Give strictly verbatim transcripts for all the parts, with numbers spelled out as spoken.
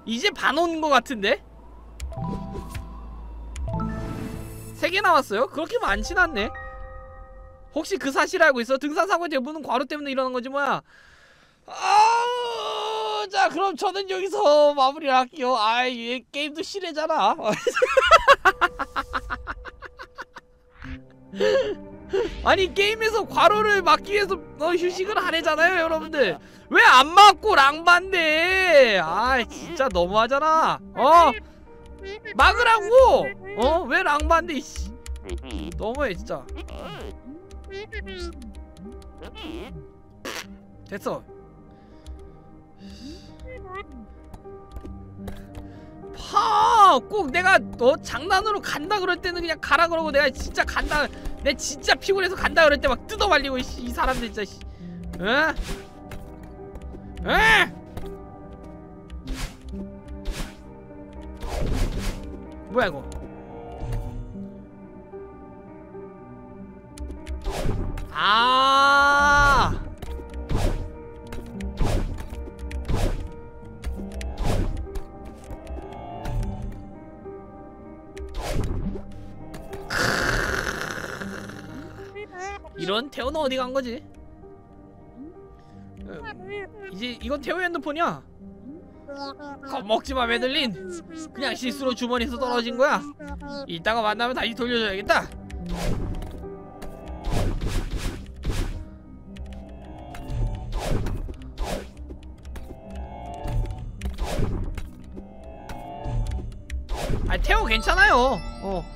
이제 반 온 거 같은데? 세 개 남았어요? 그렇게 많진 않네. 혹시 그 사실 알고 있어? 등산사고의 대부분은 과로 때문에 일어난 거지 뭐야. 아, 자 그럼 저는 여기서 마무리를 할게요. 아이 게임도 실해잖아. 아니 게임에서 과로를 막기 위해서 어, 휴식을 하래잖아요 여러분들. 왜 안 막고 랑반데? 아 진짜 너무하잖아. 어 막으라고. 어 왜 랑반데 이씨. 너무해 진짜. 됐어. 파! 꼭 내가 너 장난으로 간다 그럴 때는 그냥 가라 그러고 내가 진짜 간다. 내 진짜 피곤해서 간다 그럴 때 막 뜯어 말리고 이, 이 사람들 진짜 씨. 에? 에? 뭐야 이거? 아. 이런 태호는 어디 간 거지? 이제 이건 태호 핸드폰이야. 겁먹지마 메들린. 그냥 실수로 주머니에서 떨어진 거야. 이따가 만나면 다시 돌려줘야겠다. 아 태호 괜찮아요. 어.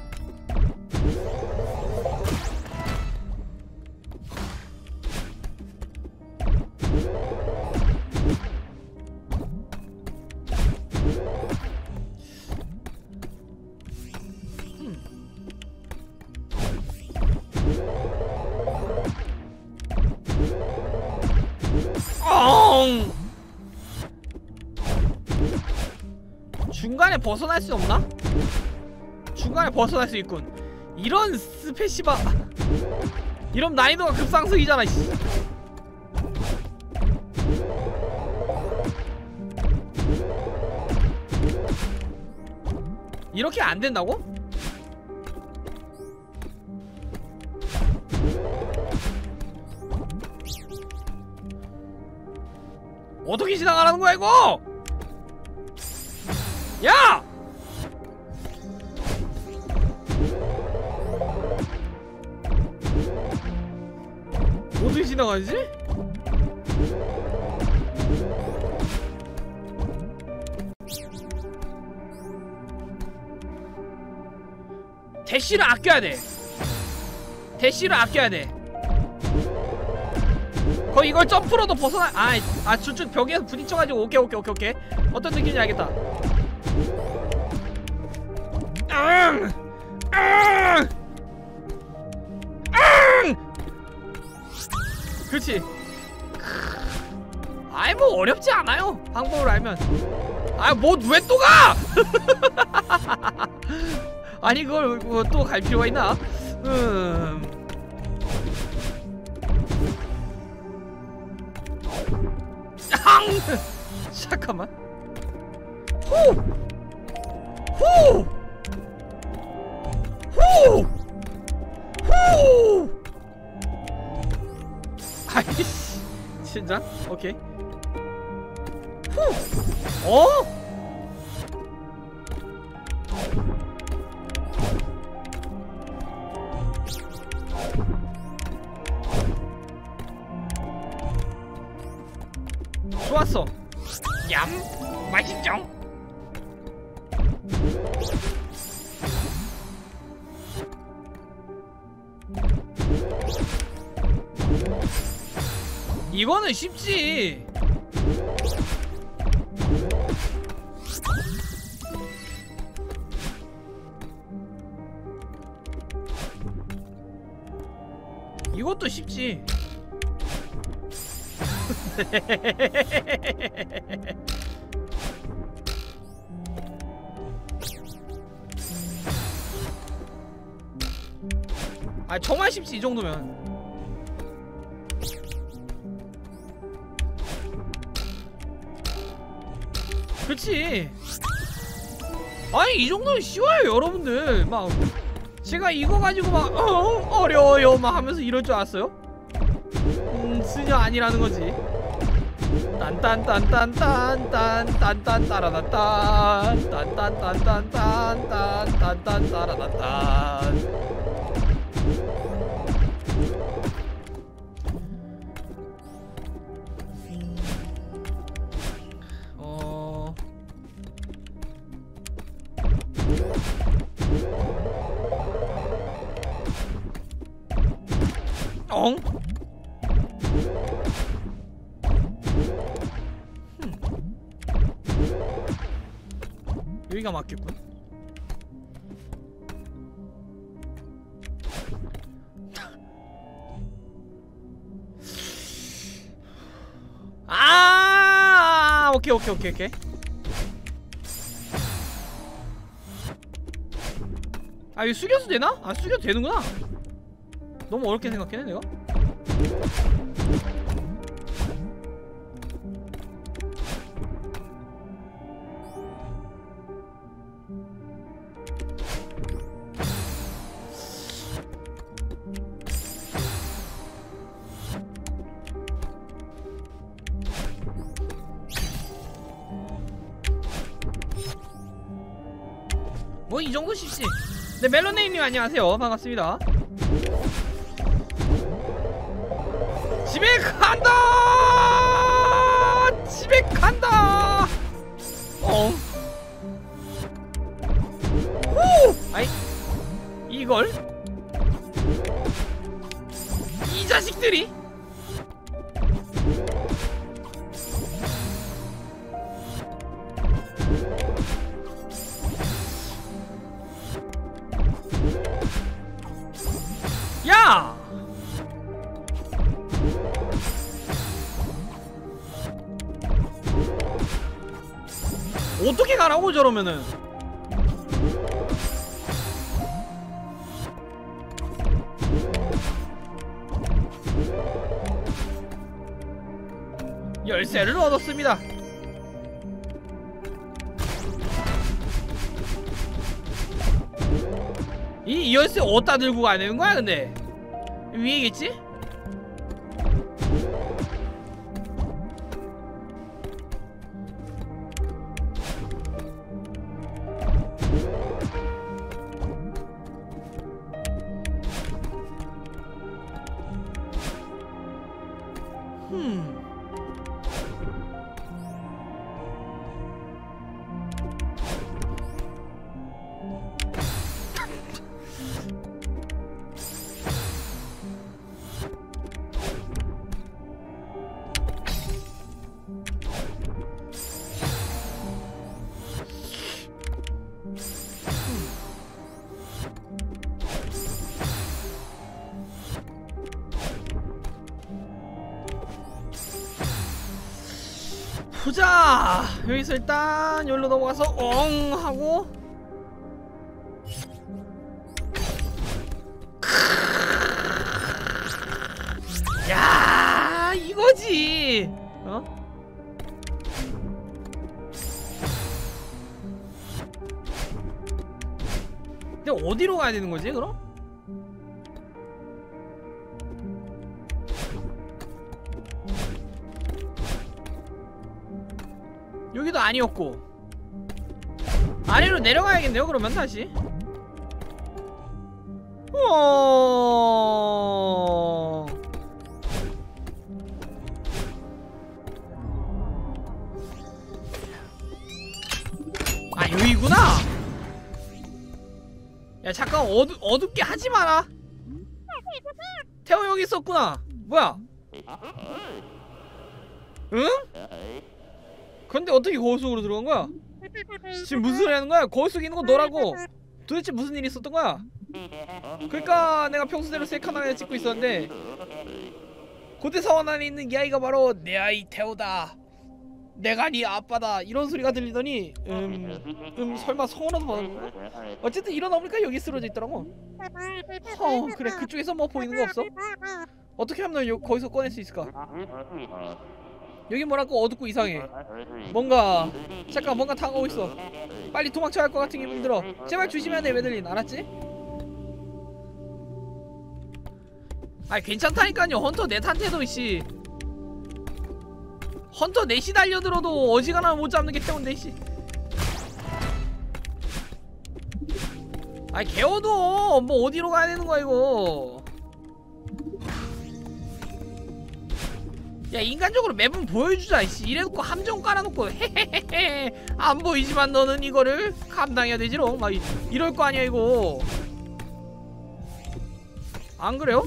중간에 벗어날 수 없나? 중간에 벗어날 수 있군. 이런 스페시바. 이런 난이도가 급상승이잖아 씨. 이렇게 안 된다고? 어떻게 지나가라는 거야 이거? 야! 어떻게 지나가지? 대시를 아껴야 돼. 대시를 아껴야 돼. 거의 이걸 점프로도 벗어나. 아, 아 저쪽 벽에서 부딪혀가지고. 오케이 오케이 오케이 오케이. 어떤 느낌인지 알겠다. 응! 응! 응! 그렇지. 아이 뭐 어렵지 않아요. 방법을 알면. 아 뭐 왜 또 가? 아니 그걸 뭐 또 갈 필요가 있나? 음. 잠깐만. 후! 후! 후! 후! 아이씨 진짜? 오케이. 후! 어? 좋았어. 얌 맛있죠? 이거는 쉽지. 이것도 쉽지. 아 정말 쉽지 이 정도면. 그치. 아니 이 정도는 쉬워요 여러분들. 막 제가 이거 가지고 막 어, 어려워요 막 하면서 이럴 줄 알았어요? 음 쓰냐 아니라는 거지. 딴딴딴딴딴딴딴딴따라단딴 딴딴딴딴딴딴딴따라단딴. 어... 엉? 여기가 맞겠군. 아, 오케이 오케이 오케이 오케이. 아 이거 숙여도 되나? 아 숙여도 되는구나. 너무 어렵게 생각했네 내가. 뭐 이 정도 쉽지. 네 멜론네임님 안녕하세요. 반갑습니다. 집에 간다. 집에 간다. 어. 후. 아이 이걸 이 자식들이. 야! 어떻게 가라고 저러면은. 열쇠를 얻었습니다. 이 열쇠 어디다 들고 가야 되는 거야 근데? 위에겠지? 흠. 보자. 여기서 일단 여기로 넘어가서 엉 하고 야 이거지. 어? 근데 어디로 가야 되는 거지 그럼? 여기도 아니었고 아래로 내려가야겠네요 그러면 다시. 어... 아 여기구나. 야 잠깐 어두, 어둡게 하지 마라. 태호 여기 있었구나. 뭐야? 응? 근데 어떻게 거울 속으로 들어간 거야? 지금 무슨 소리 하는 거야? 거울 속에 있는 거 너라고. 도대체 무슨 일이 있었던 거야? 그러니까 내가 평소대로 셀카 하나 찍고 있었는데 고대 사원 안에 있는 이 아이가 바로 내 아이 태호다. 내가 네 아빠다. 이런 소리가 들리더니 음... 음 설마 성원아도 받은 거야? 어쨌든 일어나보니까 여기 쓰러져 있더라고. 어 그래 그쪽에서 뭐 보이는 거 없어? 어떻게 하면 너 거기서 꺼낼 수 있을까? 여기 뭐랄까 어둡고 이상해. 뭔가 잠깐 뭔가 다가오고 있어. 빨리 도망쳐야 할 것 같은 기분이 들어. 제발 조심해야 돼 메들린. 알았지? 아이 괜찮다니까요. 헌터 넷한테도 씨 헌터 넷이 달려들어도 어지간하면 못 잡는 게 태운 넷이. 아이 개어도 뭐 어디로 가야 되는 거야 이거. 야 인간적으로 맵은 보여주자 이씨. 이래놓고 함정 깔아놓고 헤헤헤헤 안 보이지만 너는 이거를 감당해야 되지롱 막 이, 이럴 거 아니야 이거. 안 그래요?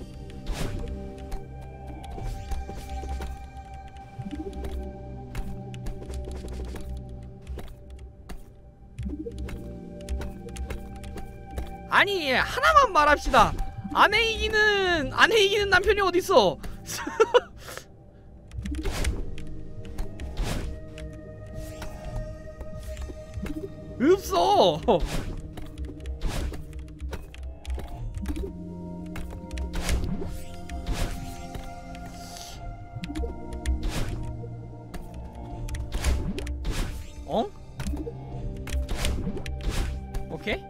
아니 하나만 말합시다. 아내 이기는 아내 이기는 남편이 어딨어? 없어. 어? 오케이.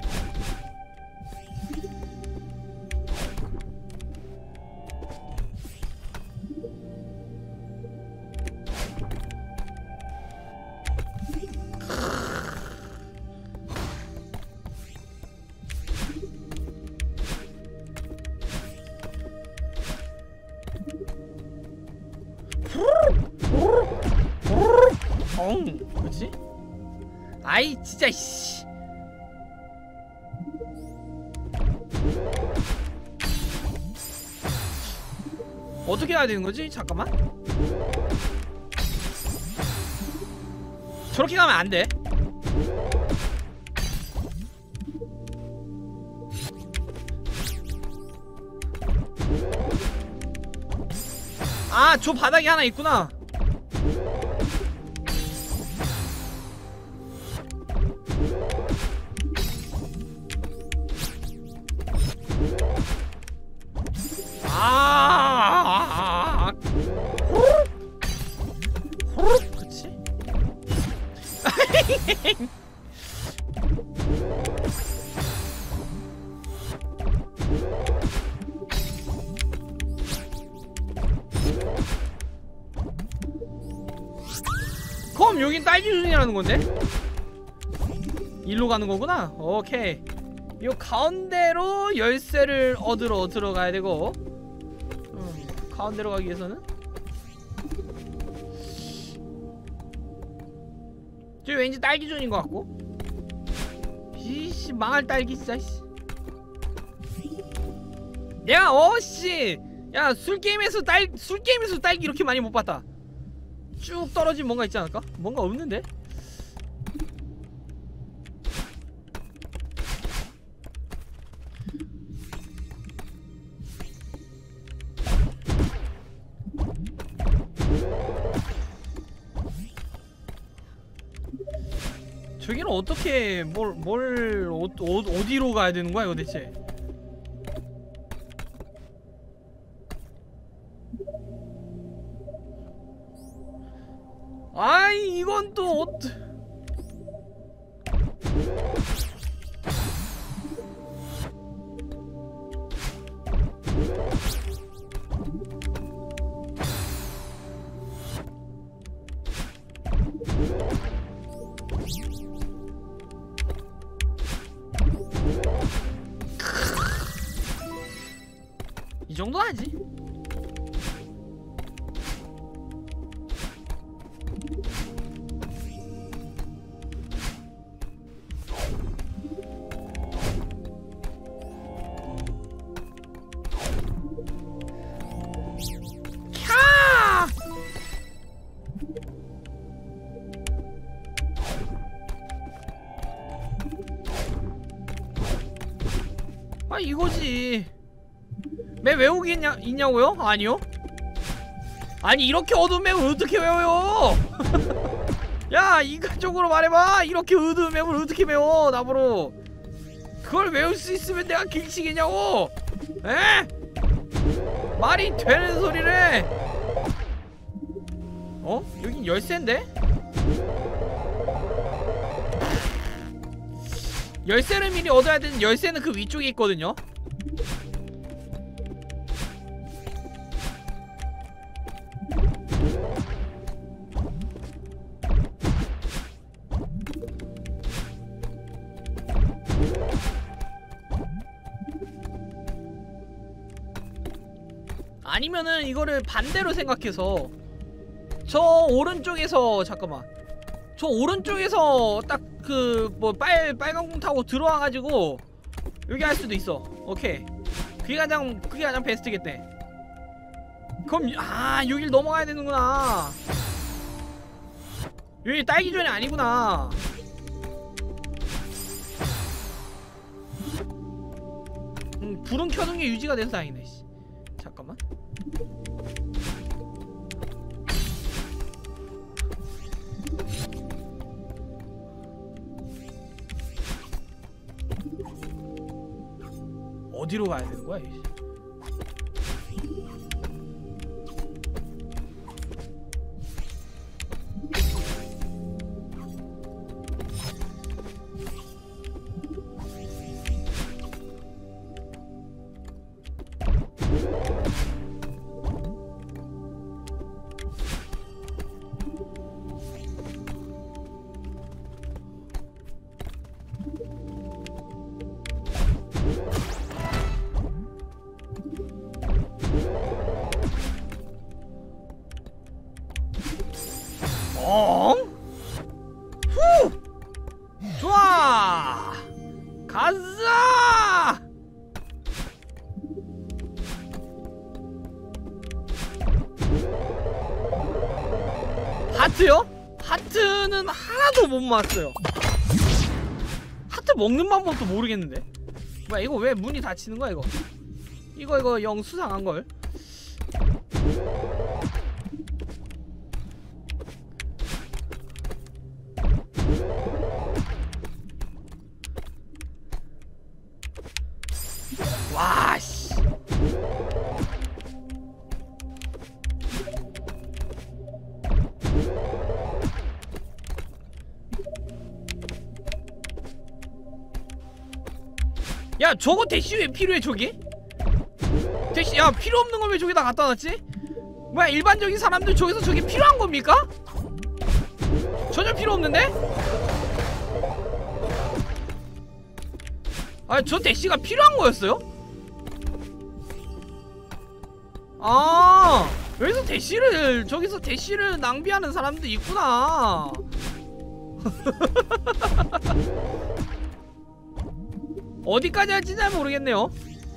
엉 그렇지? 아이 진짜 씨. 어떻게 해야 되는 거지? 잠깐만. 저렇게 가면 안 돼. 아, 저 바닥에 하나 있구나. 아, 그렇지? 그럼 여긴 딸기 주문이라는 건데? 일로 가는 거구나. 오케이. 요 가운데로 열쇠를 얻으러 들어가야 되고, 음, 가운데로 가기 위해서는 저 왠지 딸기존인 것 같고. 이씨 망할 딸기 진짜. 씨. 내가 어씨 야 술게임에서 딸 술게임에서 딸기 이렇게 많이 못 봤다. 쭉 떨어진 뭔가 있지 않을까? 뭔가 없는데? 저기는 어떻게 뭘 뭘 어, 어, 어디로 가야 되는 거야 이거 대체? 아이 이건 또 어... 이 정도 하지. 아 이거지. 맵 외우기 있냐, 있냐고요? 아니요? 아니 이렇게 어두운 맵을 어떻게 외워요? 야 인간적으로 말해봐. 이렇게 어두운 맵을 어떻게 외워 나보러. 그걸 외울 수 있으면 내가 길치겠냐고. 에? 말이 되는 소리래. 어? 여긴 열쇠인데? 열쇠를 미리 얻어야 되는 열쇠는 그 위쪽에 있거든요? 아니면은 이거를 반대로 생각해서 저 오른쪽에서 잠깐만 저 오른쪽에서 딱 그 뭐 빨 빨간 공 타고 들어와가지고 여기 할 수도 있어. 오케이. 그게 가장 그게 가장 베스트겠대. 그럼 아 여길 넘어가야 되는구나. 여기 딸기존이 아니구나. 음 불은 켜둔 게 유지가 돼서 다행이네. 씨. 잠깐만. 어디로 가야 되는 거야? 이씨. 엉? 후! 좋아! 가자! 하트요? 하트는 하나도 못 맞았어요. 하트 먹는 방법도 모르겠는데. 뭐야 이거 왜 문이 닫히는 거야 이거? 이거 이거 영 수상한걸? 와 씨. 야 저거 대시 왜 필요해 저기? 대시 야 필요 없는 걸 왜 저기다 갖다 놨지? 뭐야 일반적인 사람들 저기서 저게 필요한 겁니까? 전혀 필요 없는데? 아 저 대시가 필요한 거였어요? 아 여기서 대시를 저기서 대시를 낭비하는 사람도 있구나. 어디까지 할지 잘 모르겠네요.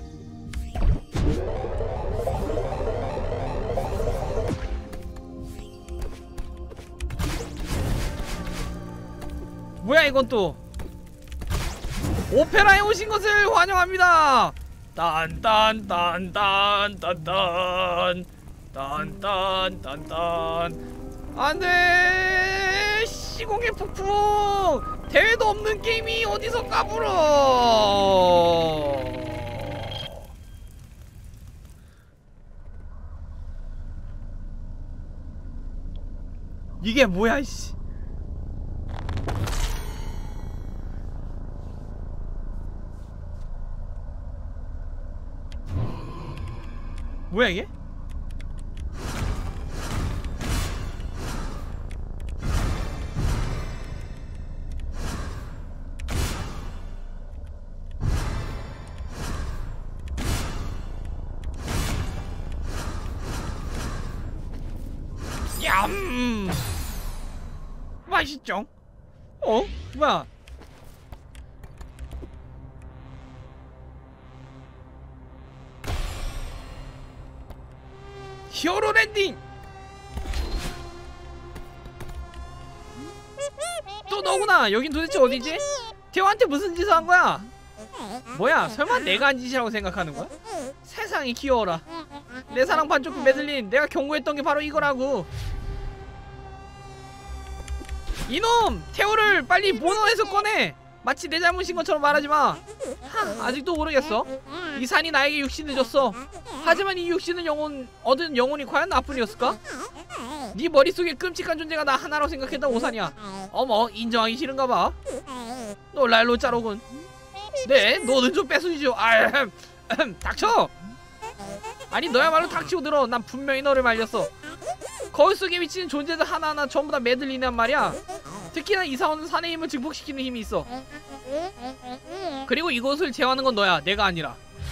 뭐야 이건 또. 오페라에 오신 것을 환영합니다. 딴딴딴딴딴딴 딴딴딴딴 안돼 시공의 폭풍. 대회도 없는 게임이 어디서 까불어. 이게 뭐야 이씨. 뭐야 이게? 얌! 맛있죠? 어? 뭐야? 히어로 랜딩! 또 너구나! 여긴 도대체 어디지? 태호한테 무슨 짓을 한 거야? 뭐야? 설마 내가 한 짓이라고 생각하는 거야? 세상이 귀여워라. 내 사랑 반쪽금 메들린 내가 경고했던 게 바로 이거라고. 이놈! 태호를 빨리 모너에서 꺼내! 마치 내 잘못인 것처럼 말하지마. 아직도 모르겠어. 이 산이 나에게 육신을 줬어. 하지만 이 육신은 영혼 얻은 영혼이 과연 나뿐이었을까? 네 머릿속에 끔찍한 존재가 나 하나로 생각했던 오산이야. 어머, 인정하기 싫은가봐. 너 랄로 짜로군. 네, 너는 좀 뺏어주죠. 아, 닥쳐. 아니, 너야말로 닥치고 들어. 난 분명히 너를 말렸어. 거울 속에 비치는 존재들 하나하나 전부 다 메들리란 말이야. 특히나 이사원은 산의 힘을 증폭시키는 힘이 있어. 그리고 이곳을 제어하는 건 너야, 내가 아니라.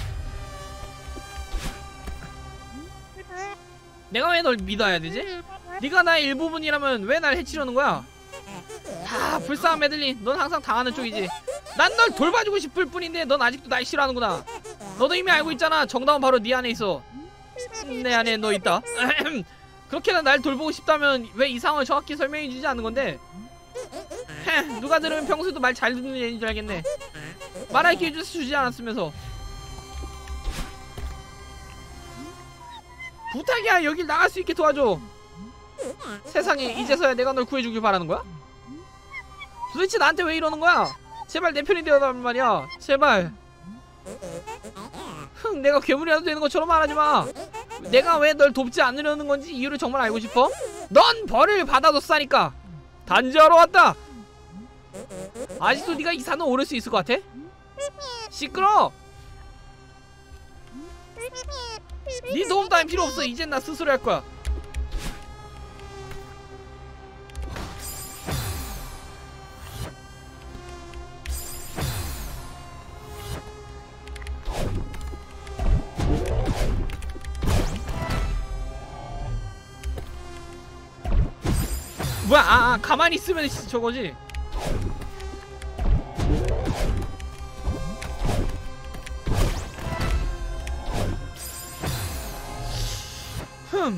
내가 왜 널 믿어야 되지? 네가 나의 일부분이라면 왜 날 해치려는 거야? 아, 불쌍한 메들린, 넌 항상 당하는 쪽이지. 난 널 돌봐주고 싶을 뿐인데 넌 아직도 날 싫어하는구나. 너도 이미 알고 있잖아. 정답은 바로 네 안에 있어. 내 안에 너 있다. 그렇게나 날 돌보고 싶다면 왜 이 상황을 정확히 설명해주지 않는 건데? 헤, 누가 들으면 평소에도 말 잘 듣는 애인 줄 알겠네. 말할 기회 주지 않았으면서. 부탁이야, 여길 나갈 수 있게 도와줘. 세상에, 이제서야 내가 널 구해주길 바라는 거야? 도대체 나한테 왜 이러는 거야? 제발 내 편이 되어달란 말이야. 제발. 흥, 내가 괴물이라도 되는 것처럼 말하지마. 내가 왜 널 돕지 않으려는 건지 이유를 정말 알고 싶어? 넌 벌을 받아줬으니까. 단지하러 왔다. 아직도 네가 이 산을 오를 수 있을 것 같아? 시끄러. 네 도움 따윈 필요 없어. 이젠 나 스스로 할 거야. 뭐야? 아, 아 가만히 있으면 저거지. 흠.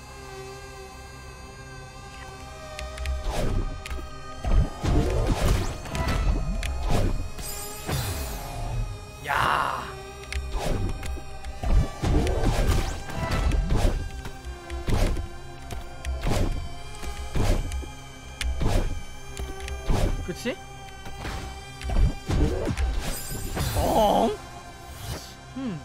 야. 그치? 어? 음.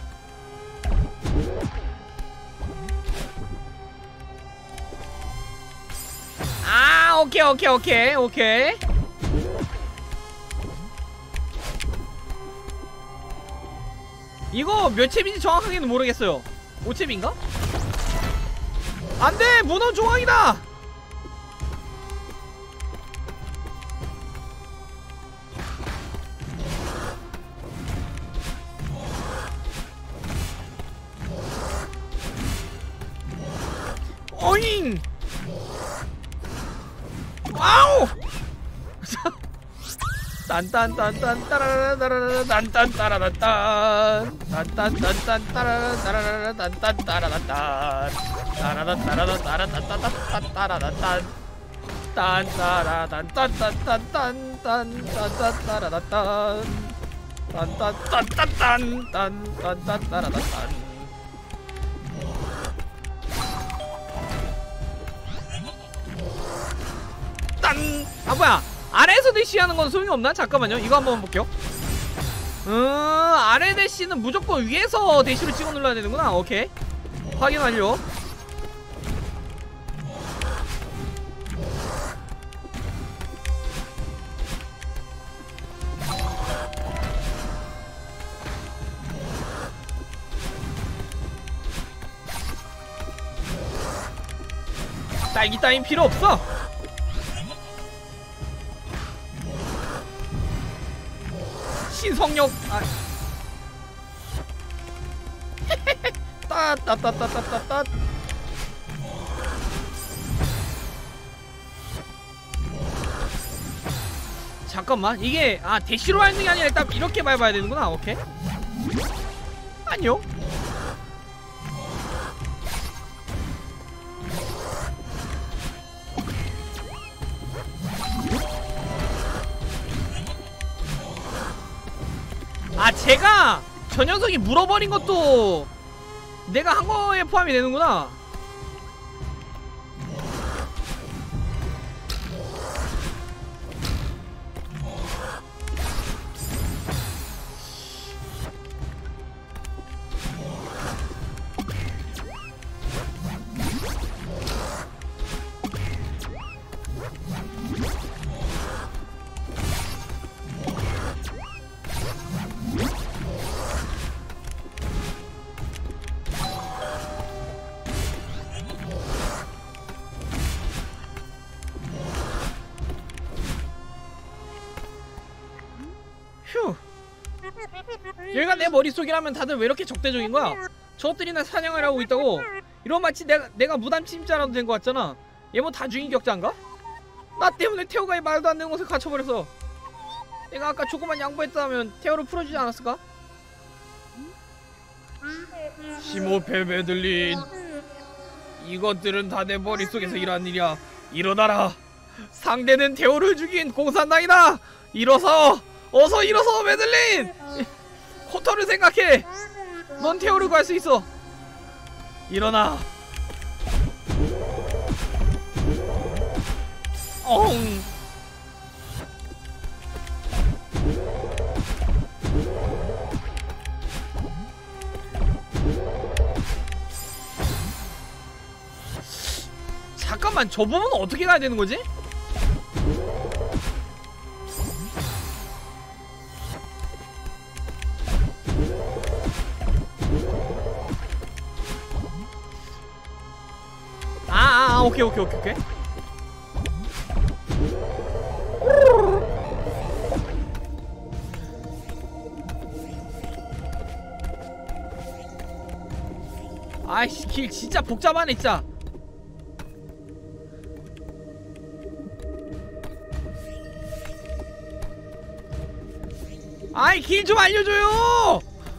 아, 오케이, 오케이, 오케이, 오케이. 이거 몇 챕인지 정확하게는 모르겠어요. 오 챕인가? 안돼! 문어 조각이다! 어잉! 아우! 딴딴딴딴 따라라라라라 딴딴 따라라딴 딴딴딴딴 따라라라라라 딴딴 따라라딴 따라라따라라따라따따따따 따라라딴 딴따라딴딴딴딴딴딴딴 따라라딴 딴딴딴딴딴딴 따라라딴. 딴! 아 뭐야, 아래에서 대시하는 건 소용이 없나? 잠깐만요, 이거 한번 볼게요. 음, 아래 대시는 무조건 위에서 대시를 찍어 눌러야 되는구나. 오케이, 확인 완료. 딸기 따윈 필요 없어. 신성력. 아. 따따따따따따따. 잠깐만, 이게 아 대시로 하는 게 아니라 일단 이렇게 밟아야 되는구나. 오케이. 아니요. 아, 제가 저 녀석이 물어버린 것도 내가 한 거에 포함이 되는구나. 휴. 얘가 내 머릿속이라면 다들 왜 이렇게 적대적인 거야? 저것들이나 사냥을 하고 있다고. 이런 마치 내가 내가 무단 침입자라도 된 거 같잖아. 얘 뭐 다중이 격자인가? 나 때문에 태호가 이 말도 안 되는 곳에 갇혀버려서. 내가 아까 조금만 양보했다면 태호를 풀어주지 않았을까? 시모페 메들린, 이것들은 다 내 머릿속에서 일어난 일이야. 일어나라. 상대는 태호를 죽인 공산당이다. 일어서, 어서 일어서 메들린. 코터를 생각해. 넌 태호를 구할 수 있어. 일어나. 엉. 잠깐만, 저 부분은 어떻게 가야 되는 거지? 아, 아, 아, 오케이, 오케이, 오케이, 오케이. 아이씨, 길 진짜 복잡하네, 진짜. 아이, 길 좀 알려줘요!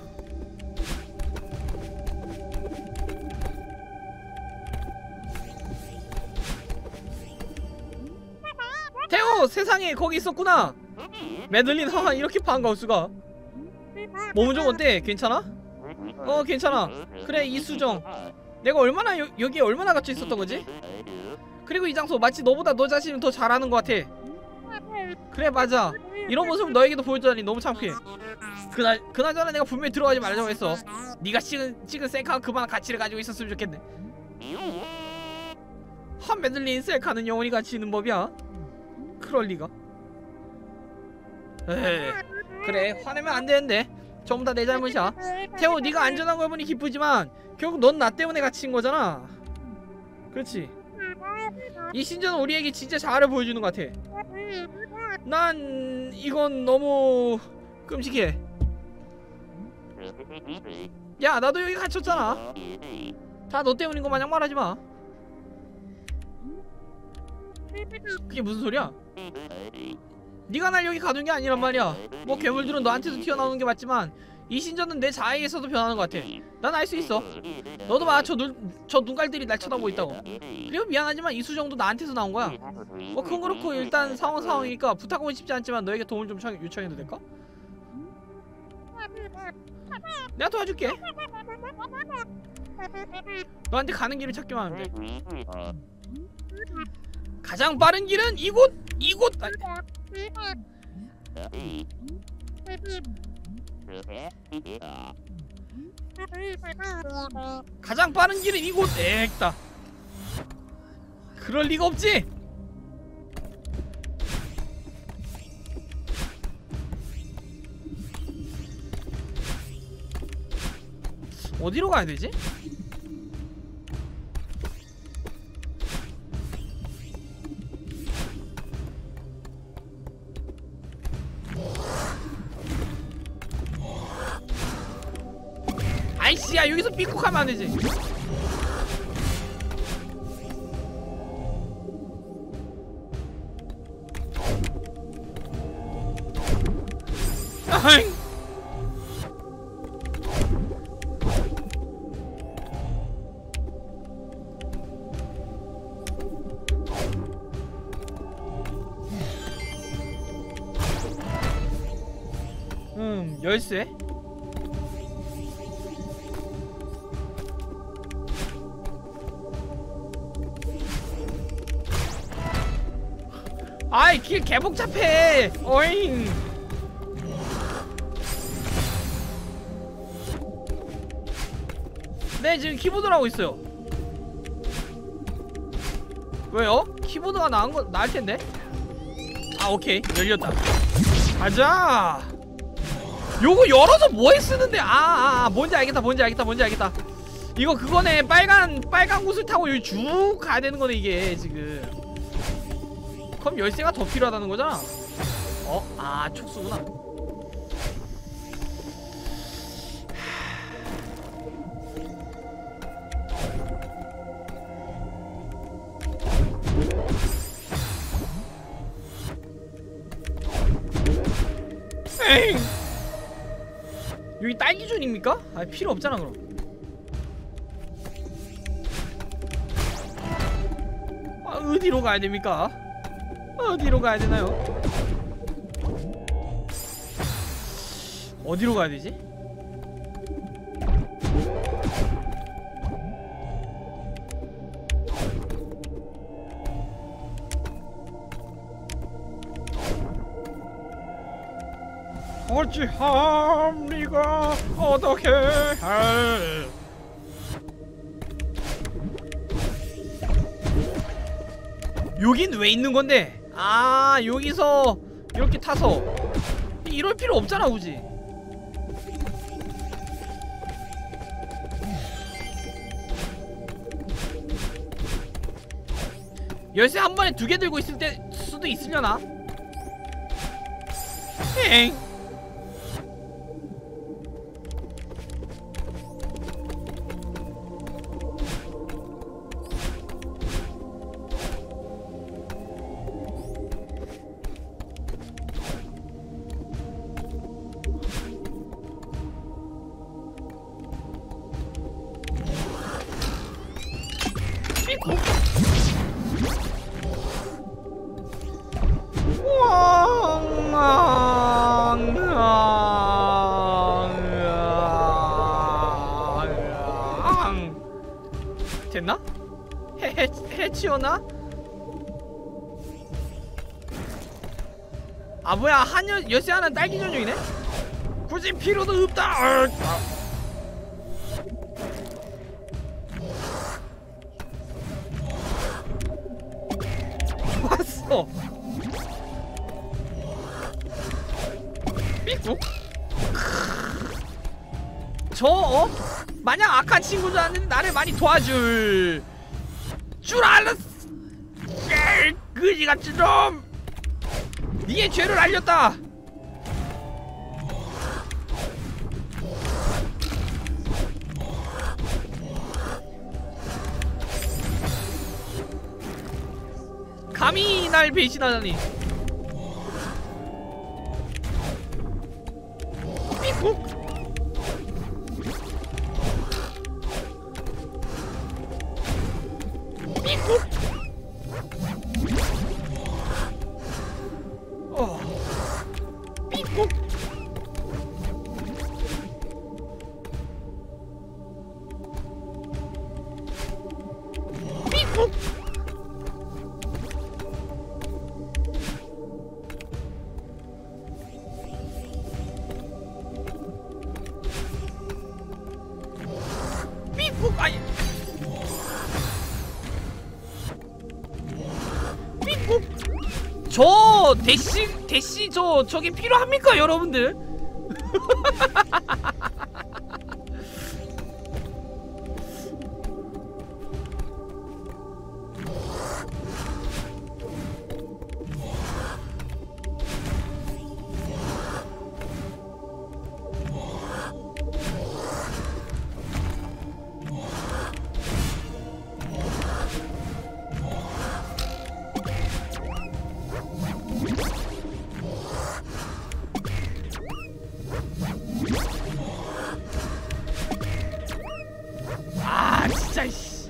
태호, 세상에 거기 있었구나. 메들린, 하하, 이렇게 반가울 수가. 몸은 좀 어때? 괜찮아? 어, 괜찮아. 그래, 이수정, 내가 얼마나 여, 여기에 얼마나 갇혀 있었던 거지? 그리고 이 장소 마치 너보다 너 자신을 더 잘하는 것 같아. 그래, 맞아. 이런 모습을 너에게도 보여주다니 너무 창피해. 그날, 그나저나 내가 분명히 들어가지 말자고 했어. 네가 찍은, 찍은 셀카가 그만한 가치를 가지고 있었으면 좋겠네. 한 메들린 셀카는 영원히 가치 있는 법이야. 그럴리가. 에이, 그래, 화내면 안 되는데. 전부 다 내 잘못이야. 태호, 네가 안전한 걸 보니 기쁘지만 결국 넌 나 때문에 갇힌 거잖아. 그렇지. 이 신전은 우리에게 진짜 자아를 보여주는 것 같아. 난 이건 너무 끔찍해. 야, 나도 여기 갇혔잖아. 다 너 때문인 거 마냥 말하지 마. 그게 무슨 소리야? 네가 날 여기 가둔 게 아니란 말이야. 뭐 괴물들은 너한테도 튀어나오는 게 맞지만 이 신전은 내 자아에서도 변하는 것 같아. 난 알 수 있어. 너도 봐, 저, 눈, 저 눈깔들이 날 쳐다보고 있다고. 그리고 미안하지만 이수정도 나한테서 나온 거야. 뭐 그건 그렇고 일단 상황 상황이니까 부탁하고 싶지 않지만 너에게 도움을 좀 청, 요청해도 될까? 내가 도와줄게. 너한테 가는 길을 찾기만 하면 돼. 가장 빠른 길은 이곳! 이곳! 아니. 가장 빠른 길은 이곳! 액다. 그럴 리가 없지! 어디로 가야 되지? 아이씨, 야, 여기서 삐걱하면 안 되지. 아잉. 음, 열쇠? 아이, 길 개복잡해. 어잉. 네, 지금 키보드를 하고 있어요. 왜요? 키보드가 나은 거 나을 텐데. 아, 오케이, 열렸다. 가자. 요거 열어서 뭐에 쓰는데? 아, 아, 아, 뭔지 알겠다, 뭔지 알겠다, 뭔지 알겠다. 이거 그거네. 빨간 빨간 곳을 타고 여기 쭉 가야 되는 거네, 이게 지금. 그럼 열쇠가 더 필요하다는 거잖아. 어? 아, 촉수구나. 에잉. 여기 딸기존입니까? 아 필요 없잖아 그럼. 아, 어디로 가야 됩니까? 어디로 가야 되나요? 어디로 가야 되지? 어찌합니까? 어떻게 할? 여긴 왜 있는 건데? 아 여기서 이렇게 타서 이럴 필요 없잖아 굳이. 열쇠 한 번에 두 개 들고 있을 때 수도 있으려나? 엥. 됐나? 해, 해, 해치웠나? 아 뭐야 한 여, 열쇠 하나는 딸기 전용이네? 굳이 필요도 없다. 아. 왔어. 삐꾸? 저 어? 마냥 악한 친구줄 알았는데 나를 많이 도와줄 줄 알았어. 에이, 그지같이 좀 니의 죄를 알렸다. 감히 날 배신하다니. 삐꾸? 삐꾸? 어. 삐꾸? 삐꾸? 삐꾸? 아니. 삐꾸? 저 대시 대시 저 저기 필요합니까 여러분들? 아 진짜 씨.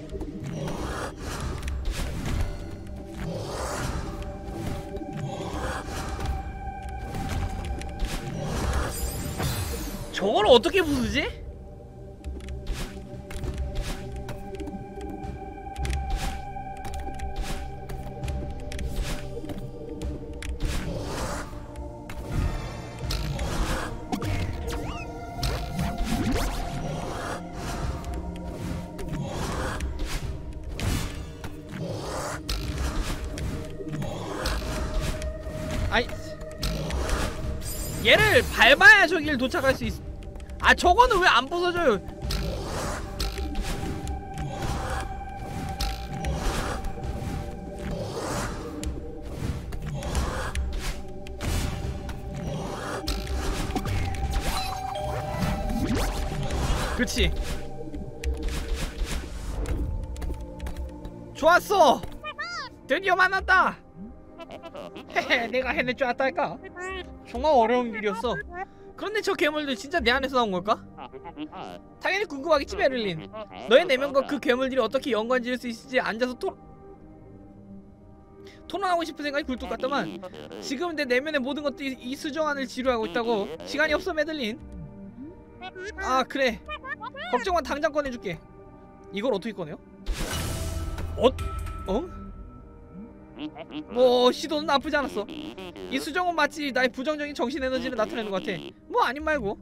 저걸 어떻게 부수지? 아이 얘를 밟아야 저길 도착할 수 있... 아 저거는 왜 안 부서져요? 그치. 좋았어. 드디어 만났다. 헤헤, 내가 해낼 줄 알았달까? 정말 어려운 일이었어. 그런데 저 괴물들 진짜 내 안에서 나온 걸까? 당연히 궁금하겠지, 베를린. 너의 내면과 그 괴물들이 어떻게 연관 지을 수 있을지 앉아서 토... 토론하고 싶은 생각이 굴뚝 같더만. 지금은 내 내면의 모든 것들이 이 수정안을 지루하고 있다고. 시간이 없어, 메들린. 아, 그래. 걱정 마, 당장 꺼내줄게. 이걸 어떻게 꺼내요? 어? 어? 뭐 시도는 나쁘지 않았어. 이 수정은 마치 나의 부정적인 정신 에너지를 나타내는 것 같아. 뭐 아님 말고.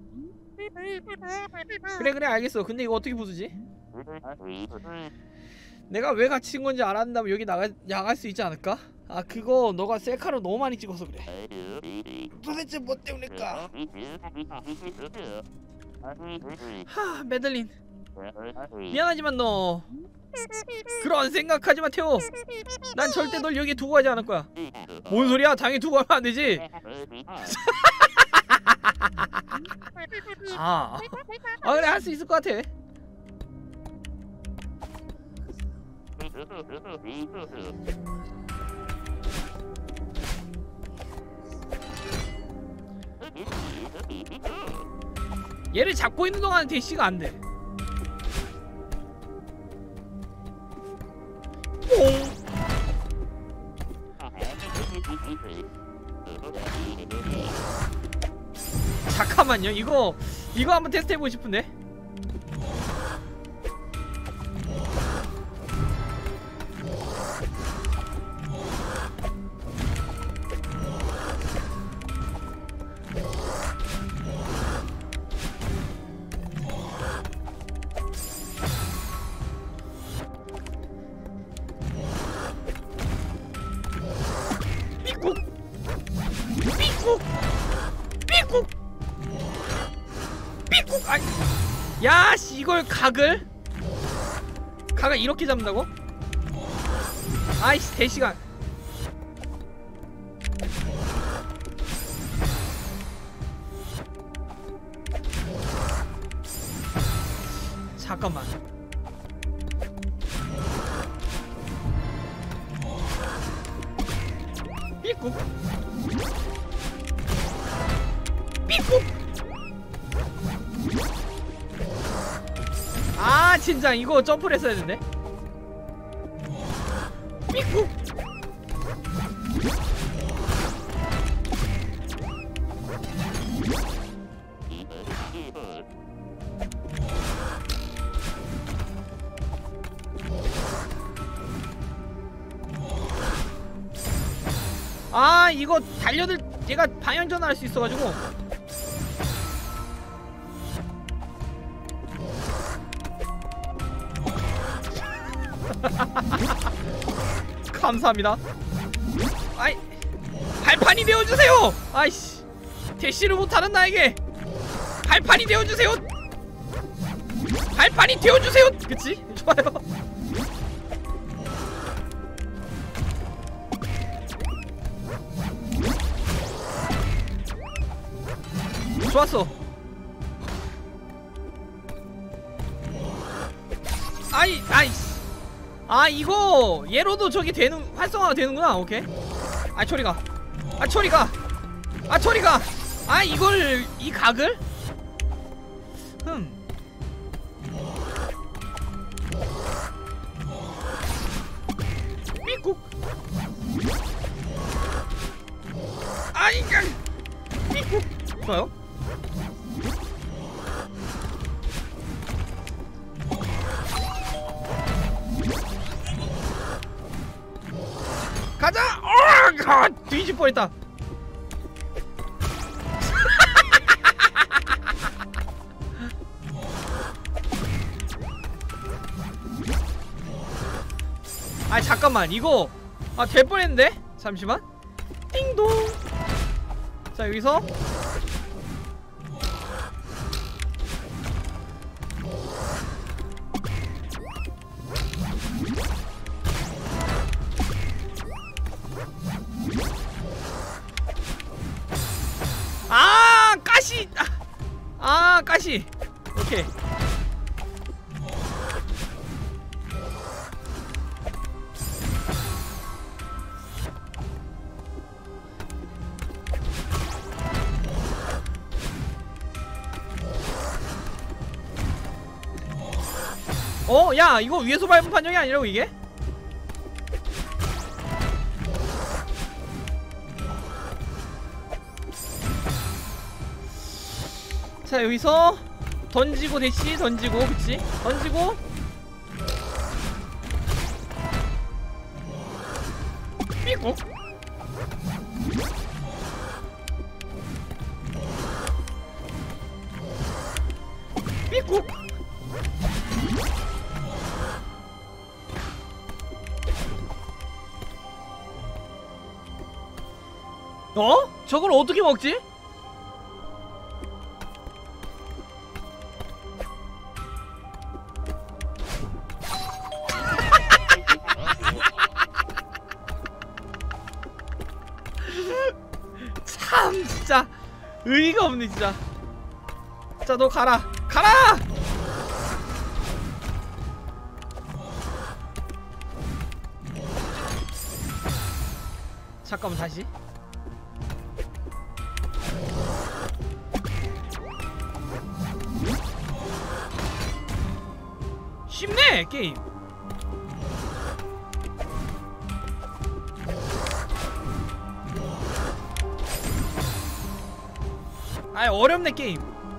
그래 그래 알겠어. 근데 이거 어떻게 부수지? 내가 왜 갇힌 건지 알았다면 여기 나가 나갈 수 있지 않을까? 아, 그거 너가 셀카로 너무 많이 찍어서 그래. 도대체 뭐 때문일까? 하, 메들린. 미안하지만 너 그런 생각하지마, 태호. 난 절대 널 여기에 두고 가지 않을 거야. 뭔 소리야? 당연히 두고 가면 안 되지. 아, 아 그래, 할 수 있을 것 같아. 얘를 잡고 있는 동안 대시가 안 돼. 잠깐만요. 이거 이거 한번 테스트 해보고 싶은데. 삐꾹 삐꾹 삐꾹 삐꾹. 아니, 야씨, 이걸 각을 각을 이렇게 잡는다고? 아이씨, 대시간. 잠깐만. 삐꾹 삐꾹. 아, 진짜 이거 점프를 했어야 되는데. 삐꾹. 아, 이거 달려들 얘가 방향 전환할 수 있어가지고. 감사합니다. 아이, 발판이 되어주세요. 아이씨, 대시를 못하는 나에게 발판이 되어주세요. 발판이 되어주세요. 그치? 좋아요. 좋았어. 아이, 아이씨. 아, 이거 얘로도 저기 되는, 활성화가 되는구나. 오케이. 아, 저리가. 아, 저리가. 아, 저리가. 아, 이걸, 이 각을? 흠. 삐꾹. 아이, 삐꾹. 좋아요. 가자! 어! 뒤질 뻔했다. 아, 잠깐만. 이거 아, 될 뻔했는데? 잠시만. 띵동. 자, 여기서 아, 가시. 아, 가시. 오케이. 어? 야 이거 위에서 밟은 판정이 아니라고 이게? 자 여기서 던지고 대시 던지고 그치? 던지고 삐고 삐고 어? 저걸 어떻게 먹지? 참 진짜 의의가 없네 진짜. 자 너 가라 가라. 잠깐만 다시. 쉽네 게임. 아이 어렵네 게임.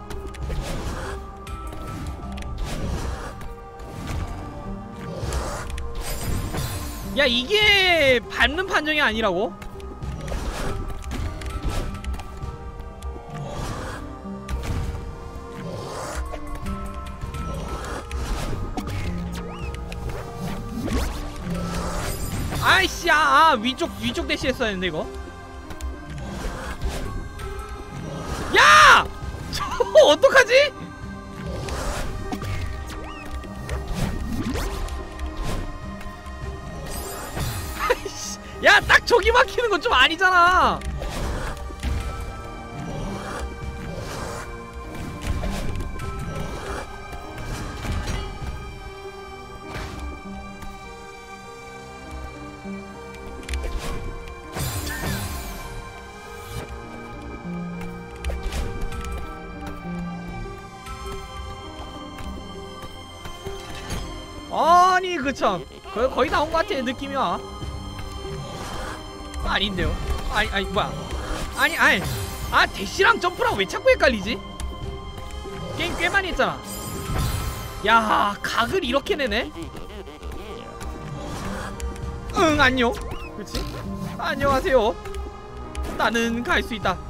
야 이게 밟는 판정이 아니라고? 아이씨 아, 아 위쪽 위쪽 대시 했어야 했는데 이거. 야! 저거 어떡하지? 아이씨 야 딱 저기 막히는 건 좀 아니잖아. 아니 그참 거의, 거의 다 온 것 같아 느낌이 와. 아닌데요. 아니 아니 뭐야. 아니 아니 아 대시랑 점프랑 왜 자꾸 헷갈리지? 게임 꽤 많이 했잖아. 야 각을 이렇게 내네. 응 안녕. 그렇지? 안녕하세요. 나는 갈 수 있다.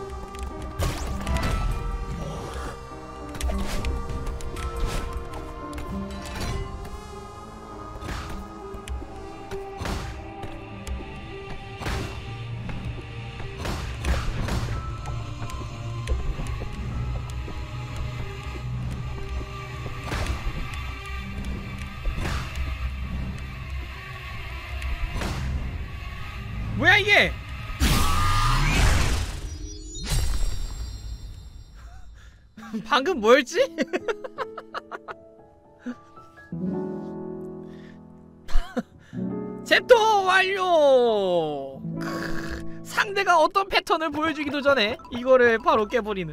뭐야 이게? 방금 뭐였지? 챕터 완료! 크, 상대가 어떤 패턴을 보여주기도 전에 이거를 바로 깨버리는.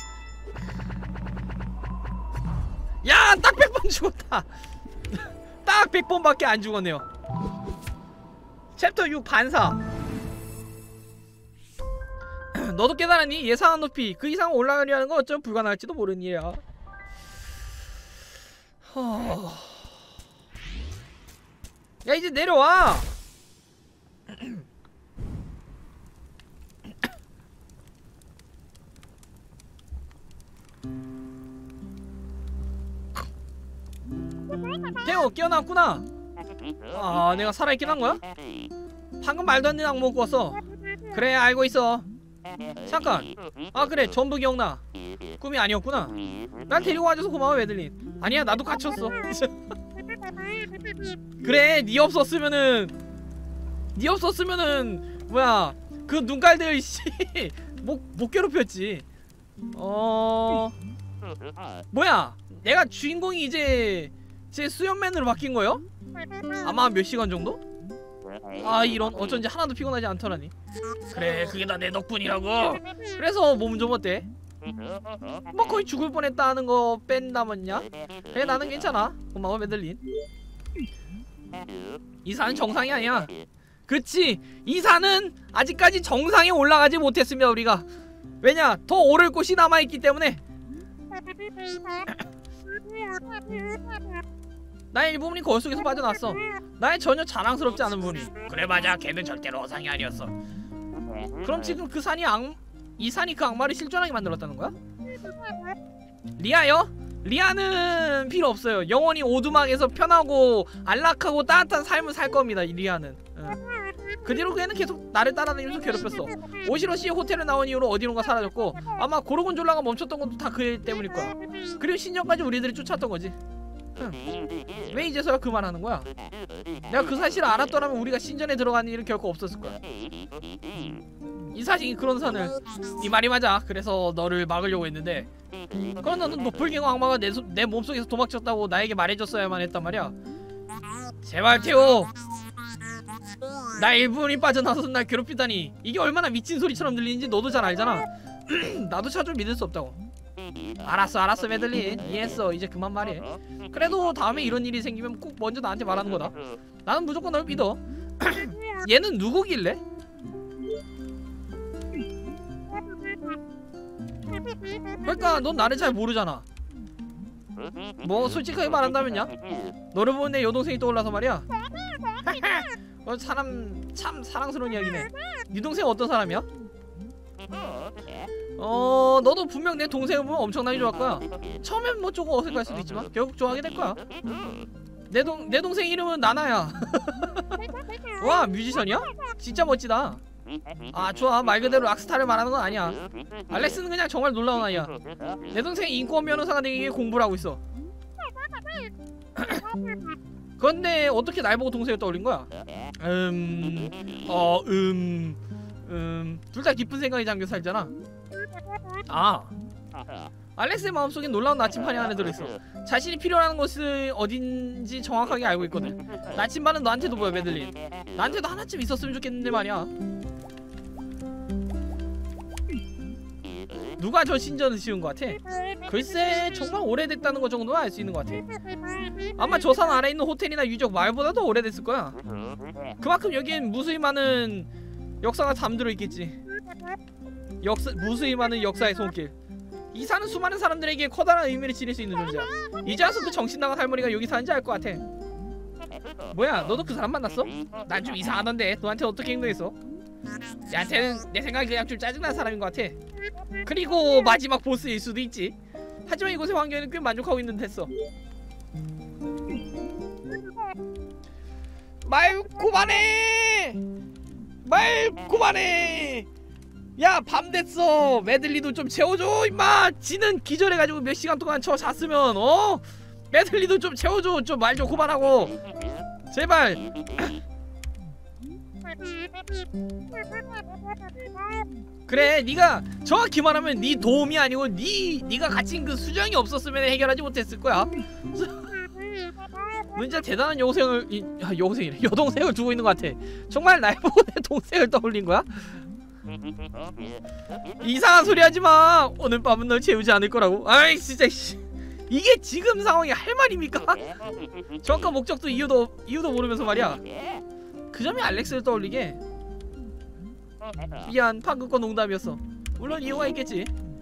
야! 딱 백 번 죽었다! 딱 백 번밖에 안 죽었네요. 챕터 육 반사. 너도 깨달았니? 예상한 높이 그 이상 올라가려는 건 어쩌면 불가능할지도 모르는 일이야. 허... 야 이제 내려와. 태호 깨어났구나. 아 내가 살아있긴 한거야? 방금 말도 안 되는 악몽 꿨어. 그래 알고 있어. 잠깐. 아 그래 전부 기억나. 꿈이 아니었구나. 날 데리고 와줘서 고마워 웨들린. 아니야 나도 갇혔어. 그래 니 없었으면은 니 없었으면은 뭐야 그 눈깔들 씨 못 못 괴롭혔지. 어 뭐야 내가 주인공이 이제 제 수염맨으로 바뀐 거요? 아마 몇 시간 정도? 아 이런 어쩐지 하나도 피곤하지 않더라니. 그래 그게 다 내 덕분이라고. 그래서 몸 좀 어때? 뭐 거의 죽을 뻔했다는 거 뺀다면야? 그래 나는 괜찮아. 고마워 메들린. 이 산은 정상이 아니야. 그치, 이 산은 아직까지 정상에 올라가지 못했습니다 우리가. 왜냐, 더 오를 곳이 남아있기 때문에. 나의 일부분이 거울 속에서 빠져나왔어. 나의 전혀 자랑스럽지 않은 부분이. 그래 맞아, 걔는 절대로 어상이 아니었어. 그럼 지금 그 산이 악... 이 산이 그 악마를 실존하게 만들었다는 거야? 리아요? 리아는 필요 없어요. 영원히 오두막에서 편하고 안락하고 따뜻한 삶을 살 겁니다 이 리아는. 응. 그 뒤로 걔는 계속 나를 따라다니면서 괴롭혔어. 오시로시의 호텔에 나온 이후로 어디론가 사라졌고 아마 고르곤졸라가 멈췄던 것도 다 그 때문일 거야. 그리고 신전까지 우리들이 쫓았던 거지. 응. 왜 이제서야 그 말하는 거야? 내가 그 사실을 알았더라면 우리가 신전에 들어가는 일은 결코 없었을 거야. 이 사실이 그런 선을. 이 말이 맞아. 그래서 너를 막으려고 했는데 그럼 너는 도플갱어 악마가 내, 내 몸속에서 도망쳤다고 나에게 말해줬어야만 했단 말이야. 제발 태호, 나 일부분이 빠져나와서 날 괴롭히다니. 이게 얼마나 미친 소리처럼 들리는지 너도 잘 알잖아. 나도 차줄 믿을 수 없다고. 알았어 알았어 메들린, 이해했어. 이제 그만 말해. 그래도 다음에 이런 일이 생기면 꼭 먼저 나한테 말하는 거다. 나는 무조건 널 믿어. 얘는 누구길래? 그러니까 넌 나를 잘 모르잖아. 뭐 솔직하게 말한다면야, 너를 보면 내 여동생이 떠올라서 말이야. 어, 사람 참 사랑스러운 이야기네. 네 동생 어떤 사람이야? 어 너도 분명 내 동생을 보면 엄청나게 좋아할 거야. 처음엔 뭐 조금 어색할 수도 있지만 결국 좋아하게 될 거야. 내 동 내 동생 이름은 나나야. 와, 뮤지션이야? 진짜 멋지다. 아 좋아, 말 그대로 락스타를 말하는 건 아니야. 알렉스는 그냥 정말 놀라운 아이야. 내 동생이 인권 변호사가 되기 위해 공부를 하고 있어. 그런데 어떻게 날 보고 동생을 떠올린 거야? 음... 어... 음... 음... 둘 다 깊은 생각이 잠겨 살잖아. 아... 알렉스의 마음속엔 놀라운 나침반이 안에 들어있어. 자신이 필요로 곳은 어딘지 정확하게 알고 있거든. 나침반은 너한테도 보여 메들린. 나한테도 하나쯤 있었으면 좋겠는데 말이야. 누가 저 신전을 지은 것 같아? 글쎄, 정말 오래됐다는 것 정도는 알 수 있는 것 같아. 아마 저 산 아래에 있는 호텔이나 유적 마을보다도 오래됐을 거야. 그만큼 여기엔 무수히 많은 역사가 잠들어 있겠지. 역사, 무수히 많은 역사의 손길. 이 산은 수많은 사람들에게 커다란 의미를 지닐 수 있는 존재야. 이제 와서 그 정신 나간 할머니가 여기 사는지 알 것 같아. 뭐야, 너도 그 사람 만났어? 난 좀 이상하던데 너한테 어떻게 행동했어? 얘한테는 내 생각이 그냥 좀 짜증난 사람인 것 같아. 그리고 마지막 보스일 수도 있지. 하지만 이곳의 환경에는 꽤 만족하고 있는 듯했어. 말 그만해! 말 그만해! 야, 밤 됐어. 메들리도 좀 채워줘 임마. 지는 기절해가지고 몇 시간 동안 저 잤으면 어? 메들리도 좀 채워줘. 좀 말 좀 그만하고 제발. 그래, 네가 정확히 말하면 네 도움이 아니고 네 네가 갇힌 그 수정이 없었으면 해결하지 못했을 거야. 진짜 대단한 여동생을 이, 야, 여동생이래 여동생을 두고 있는 것 같아. 정말 날 보고 내 동생을 떠올린 거야? 이상한 소리 하지마. 오늘 밤은 널 채우지 않을 거라고. 아이 진짜 씨. 이게 지금 상황이 할 말입니까? 정확한 목적도 이유도 이유도 모르면서 말이야. 그 점이 알렉스를 떠올리게. 미안, 방금 건 농담이었어. 물론 이유가 있겠지.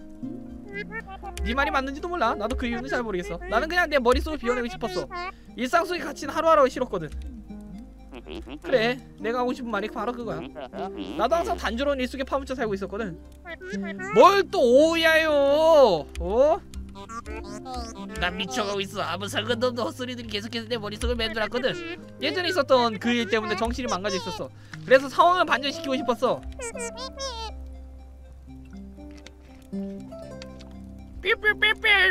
네 말이 맞는지도 몰라. 나도 그 이유는 잘 모르겠어. 나는 그냥 내 머릿속을 비워내고 싶었어. 일상 속에 갇힌 하루하루가 싫었거든. 그래, 내가 하고 싶은 말이 바로 그거야. 나도 항상 단조로운 일 속에 파묻혀 살고 있었거든. 뭘 또 오야요? 어? 난 미쳐가고 있어. 아무 상관도 없는 헛소리들이 계속해서 내 머릿속을 맴돌았거든. 예전에 있었던 그 일 때문에 정신이 망가져 있었어. 그래서 상황을 반전시키고 싶었어. 삐삐삐삐.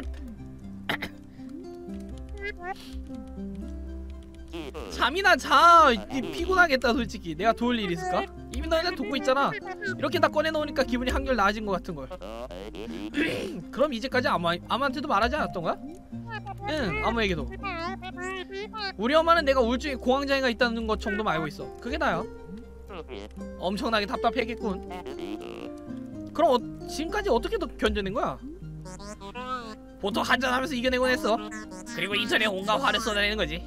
잠이나 자. 피곤하겠다 솔직히. 내가 도울 일 있을까? 이미 너희들 돕고 있잖아. 이렇게 다 꺼내놓으니까 기분이 한결 나아진 것 같은걸. 그럼 이제까지 아무, 아무한테도 말하지 않았던 거야? 응, 아무에게도. 우리 엄마는 내가 우울증에 공황장애가 있다는 것 정도만 알고 있어. 그게 나야. 엄청나게 답답했겠군. 그럼 어, 지금까지 어떻게 더 견뎌낸 거야? 보통 한잔하면서 이겨내곤 했어. 그리고 인터넷에 온갖 화를 쏟아내는 거지.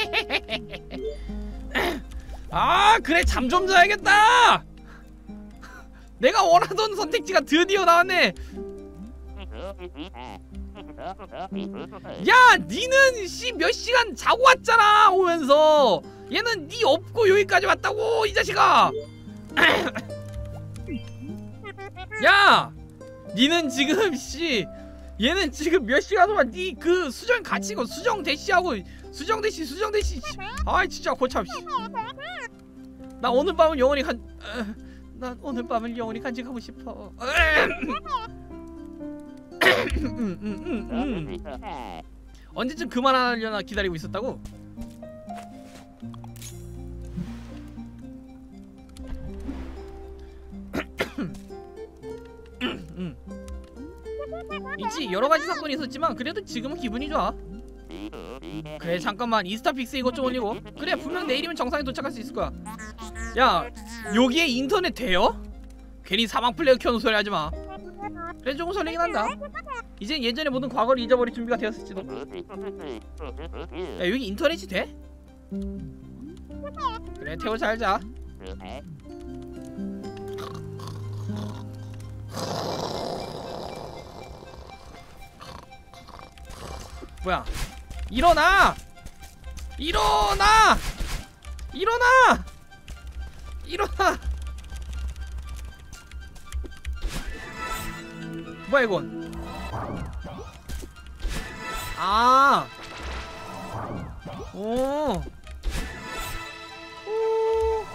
아 그래, 잠 좀 자야겠다. 내가 원하던 선택지가 드디어 나왔네. 야 니는 씨 몇 시간 자고 왔잖아. 오면서 얘는 니 없고 여기까지 왔다고 이 자식아. 야 니는 지금 씨 얘는 지금 몇 시간 동안 니 그 수정 갇히고 수정 대시하고 수정 대시 수정 대시. 아이 진짜 고참. 나 오늘 밤은 영원히 간. 난 오늘 밤을 영원히 간직하고 싶어. 언제쯤 그만하려나 기다리고 있었다고? 있지, 여러가지 사건이 있었지만 그래도 지금은 기분이 좋아. 그래 잠깐만, 인스타픽스 이것 좀 올리고. 그래 분명 내일이면 정상에 도착할 수 있을 거야. 야 여기에 인터넷 돼요? 괜히 사망 플레이어 켜놓은 소리 하지마. 그래 조금 설레긴 한다. 이젠 예전의 모든 과거를 잊어버릴 준비가 되었을지도. 야 여기 인터넷이 돼? 그래 태호 잘자. 뭐야, 일어나! 일어나! 일어나! 일어나! 뭐야 이건? 아, 오, 오, 오.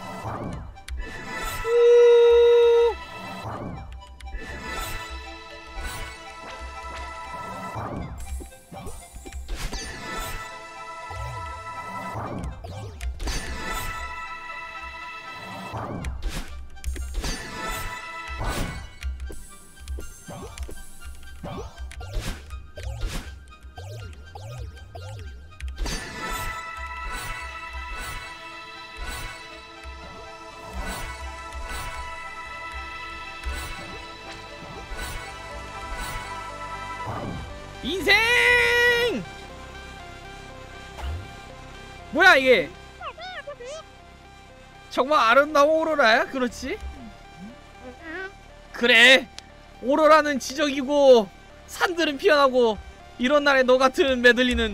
인생! 뭐야 이게? 정말 아름다운 오로라야? 그렇지? 그래, 오로라는 지적이고 산들은 피어나고 이런 날에 너 같은 메들리는.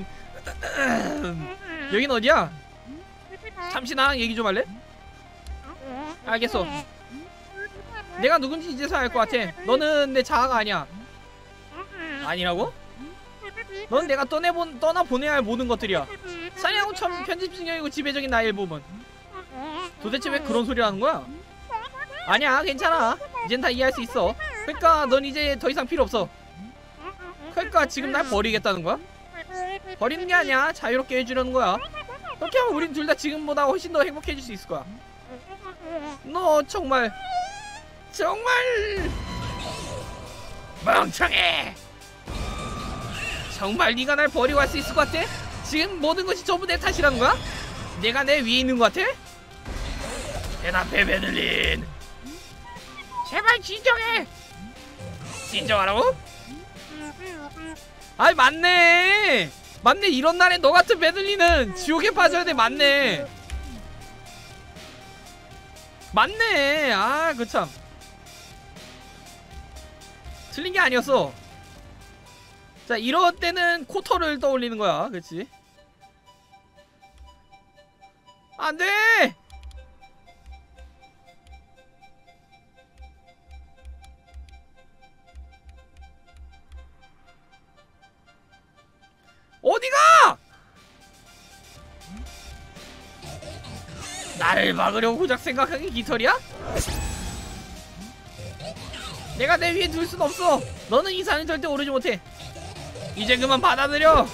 여긴 어디야? 잠시 나랑 얘기 좀 할래? 알겠어. 내가 누군지 이제서 알 것 같아. 너는 내 자아가 아니야. 아니라고? 넌 내가 떠내본, 떠나보내야 할 모든 것들이야. 사냥하고 참 편집증형이고 지배적인 나의 일부분. 도대체 왜 그런 소리를 하는 거야? 아니야 괜찮아, 이젠 다 이해할 수 있어. 그러니까 넌 이제 더 이상 필요 없어. 그러니까 지금 날 버리겠다는 거야? 버리는 게 아니야, 자유롭게 해주려는 거야. 그렇게 하면 우린 둘 다 지금보다 훨씬 더 행복해질 수 있을 거야. 너 정말 정말 멍청해. 정말 네가 날 버리고 갈 수 있을 것 같아? 지금 모든 것이 전부 내 탓이라는 거야? 내가 내 위에 있는 것 같아? 대답해 메들린. 제발 진정해. 진정하라고? 아이 맞네 맞네, 이런 날에 너 같은 메들린은 지옥에 빠져야 돼. 맞네 맞네. 아 그참 틀린 게 아니었어. 자 이럴 때는 코터를 떠올리는 거야. 그치? 안돼! 어디가! 나를 막으려고 고작 생각한 게 깃털이야? 내가 내 위에 둘 순 없어. 너는 이 산을 절대 오르지 못해. 이제 그만 받아들여.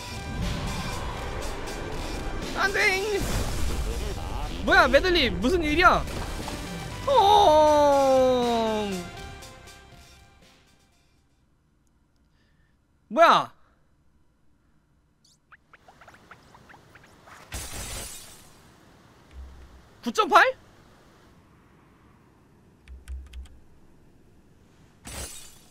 안돼. 뭐야 메들리 무슨 일이야? 어... 뭐야? 구 점 팔?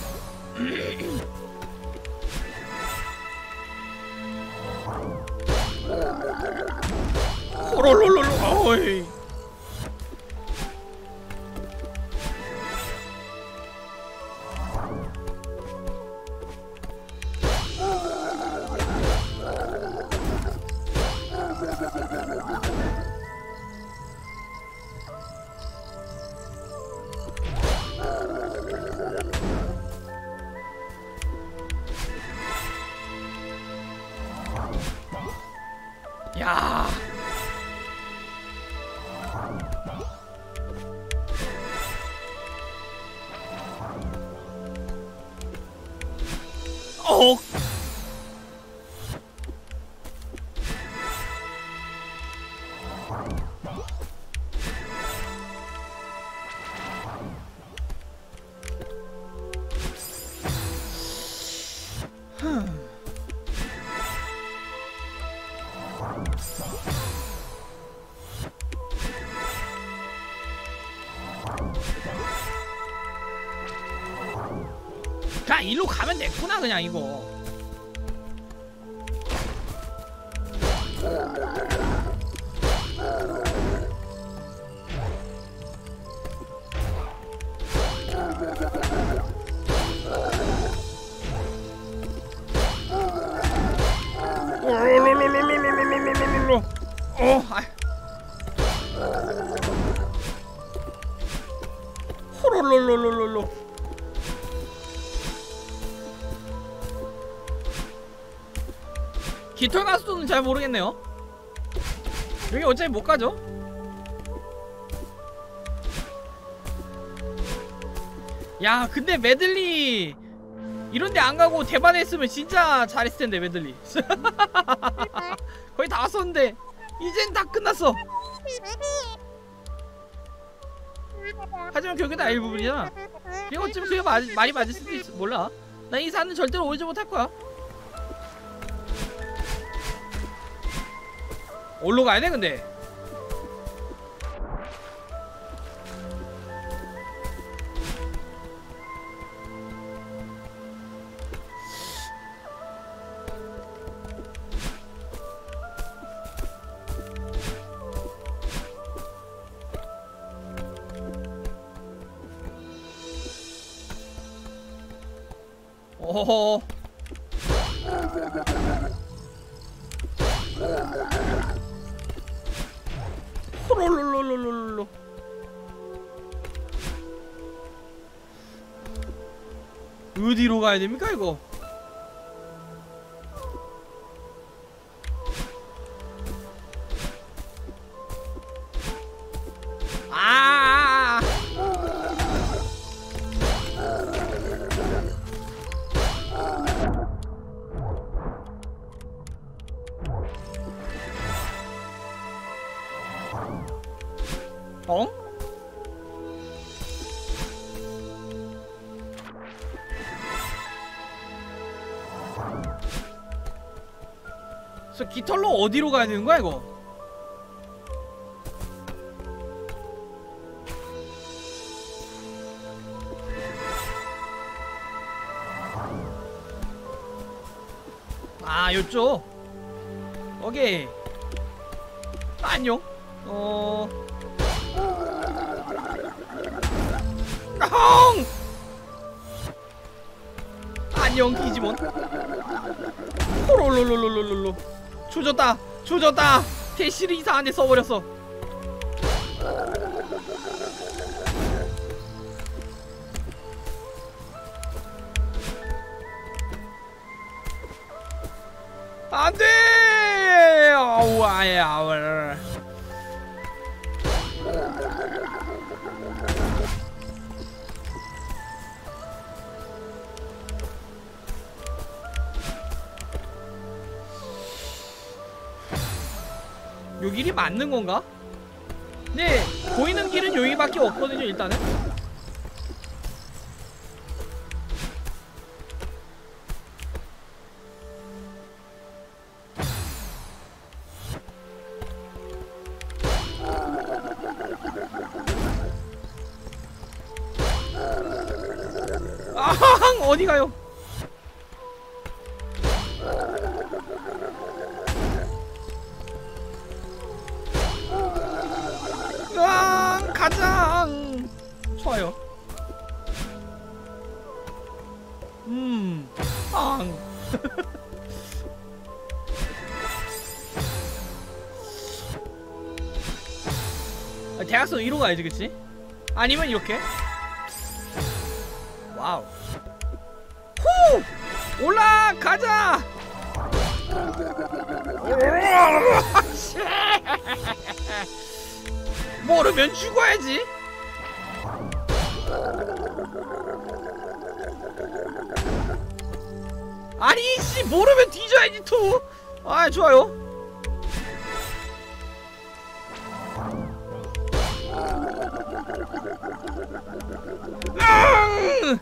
호롤롤롤. 어이. 야. 어. 그냥 일로 가면 됐구나 그냥 이거. 어, 아. 호롤롤롤롤롤. 깃털 가수는 잘 모르겠네요. 여기 어차피 못 가죠? 야, 근데 메들리 이런데 안 가고 대만에 했으면 진짜 잘했을 텐데 메들리. 거의 다 왔었는데 이젠 다 끝났어. 하지만 결국엔 다 일부분이잖아. 이거 어쩌면 그게 마, 말이 맞을 수도 있어. 몰라. 나 이 산은 절대로 오지 못할 거야. 어디로 가야 돼 근데? 오호호. 호롤롤롤롤롤. 어디로 가야 됩니까 이거? 아. 어? 그래서 깃털로 어디로 가야 되는 거야 이거? 아, 요쪽. 오케이. 안녕. 어. 형! 안녕 디지몬. 호롤롤롤롤롤롤. 조졌다. 조졌다. 대시를 이상한 데 써버렸어. 안돼! 아우 아야 아우. 요 길이 맞는 건가? 네, 보이는 길은 여기밖에 없거든요. 일단은. 아항! 어디 가요? 으앙! 가장! 좋아요. 음. 앙. 대학선 위로 가야지, 그치? 아니면 이렇게. 와우. 후! 올라가자! 모르면 죽어야지. 아니 씨, 모르면 뒤져야지 투. 아 좋아요. 으앙!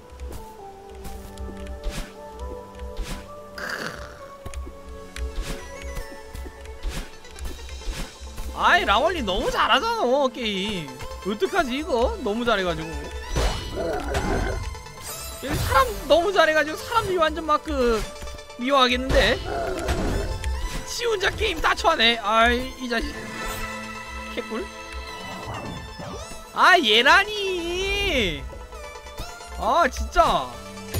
아이 라월리 너무 잘하잖아 게임. 어떡하지 이거? 너무 잘해가지고. 사람 너무 잘해가지고 사람들이 완전 막 그 미워하겠는데. 지 혼자 게임 다 쳐하네. 아이 이 자식 개꿀. 아 얘라니. 아 진짜.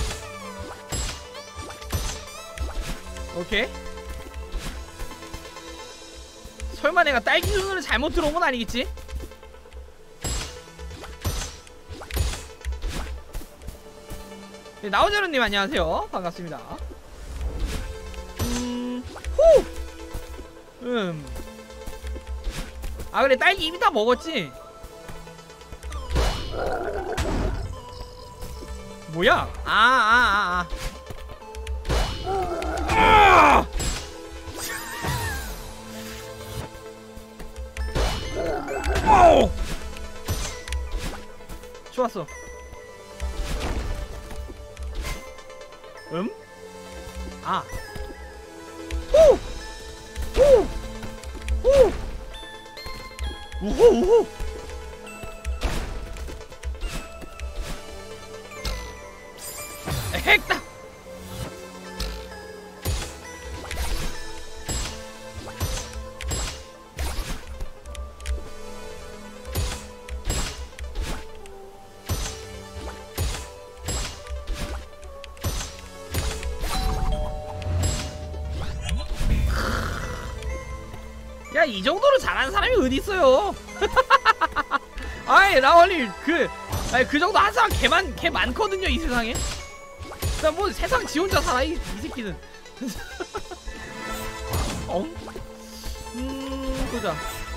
오케이. 설마 내가 딸기 눈으로 잘못 들어온 건 아니겠지? 네, 나오제로님 안녕하세요. 반갑습니다. 음... 후! 음... 아 그래 딸기 이미 다 먹었지? 뭐야? 아 아 아아 아, 아. 오! 좋았어. 음? 아. 후! 후! 후! 우후 우후. 핵다. 야, 이 정도로 잘하는 사람이 어디 있어요? 아이 라월님 그, 아니, 그 정도 한 사람 개만 개 많거든요 이 세상에. 나 뭐 세상 지 혼자 살아 이, 이 새끼는. 어? 음 보자.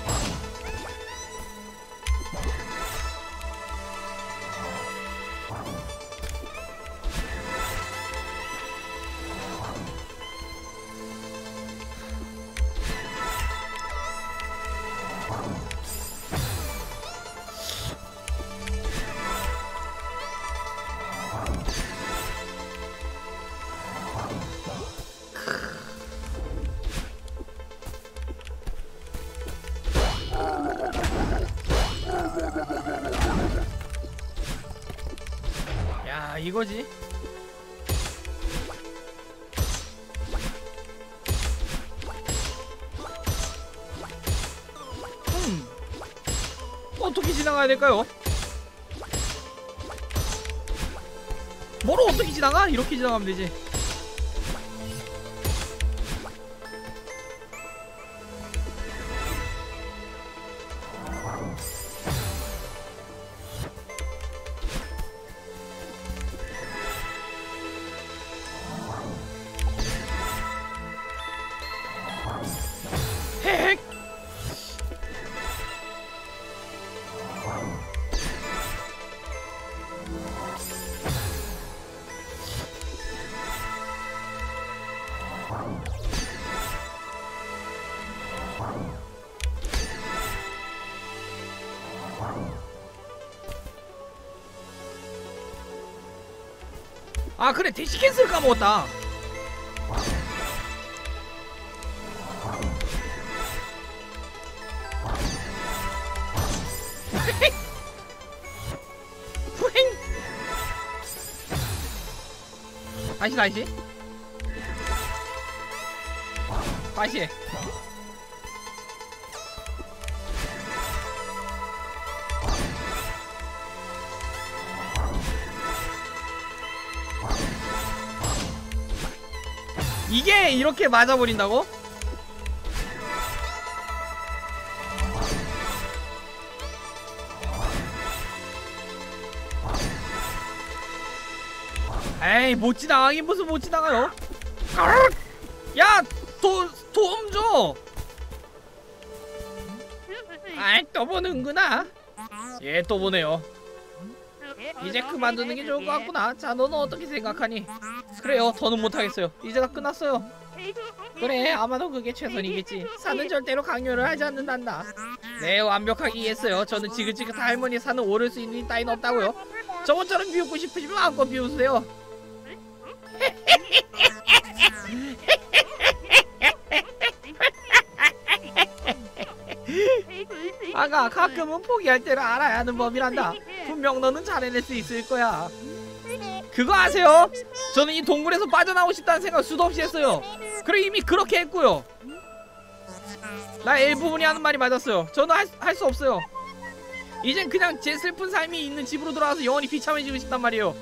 야 이거지. 음 어떻게 지나가야 될까요? 뭐로 어떻게 지나가? 이렇게 지나가면 되지. 아 그래 대시 캔슬 까먹었다. 후행. 다시 다시 다시 해. 이게 이렇게 맞아버린다고? 에이 못 지나가긴 무슨 못 지나가요. 야 도, 도움 줘. 아이 또 보는구나. 예 또 보네요. 이제 그만두는 게 좋을 것 같구나. 자 너는 어떻게 생각하니? 그래요 더는 못하겠어요. 이제 다 끝났어요. 그래 아마도 그게 최선이겠지. 사는 절대로 강요를 하지 않는단다. 네 완벽하게 이해했어요. 저는 지긋지긋한 할머니 사는 오를 수 있는 따윈 없다고요. 저번처럼 비웃고 싶으시면 마음껏 비웃으세요. 아가 가끔은 포기할 때를 알아야 하는 법이란다. 분명 너는 잘해낼 수 있을 거야. 그거 아세요? 저는 이 동굴에서 빠져나오고 싶다는 생각 수도 없이 했어요. 그리고 이미 그렇게 했고요. 나 일부분이 하는 말이 맞았어요. 저는 할, 할 수 없어요. 이젠 그냥 제 슬픈 삶이 있는 집으로 돌아와서 영원히 비참해지고 싶단 말이에요.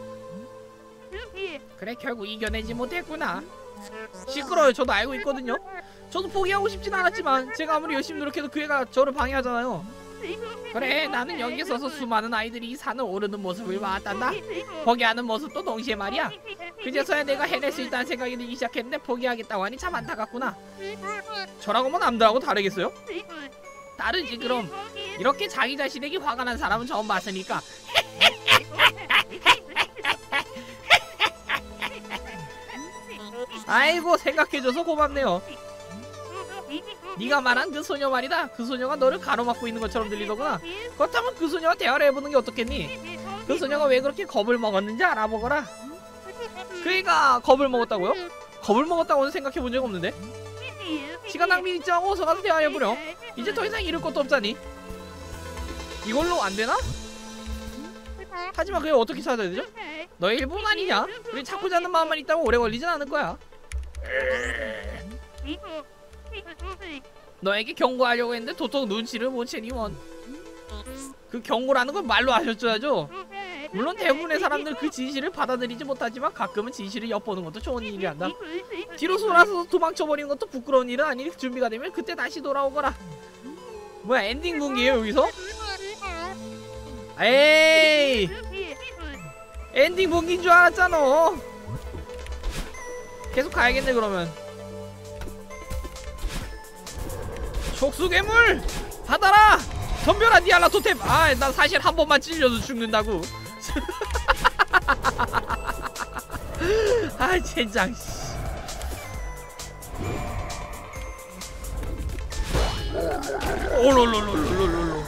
그래 결국 이겨내지 못했구나. 시끄러워요. 저도 알고 있거든요. 저도 포기하고 싶진 않았지만 제가 아무리 열심히 노력해도 그 애가 저를 방해하잖아요. 그래 나는 여기 서서 수많은 아이들이 이 산을 오르는 모습을 봤단다. 포기하는 모습도 동시에 말이야. 그제서야 내가 해낼 수 있다는 생각이 들기 시작했는데 포기하겠다고 하니 참 안타깝구나. 저라고 뭐 남들하고 다르겠어요? 다르지 그럼. 이렇게 자기 자신에게 화가 난 사람은 처음 봤으니까. 아이고 생각해줘서 고맙네요. 네가 말한 그 소녀 말이다. 그 소녀가 너를 가로막고 있는 것처럼 들리더구나. 그렇다면 그 소녀와 대화를 해보는 게 어떻겠니? 그 소녀가 왜 그렇게 겁을 먹었는지 알아보거라. 그 애가 겁을 먹었다고요? 겁을 먹었다고는 생각해본 적 없는데? 시간 낭비 잊지 말고 어서 가서 대화해보렴. 이제 더 이상 잃을 것도 없자니. 이걸로 안되나? 하지만 그게 어떻게 찾아야 되죠? 너의 일본 아니냐? 우리 찾고자 하는 마음만 있다면 오래 걸리진 않을 거야. 너에게 경고하려고 했는데 도통 눈치를 못 채니 원. 그 경고라는 건 말로 하셨줘야죠. 물론 대부분의 사람들 그 진실을 받아들이지 못하지만 가끔은 진실을 엿보는 것도 좋은 일이란다. 뒤로 돌아서서 도망쳐버리는 것도 부끄러운 일은 아니. 준비가 되면 그때 다시 돌아오거라. 뭐야 엔딩 분기예요 여기서? 에이 엔딩 분기인 줄 알았잖아. 계속 가야겠네 그러면. 촉수괴물 받아라. 덤벼라 니알라 토템. 아 난 사실 한 번만 찔려도 죽는다고. 아 젠장. 오롤롤롤롤롤롤.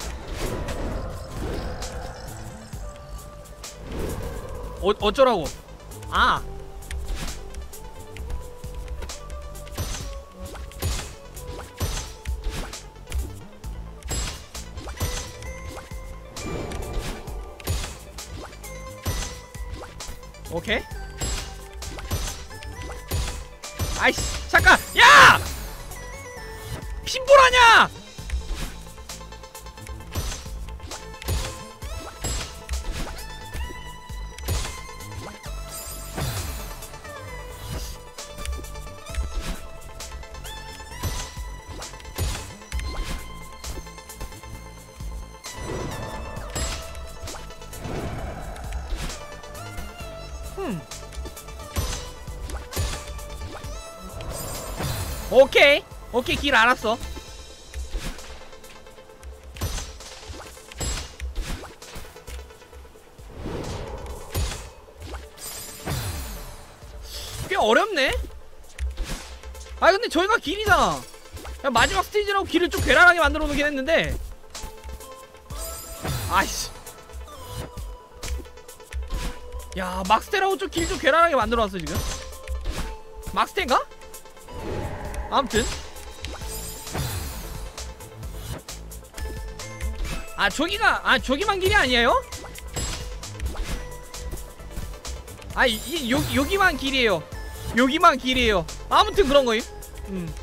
어 어쩌라고? 아. 오케이. 아이씨 잠깐. 야! 핀볼하냐? 흠. 오케이 오케이 길 알았어. 꽤 어렵네. 아 근데 저희가 길이잖아. 그냥 마지막 스테이지라고 길을 좀 괴랄하게 만들어 놓긴 했는데. 아이씨 야 막스테라고 좀 길 좀 괴랄하게 만들어놨어 지금. 막스텐가? 아무튼 아 저기가 아 저기만 길이 아니에요? 아 이, 이, 요, 여기만 길이에요. 여기만 길이에요. 아무튼 그런 거임. 음.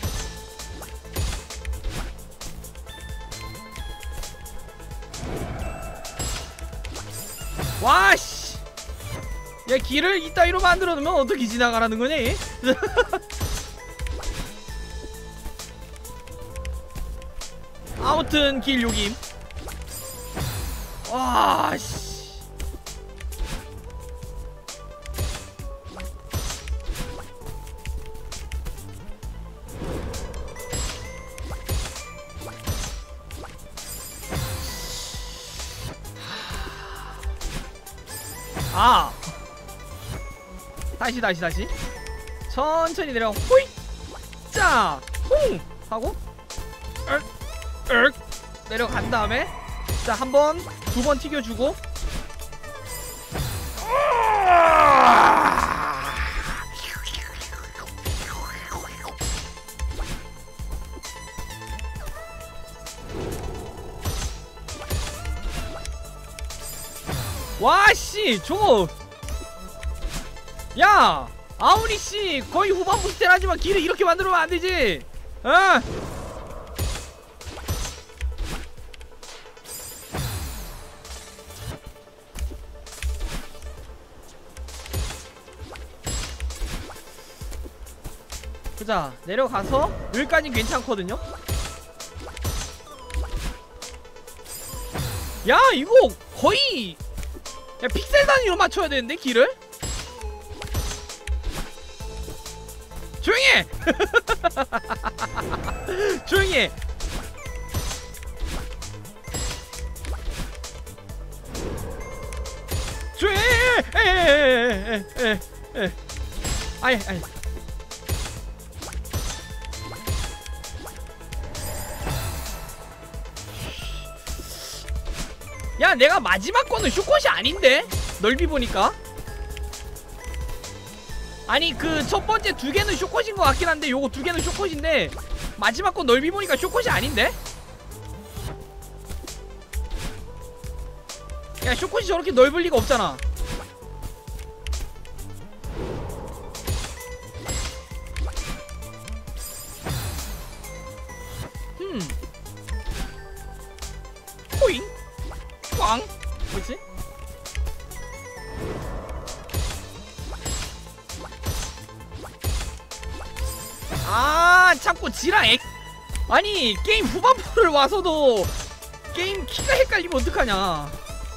와씨 야 길을 이따위로 만들어 놓으면 어떻게 지나가라는 거니? 아무튼 길 여김. 와씨 아 다시 다시 다시 천천히 내려. 호잇 자 홍 하고 ör, ör, 내려간 다음에 자 한 번 두 번 튀겨주고 와씨 저거 야 아우리씨 거의 후반부 스텔 하지만 길을 이렇게 만들면 안되지. 어? 보자 내려가서 여기까진 괜찮거든요. 야 이거 거의 야 픽셀 단위로 맞춰야 되는데 길을? 조용히 해! 조용히 해! 조용히 해! 에에에에에에 아이 아이 야 내가 마지막 거는 쇼컷이 아닌데? 넓이 보니까 아니 그 첫번째 두 개는 쇼컷인 것 같긴 한데 요거 두 개는 쇼컷인데 마지막 거 넓이 보니까 쇼컷이 아닌데? 야 쇼컷이 저렇게 넓을 리가 없잖아. 음 호잉 꽝 뭐지? 아 참고 지라 액 아니 게임 후반부를 와서도 게임 키가 헷갈리면 어떡하냐.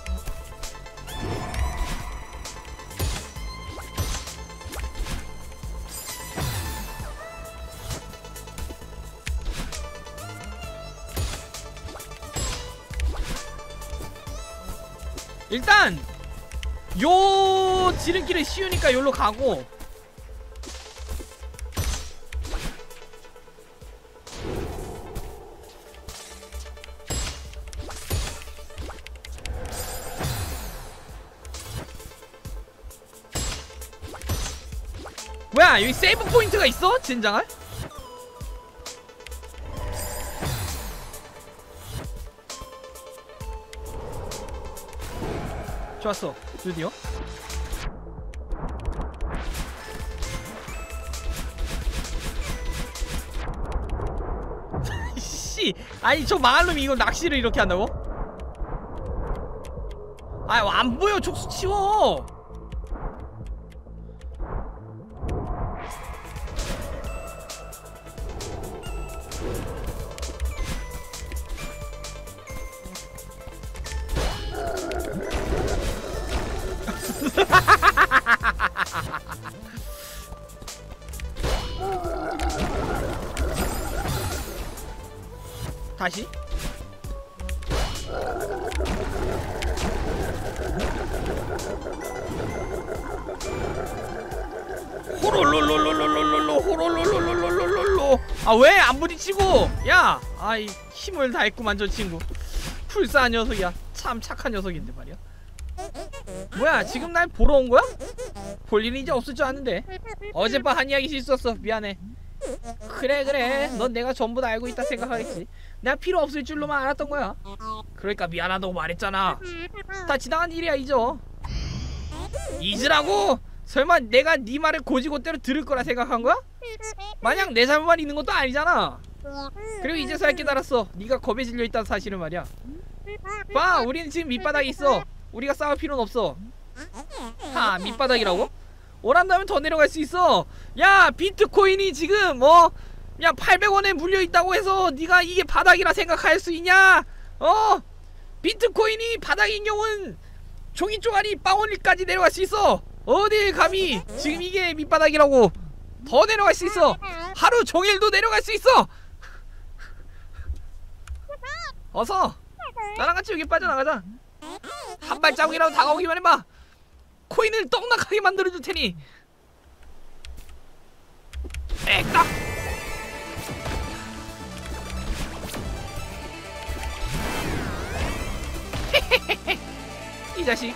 일단 요 지름길은 쉬우니까 요로 가고 뭐야 여기 세이브 포인트가 있어? 젠장할? 좋았어 드디어. 씨 아니 저 망할 놈이 이거 낚시를 이렇게 한다고? 아 안 보여 촉수 치워. 다시 호롤롤롤롤롤롤롤 호롤롤롤롤롤롤. 아 왜 안 부딪히고? 야 아이 힘을 다했구만 저 친구. 풀싸한 녀석이야. 참 착한 녀석인데 말이야. 뭐야 지금 날 보러 온 거야? 볼 일이 이제 없을 줄 아는데. 어젯밤 한 이야기 실수했어. 미안해. 그래 그래 넌 내가 전부 다 알고 있다 생각하겠지. 내가 필요 없을 줄로만 알았던 거야. 그러니까 미안하다고 말했잖아. 다 지나간 일이야. 잊어. 잊으라고? 설마 내가 네 말을 고지고대로 들을 거라 생각한 거야? 마냥 내 잘못만 있는 것도 아니잖아. 그리고 이제서야 깨달았어. 네가 겁에 질려 있다는 사실을 말이야. 봐 우리는 지금 밑바닥에 있어. 우리가 싸울 필요는 없어. 하 밑바닥이라고? 원한다면 더 내려갈 수 있어. 야 비트코인이 지금 뭐 야 팔백 원에 물려있다고 해서 네가 이게 바닥이라 생각할 수 있냐? 어? 비트코인이 바닥인 경우는 종이 쪼가리 빵원리까지 내려갈 수 있어. 어딜 감히 지금 이게 밑바닥이라고. 더 내려갈 수 있어. 하루 종일도 내려갈 수 있어. 어서 나랑 같이 여기 빠져나가자. 한 발자국이라도 다가오기만 해봐. 코인을 떡락하게 만들어줄 테니. 에딱. 이 자식.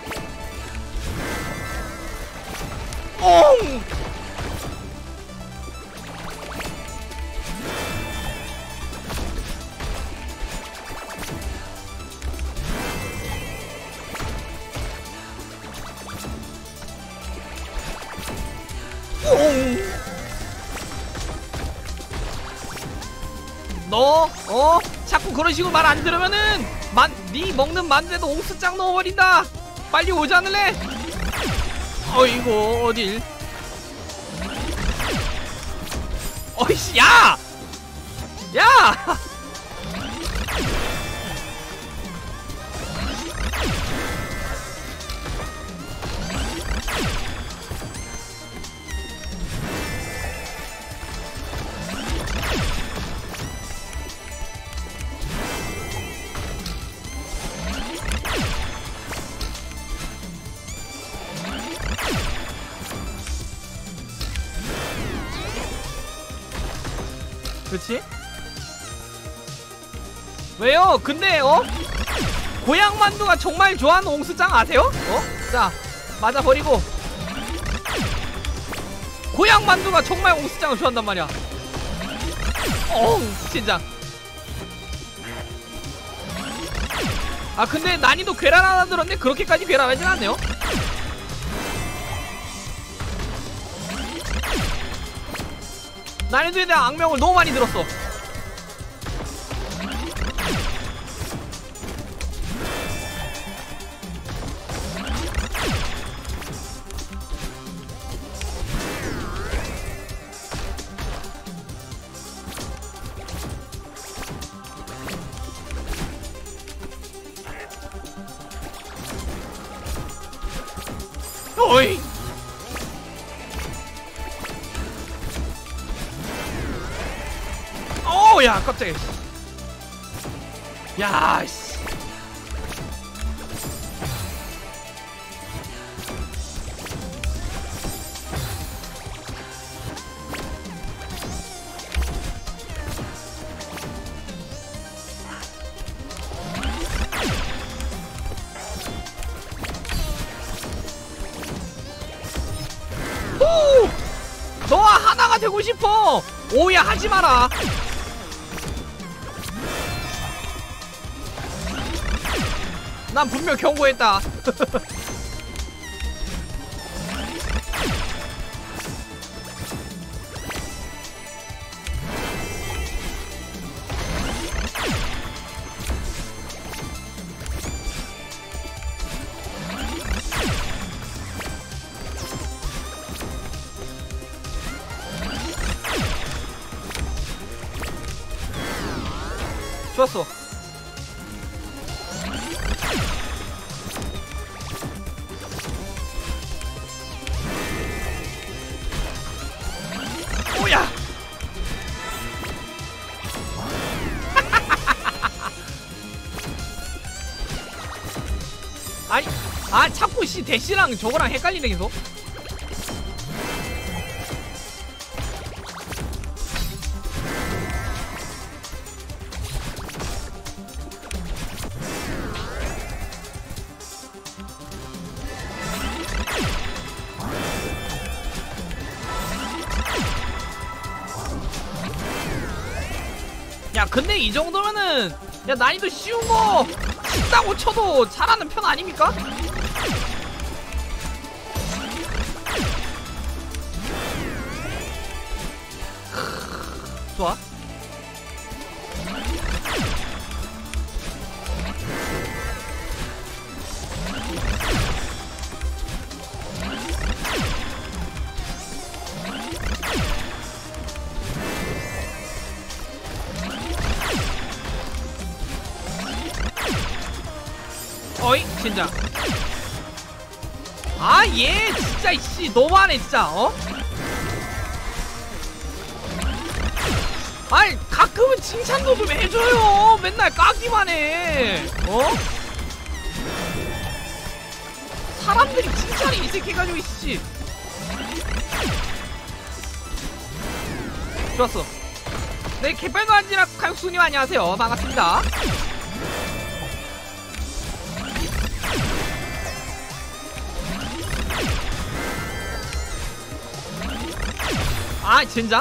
옹. 너, 어? 자꾸 그런 식으로 말 안 들으면은 만, 네 먹는 만두에도 옥수장 넣어버린다. 빨리 오지 않을래? 어이구 어딜. 어이씨 야! 야! 그렇지? 왜요? 근데 어? 고향만두가 정말 좋아하는 옹수장 아세요? 어? 자 맞아버리고. 고향만두가 정말 옹수장을 좋아한단 말이야. 엉 진짜. 아 근데 난이도 괴랄 하나 들었는데 그렇게까지 괴랄하진 않네요. 난이도에 대한 악명을 너무 많이 들었어. 어이. 야 깜짝이야. 야 씨. 후! 너와 하나가 되고 싶어. 오야 하지 마라. 난 분명 경고했다. 좋았어. 오야. 아니, 아 자꾸 씨 대시랑 저거랑 헷갈리네 계속. 야 근데 이 정도면은 야 난이도 쉬운 거 쉽다고 쳐도 잘하는 편 아닙니까? 좋아. 어이 진짜. 아 얘 진짜 이씨 너무하네 진짜. 어? 아이 가끔은 칭찬도 좀 해줘요. 맨날 까기만 해. 어? 사람들이 칭찬이 이색해가지고 이씨. 좋았어. 네 개빨간지락 칼국수님 안녕하세요. 반갑습니다. 아 젠장?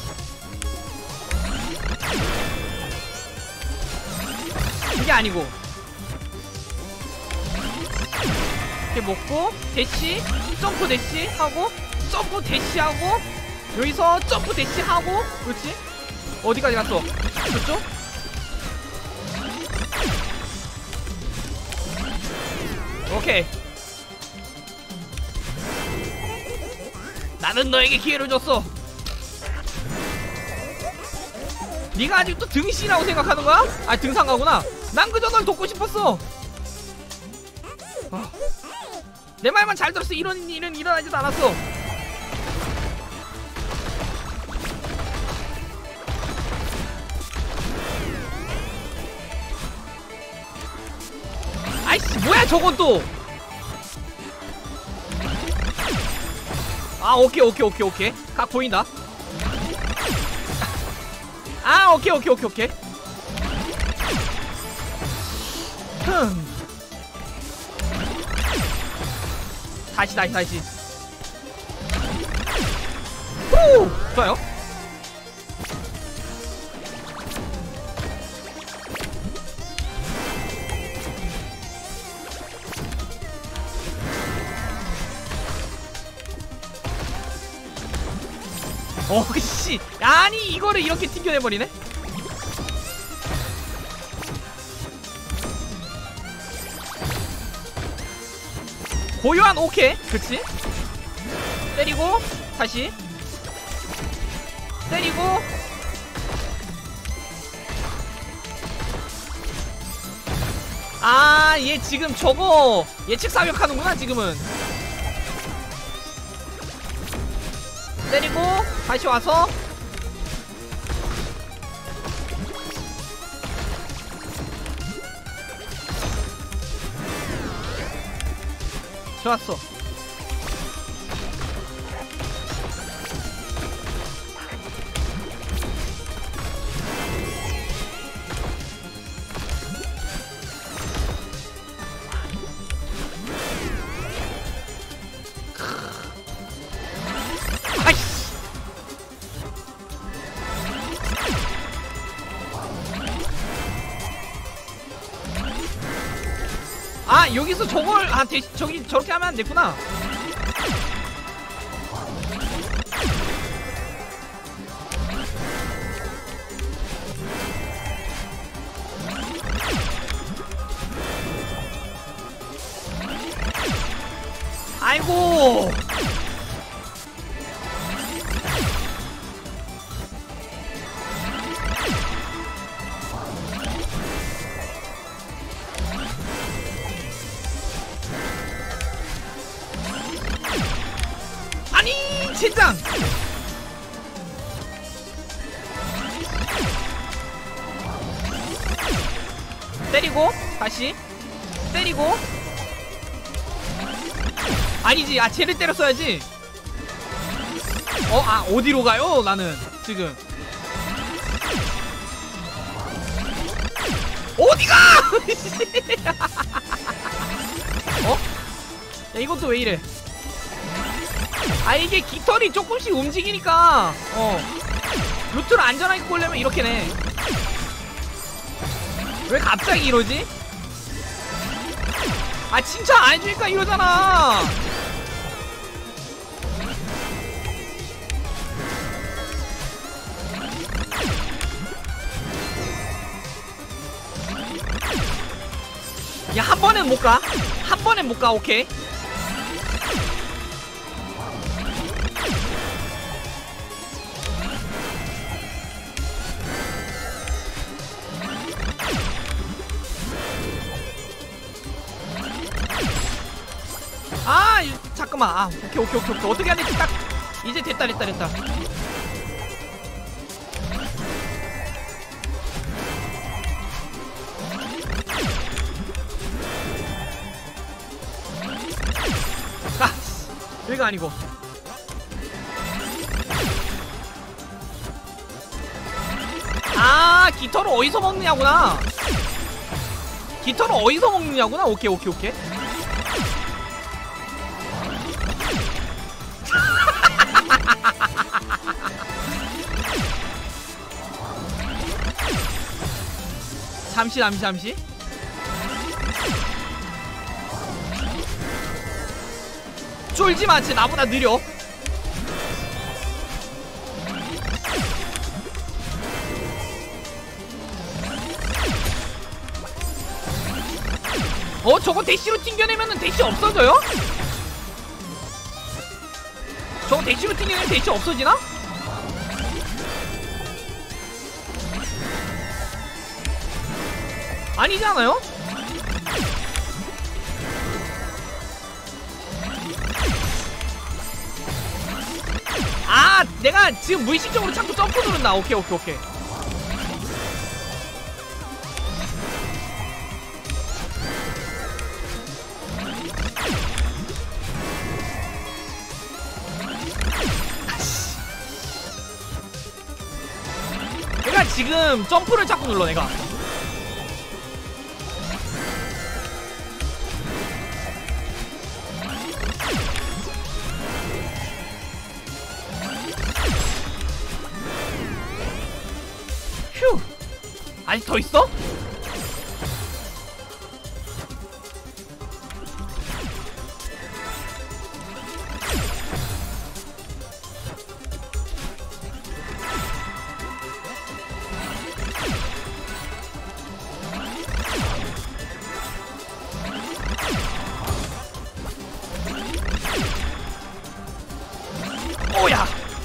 이게 아니고 이렇게 먹고 대시 점프 대시 하고 점프 대시 하고 여기서 점프 대시 하고 그렇지? 어디까지 갔어? 그쪽? 오케이. 나는 너에게 기회를 줬어. 네가 아직도 등신이라고 생각하는 거야? 아 등산가구나. 난 그저 널 돕고 싶었어. 아, 내 말만 잘 들었어. 이런 일은 일어나지도 않았어. 아이씨 뭐야 저건 또. 아 오케이 오케이 오케이 오케이 각 보인다. 아 오케이 오케이 오케이 오케이. 흠. 다시 다시 다시. 후 좋아요. 어씨 아니 이거를 이렇게 튕겨내버리네. 고요한 오케이 그렇지. 때리고 다시 때리고 아 얘 지금 저거 예측 사격하는구나 지금은. 때리고 다시 와서 좋았어. 아 여기서 저걸 아 대, 저기 저렇게 하면 안 됐구나. 아이고 아니 젠장. 때리고 다시 때리고 아니지 아 쟤를 때렸어야지. 어 아 어디로 가요 나는 지금. 어디가 어? 야 이것도 왜 이래. 아 이게 깃털이 조금씩 움직이니까 어 루트를 안전하게 보려면 이렇게네. 왜 갑자기 이러지? 아 칭찬 안 해주니까 이러잖아. 야, 한 번엔 못 가. 한 번엔 못 가. 오케이. 아, 잠깐만. 아, 오케이, 오케이, 오케이, 오케이. 어떻게 하는지 딱. 이제 됐다, 됐다, 됐다. 아, 여기가 아니고. 아, 깃털을 어디서 먹느냐구나. 깃털을 어디서 먹느냐구나. 오케이, 오케이, 오케이. 잠시 잠시 잠시 쫄지마. 쟤 나보다 느려. 어? 저거 대시로 튕겨내면은 대시 없어져요? 저거 대시로 튕겨내면 대시 없어지나? 아니잖아요? 아, 내가 지금 무의식적으로 자꾸 점프 누른다. 오케이, 오케이, 오케이. 내가 지금 점프를 자꾸 눌러, 내가. 휴! 아직 더 있어? 오야!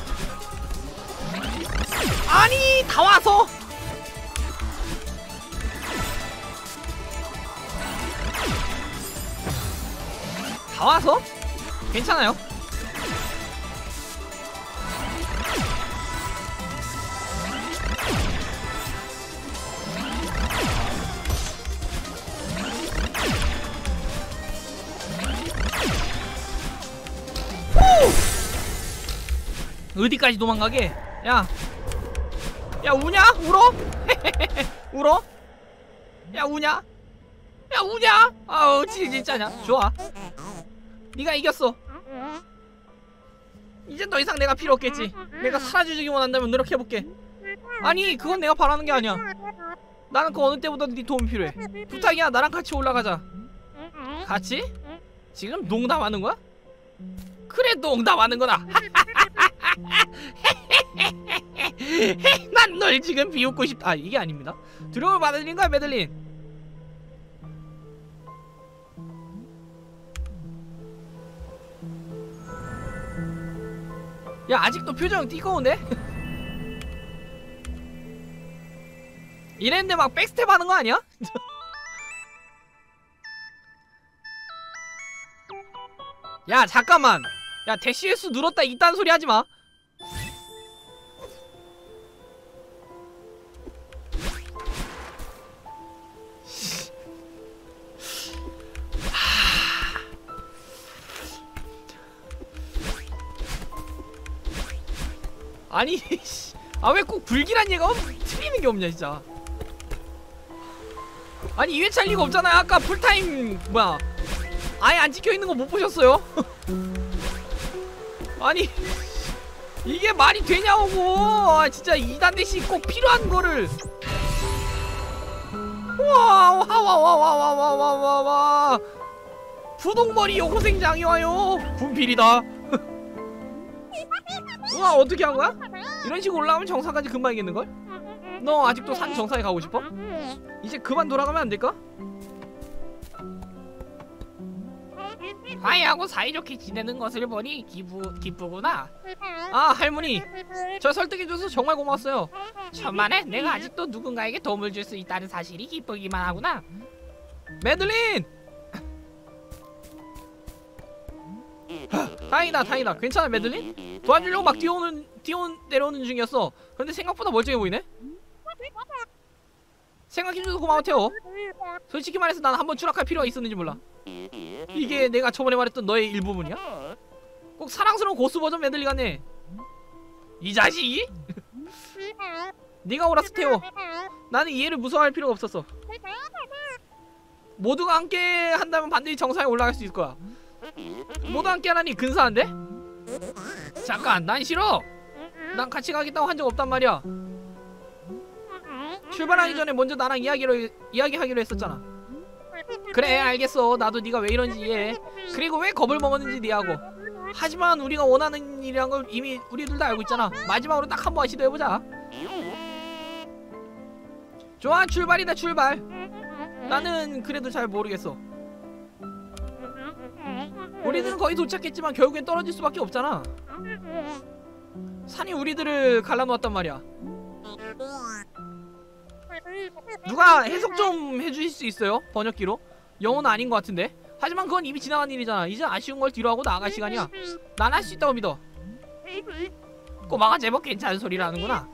아니, 다 와서! 다 와서? 괜찮아요. 어디까지 도망가게? 야, 야 우냐? 울어? 울어? 야 우냐? 야 우냐? 아우 진짜냐? 좋아. 네가 이겼어. 이젠 더 이상 내가 필요 없겠지. 내가 사라지기만 한다면 노력해볼게. 아니 그건 내가 바라는 게 아니야. 나는 그 어느 때보다 네 도움이 필요해. 부탁이야, 나랑 같이 올라가자. 같이? 지금 농담하는 거야? 그래, 농담하는 거다. 난 널 지금 비웃고 싶다. 아, 이게 아닙니다. 두려움을 받아들인 거야, 메들린. 야, 아직도 표정 띠꺼운데? 이랬는데 막 백스텝 하는 거 아니야? 야, 잠깐만. 야, 대시횟수 늘었다 이딴 소리 하지 마. 아니, 아 왜 꼭 불길한 얘가 틀리는 게 없냐 진짜. 아니 이 회차 할 리가 없잖아요. 아까 풀타임 뭐야 아예 안 찍혀있는 거 못 보셨어요? 아니 이게 말이 되냐고. 아, 진짜 이 단 대시 꼭 필요한 거를. 와와와와와와와와 부동머리 여고생장이 와요. 분필이다. 우와, 어떻게 한 거야? 이런 식으로 올라오면 정상까지 금방이겠는걸? 너 아직도 산 정상에 가고 싶어? 이제 그만 돌아가면 안 될까? 화해하고 사이좋게 지내는 것을 보니 기쁘, 기쁘구나. 아, 할머니, 저 설득해줘서 정말 고마웠어요. 천만에 내가 아직도 누군가에게 도움을 줄 수 있다는 사실이 기쁘기만 하구나. 매들린! 다행이다, 다행이다. 괜찮아, 매들린? 도와주려고 막 뛰어오는, 뛰어 내려오는 중이었어. 그런데 생각보다 멀쩡해 보이네? 생각해줘서 고마워, 태호. 솔직히 말해서 난 한번 추락할 필요가 있었는지 몰라. 이게 내가 저번에 말했던 너의 일부분이야? 꼭 사랑스러운 고스 버전 매들리 같네. 이 자식이? 네가 옳았어, 태호. 나는 이해를 무서워할 필요가 없었어. 모두가 함께 한다면 반드시 정상에 올라갈 수 있을 거야. 모두 함께 하라니 근사한데? 잠깐, 난 싫어. 난 같이 가겠다고 한 적 없단 말이야. 출발하기 전에 먼저 나랑 이야기로, 이야기하기로 했었잖아. 그래, 알겠어. 나도 네가 왜 이런지 이해해. 그리고 왜 겁을 먹었는지 이해하고. 하지만 우리가 원하는 일이란 걸 이미 우리 둘 다 알고 있잖아. 마지막으로 딱 한 번 시도해보자. 좋아, 출발이다, 출발. 나는 그래도 잘 모르겠어. 우리들은 거의 도착했지만 결국엔 떨어질 수밖에 없잖아. 산이 우리들을 갈라놓았단 말이야. 누가 해석 좀 해주실 수 있어요? 번역기로? 영어는 아닌 것 같은데? 하지만 그건 이미 지나간 일이잖아. 이제 아쉬운 걸 뒤로 하고 나아갈 시간이야. 난 할 수 있다고 믿어. 꼬마가 제법 괜찮은 소리를 하는구나.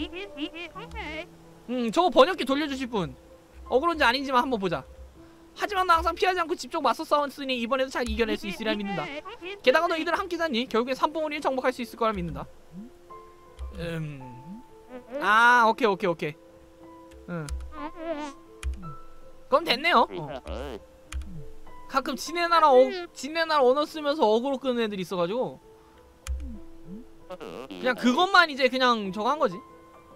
음, 저거 번역기 돌려주실 분. 억울한지 아닌지만 한번 보자. 하지만 나 항상 피하지 않고 직접 맞서 싸웠으니 이번에도 잘 이겨낼 수 있으리라 믿는다. 게다가 너희들은 함께 다니 결국엔 삼봉우리를 정복할 수 있을 거라 믿는다. 음... 아, 오케이 오케이 오케이. 응. 그럼 됐네요. 어. 가끔 지네 나라 어, 지네 나라 언어 쓰면서 어그로 끄는 애들이 있어가지고 그냥 그것만 이제 그냥 저거 한 거지.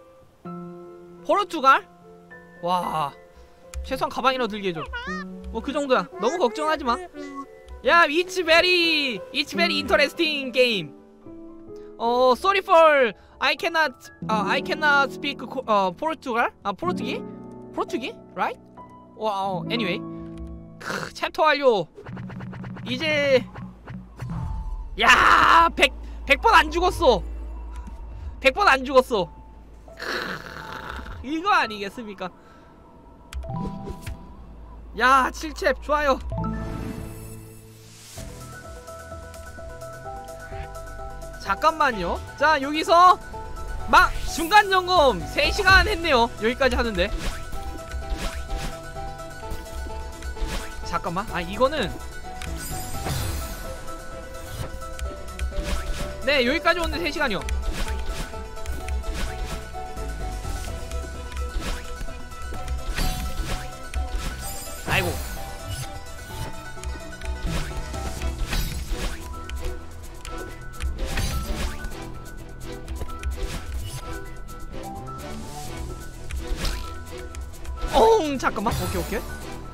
포르투갈? 와, 최소한 가방이라도 들게 해줘. 뭐 그 정도야. 너무 걱정하지 마. 야, it's very, it's very interesting game. 어, sorry for I cannot, uh, I cannot speak uh, Portugal. 아, 포르투기? 포르투기? Right? 와, anyway. 크, 챕터 완료. 이제 야, 백, 백 번 안 죽었어. 백 번 안 죽었어. 크, 이거 아니겠습니까? 야, 칠 챕 좋아요. 잠깐만요. 자, 여기서 막 중간 점검 세 시간 했네요. 여기까지 하는데. 잠깐만. 아, 이거는 네, 여기까지 오는데 세 시간이요. 아이고. 어, 잠깐만. 오케이 오케이.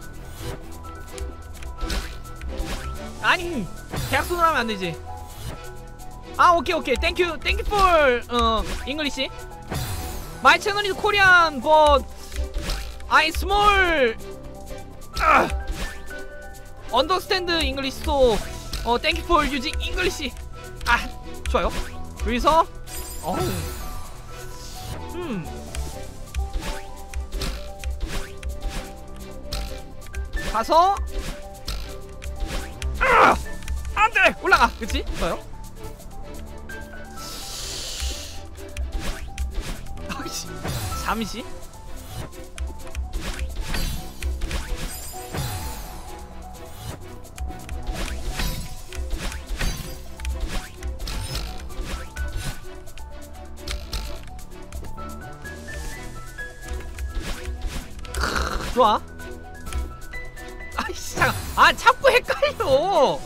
아니, 대학손을 하면 안 되지. 아, 오케이 오케이. 땡큐 땡큐 for 어 English. My channel is Korean, but I small uh, understand English, so 어 thank you for using English. 아, 좋아요. 여기서 어우, 음, 가서 아, 안돼, 올라가. 그치? 좋아요. 잠시. 크, 좋아. 아이씨, 잠깐. 아, 자꾸 헷갈려.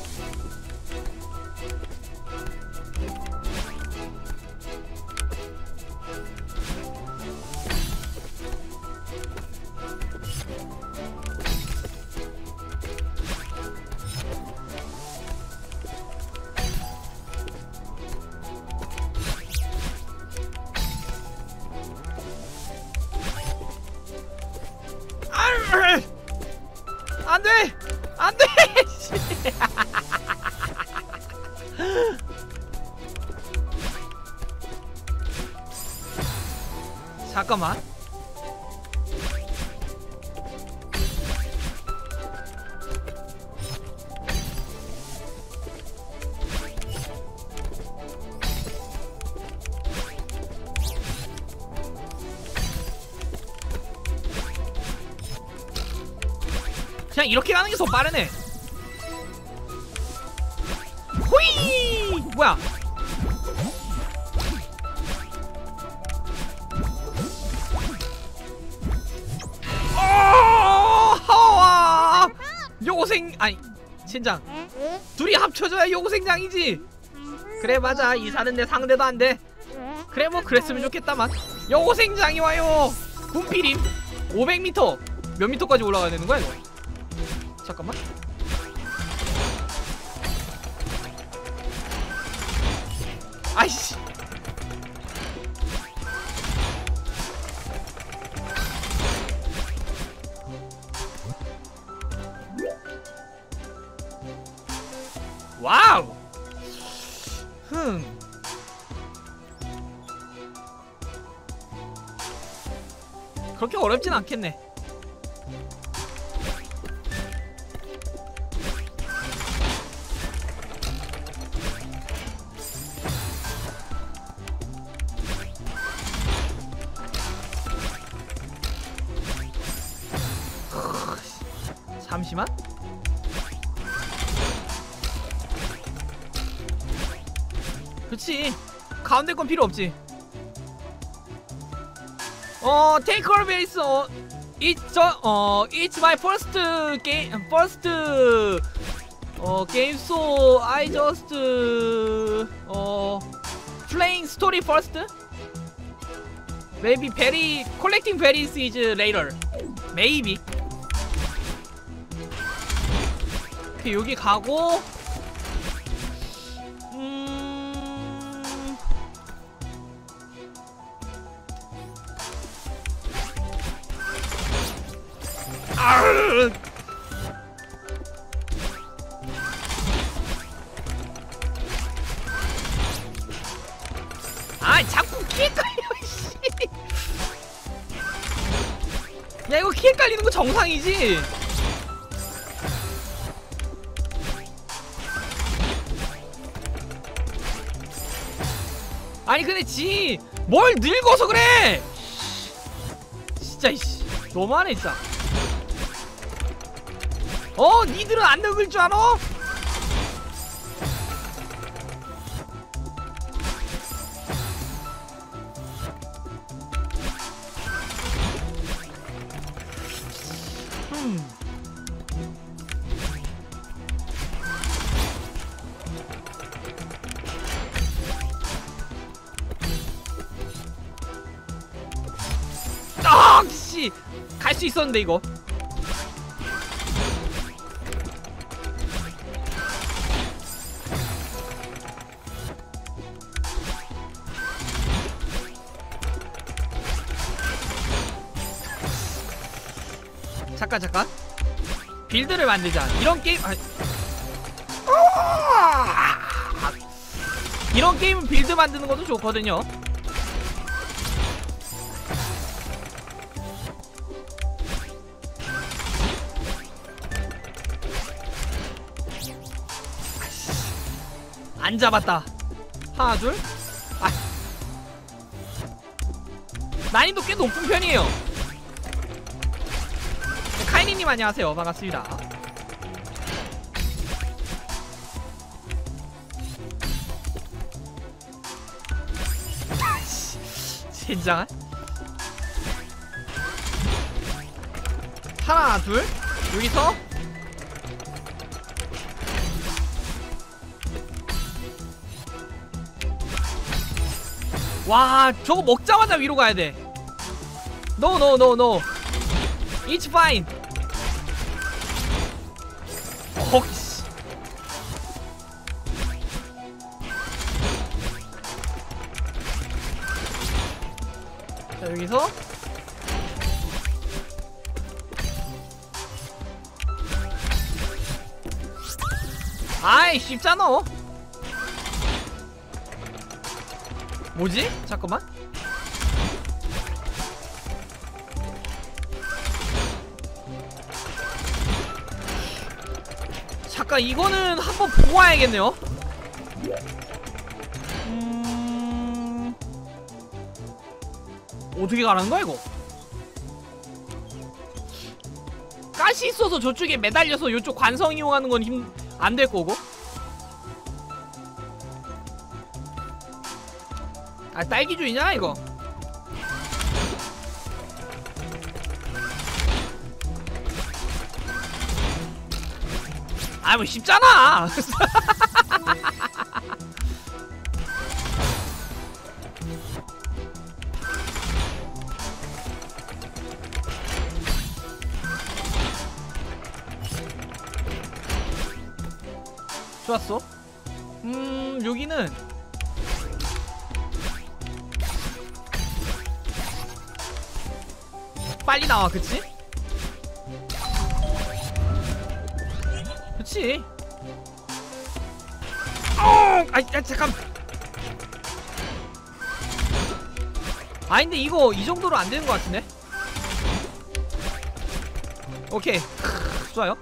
잠깐만. 그냥 이렇게 가는 게 더 빠르네. 호이! 뭐야? 어! 하와! 요고생 아니 신장. 둘이 합쳐져야 요고생장이지. 그래 맞아. 이 사는 내 상대도 안 돼. 그래 뭐 그랬으면 좋겠다만. 요고생장이 와요. 군필임. 오백 미터. 몇 미터까지 올라가야 되는 거야 이거? 잠깐만. 아이씨. 와우. 흠. 그렇게 어렵진 않겠네. 잠시만. 그치. 가운데 건 필요 없지. 어, take our base. 어, it's 어, it's my first game, first 어 game, so I just 어 playing story first. Maybe berry collecting berries is later. Maybe. 오케이, 여기 가고. 음... 아으! 아, 자꾸 키 헷갈려. 씨. 야, 이거 키 헷갈리는 거 정상이지? 아니 근데 지 뭘 늙어서 그래. 진짜 이씨 너무하네 진짜. 어 니들은 안 늙을 줄 알아? 음. 아, 씨, 갈 수 있었는데 이거. 잠깐 잠깐. 빌드를 만들자. 이런 게임. 아... 이런 게임은 빌드 만드는 것도 좋거든요. 안 잡았다. 하나 둘. 아. 난이도 꽤 높은 편이에요. 카이니님 안녕하세요. 반갑습니다. 젠장한. 하나 둘. 여기서 와, 저거 먹자마자 위로 가야 돼. No, no, no, no. It's fine. 어이씨. 자, 여기서 아이, 쉽잖아. 뭐지? 잠깐만. 잠깐 이거는 한번 보고 와야겠네요. 음... 어떻게 가라는 거야 이거? 가시 있어서 저쪽에 매달려서 이쪽 관성 이용하는 건 힘 안 될 거고. 아 딸기주의냐 이거? 아 뭐 쉽잖아. 좋았어. 음 여기는 빨리 나와. 그치? 그치? 어! 아이 야, 잠깐. 아 근데 이거 이 정도로 안 되는 것 같은데? 오케이. 크, 좋아요.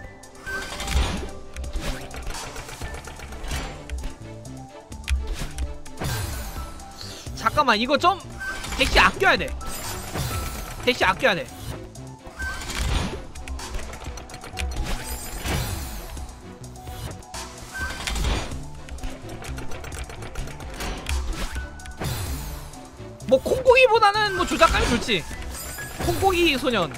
잠깐만 이거 좀 대시 아껴야 돼. 대시 아껴야 돼. 뭐 콩고기보다는 뭐 조작감이 좋지. 콩고기 소년.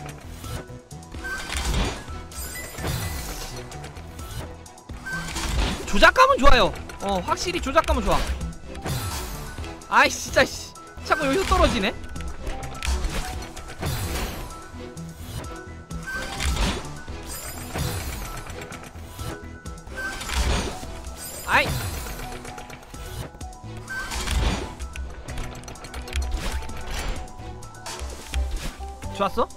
조작감은 좋아요. 어 확실히 조작감은 좋아. 아이 진짜 씨. 자꾸 여기서 떨어지네. 아이 좋았어?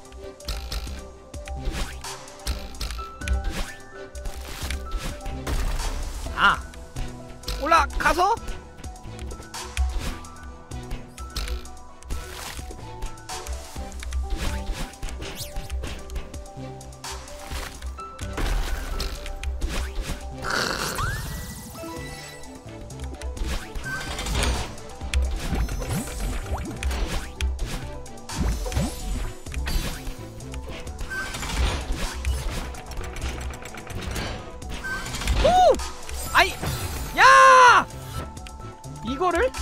아 올라가서 아이 야 이거를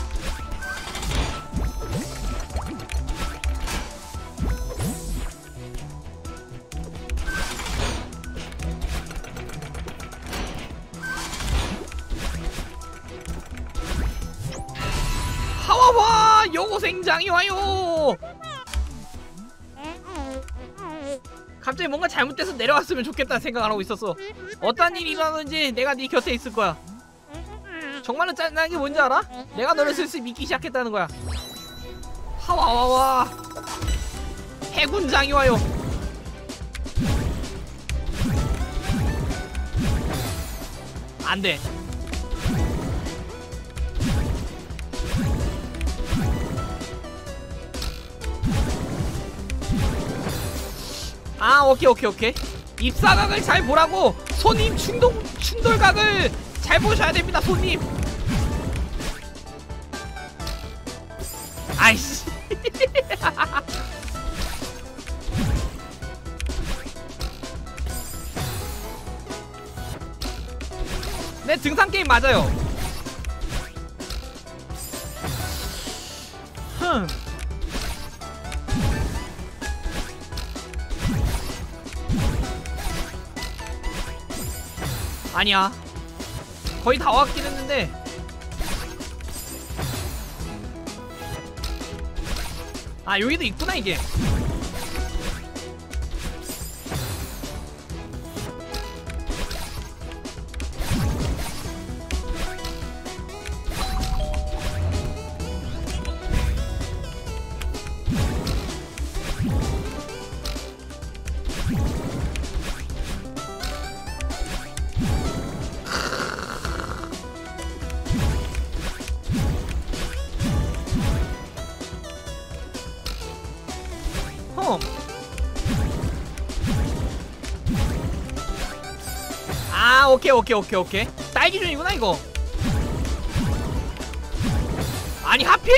하와와 여고생장이 와요. 갑자기 뭔가 잘못돼서 내려왔으면 좋겠다는 생각을 하고 있었어. 어떤 일이 일어나는지 내가 네 곁에 있을 거야. 정말로 짜증나는 게 뭔지 알아? 내가 너를 슬슬 믿기 시작했다는 거야. 하와와와 해군장이 와요. 안돼. 아 오케이 오케이 오케이. 입사각을 잘 보라고. 손님 충동 충돌각을 잘 보셔야 됩니다 손님. 아이씨. 네 등산 게임 맞아요. 흠. 아니야 거의 다 왔긴 했는데 아 여기도 있구나 이게. 오케이 오케이 오케이 오케이. 딸기준이구나 이거. 아니 하필?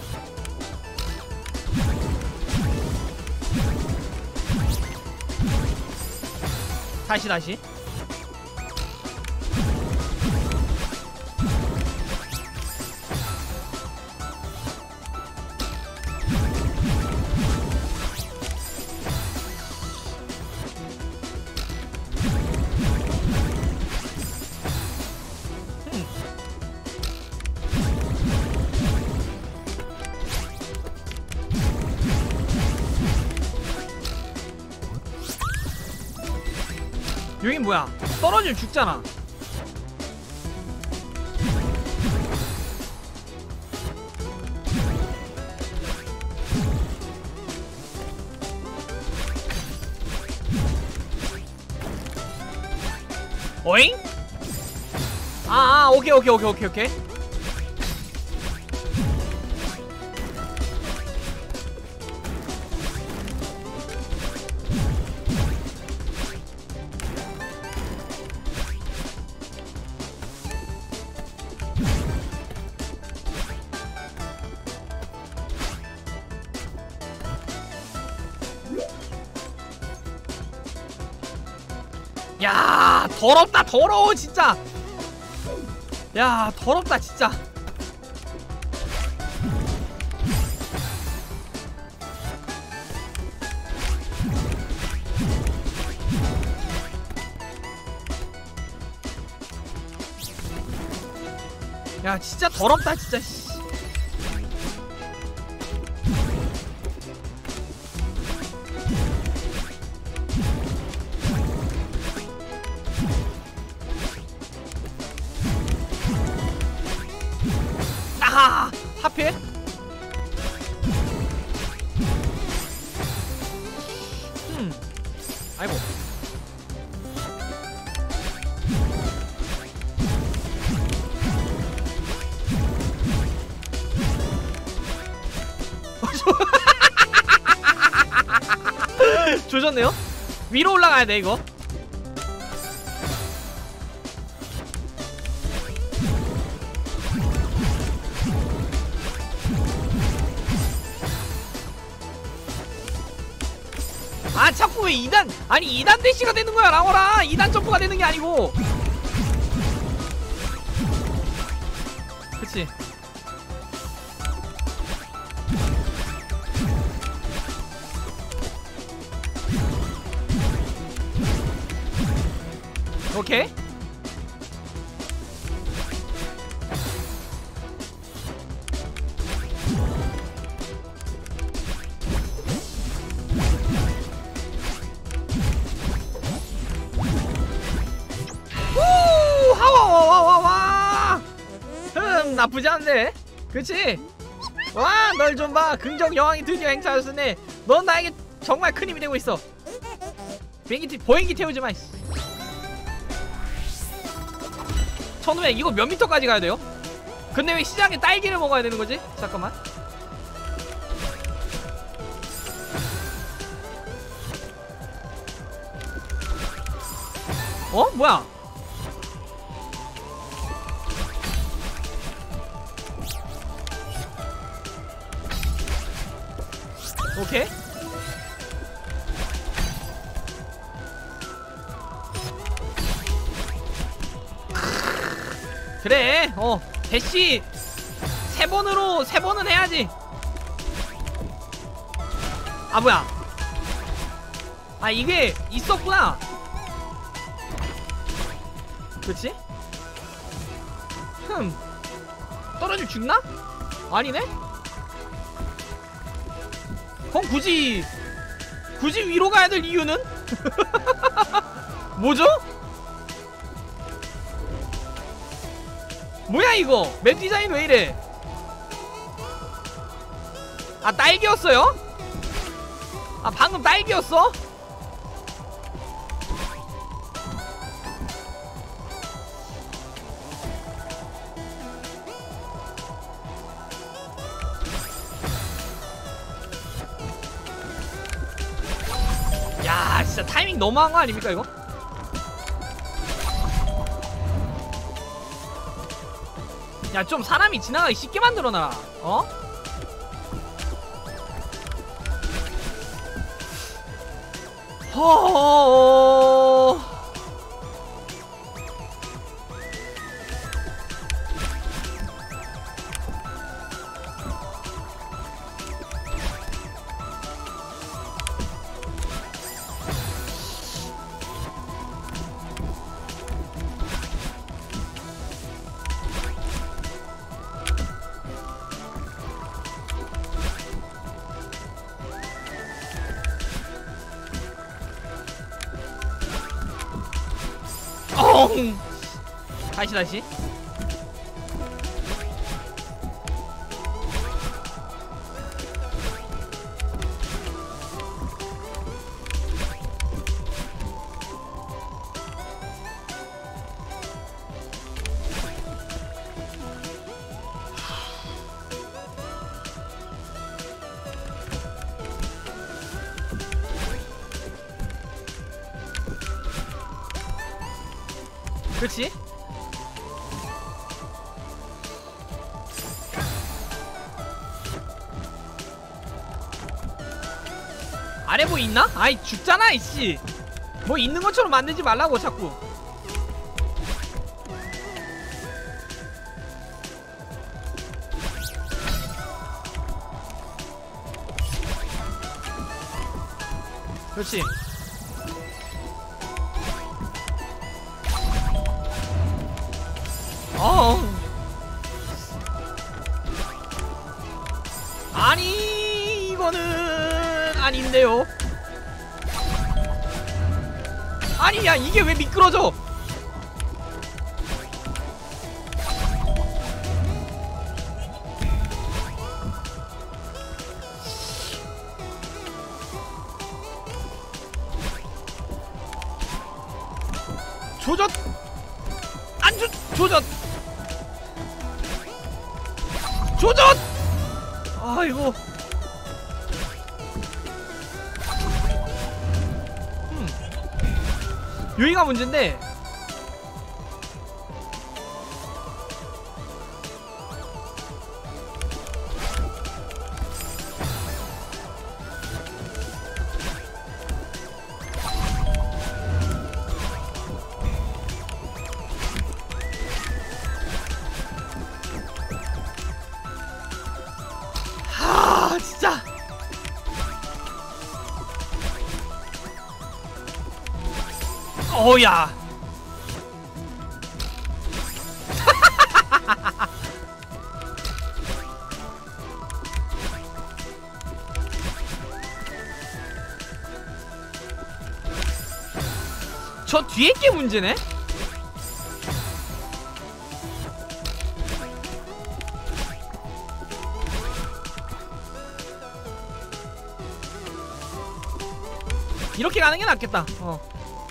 다시 다시. 여긴 뭐야? 떨어지면 죽잖아. 어잉? 아, 아 오케이 오케이 오케이 오케이 오케이. 야 더럽다 더러워 진짜. 야 더럽다 진짜. 야 진짜 더럽다 진짜. 아하 하필? 음 아이고. 조졌네요? 위로 올라가야 돼 이거. 아 자꾸 왜 이 단 아니 이 단 대시가 되는 거야 라오라. 이 단 점프가 되는 게 아니고. 그치. 오케이. 우 하와와와와. 흠 나쁘지 않네. 그치? 와 널 좀 봐. 긍정 여왕이 드디어 행차하였으네. 넌 나에게 정말 큰 힘이 되고 있어. 비행기 보행기 태우지 마. 천우야 이거 몇 미터까지 가야 돼요? 근데 왜 시장에 딸기를 먹어야 되는 거지? 잠깐만. 어? 뭐야? 오케이. 그래 어 대시 세 번으로 세 번은 해야지. 아 뭐야? 아 이게 있었구나. 그치? 흠 떨어지면 죽나? 아니네? 그럼 굳이 굳이 위로 가야 될 이유는? 뭐죠? 뭐야 이거 맵 디자인 왜 이래? 아 딸기였어요? 아 방금 딸기였어? 야 진짜 타이밍 너무한 거 아닙니까 이거? 야, 좀 사람이 지나가기 쉽게 만들어놔. 어? 허. 엉! 다시 다시. 그렇지? 아래 뭐 있나? 아이 죽잖아 이씨. 뭐 있는 것처럼 만들지 말라고 자꾸. 그렇지. 어. 아니 이거는 아닌데요. 아니 야 이게 왜 미끄러져? 조졌. 안 조, 조졌. 조졌! 아이고. 음. 여기가 문제인데. 진짜. 어야. 저 뒤에 게 문제네? 이렇게 가는 게 낫겠다. 어.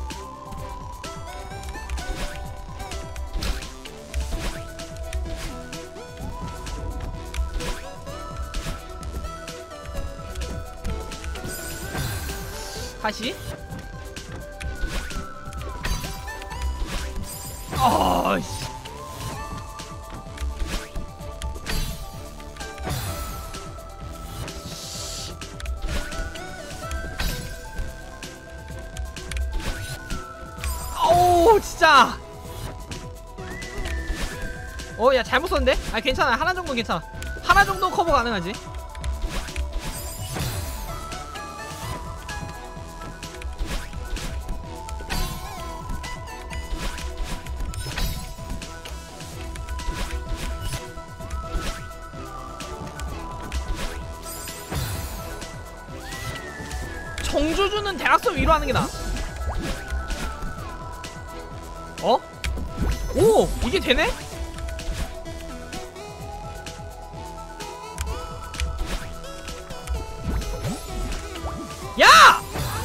다시. 어이씨. 어우 진짜. 어 야 잘못 썼는데? 아 괜찮아. 하나 정도는 괜찮아. 하나 정도 커버 가능하지. 정조주는 대각선 위로 하는 게 나아. 어? 오! 이게 되네? 야!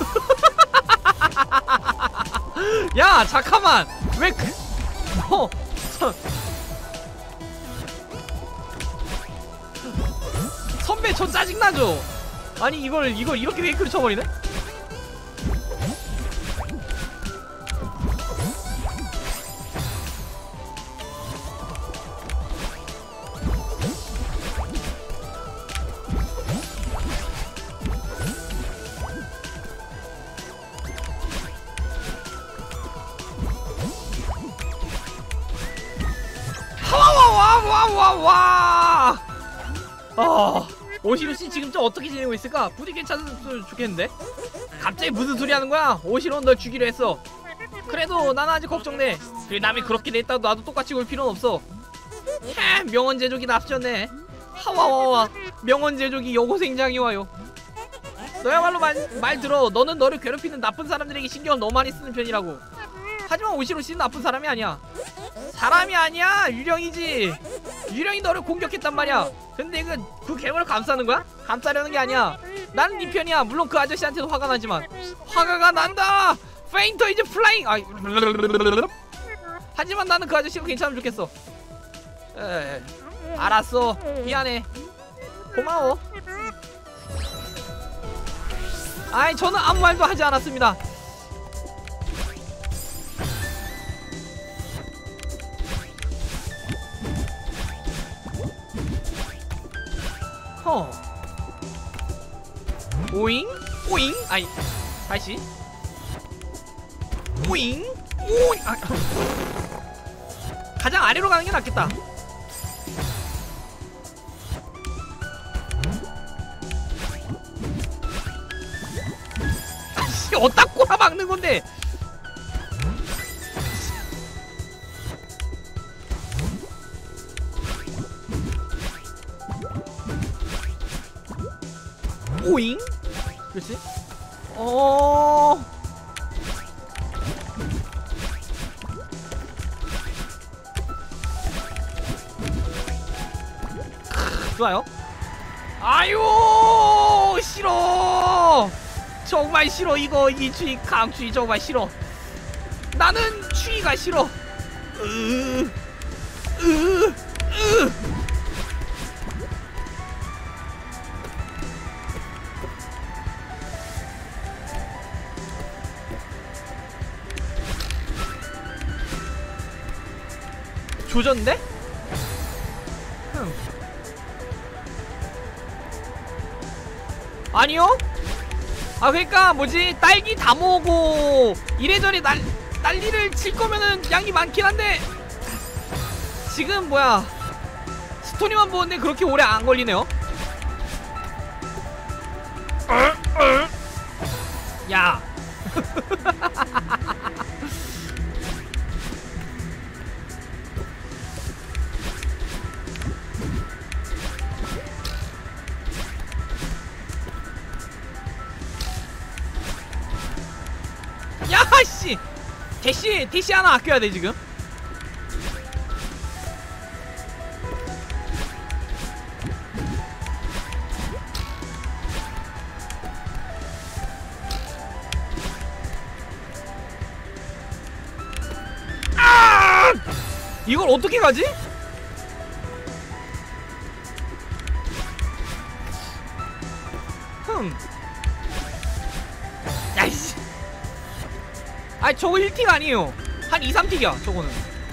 야 잠깐만 왜 그.. 뭐 선배 저 짜증나죠? 아니 이걸 이걸 이렇게 웨이크를 쳐버리네? 와와와. 어, 오시로씨 지금 좀 어떻게 지내고 있을까? 부디 괜찮았으면 좋겠는데? 갑자기 무슨 소리 하는 거야? 오시로는 널 죽이려 했어. 그래도 나는 아직 걱정돼. 그 남이 그렇게 냈다고 나도 똑같이 올 필요는 없어. 헤, 명언제족이 납셨네. 하와와와, 명언제족이 여고생장이 와요. 너야말로 말, 말 들어. 너는 너를 괴롭히는 나쁜 사람들에게 신경을 너무 많이 쓰는 편이라고. 하지만 오시로씨는 나쁜 사람이 아니야. 사람이 아니야, 유령이지. 유령이 너를 공격했단 말이야. 근데 그, 그 괴물을 감싸는 거야? 감싸려는 게 아니야. 나는 네 편이야. 물론 그 아저씨한테도 화가 나지만. 화가 난다. 페인터 이즈 플라잉. 아, 하지만 나는 그 아저씨가 괜찮으면 좋겠어. 에, 알았어. 미안해. 고마워. 아이, 저는 아무 말도 하지 않았습니다. 허. 오잉? 오잉? 아이, 다시. 오잉? 오잉? 아, 가장 아래로 가는 게 낫겠다. 아씨, 어디다 꼬라 막는 건데? 오잉? 그렇지? 어. 좋아요. 아유, 싫어. 정말 싫어. 이거 이 추위, 강추위 정말 싫어. 나는 추위가 싫어. 으, 으, 으. 조졌는데? 흠. 아니요? 아, 그러니까 뭐지, 딸기 다 모으고 이래저래 날, 난리를 칠 거면은 양이 많긴 한데 지금 뭐야, 스토리만 보는데 그렇게 오래 안 걸리네요. 야. 야씨, 대시 대시 하나 아껴야 돼 지금. 아! 이걸 어떻게 가지? 흠. 야이씨. 아니, 저거 일 틱 아니에요. 한 이, 삼 틱이야 저거는.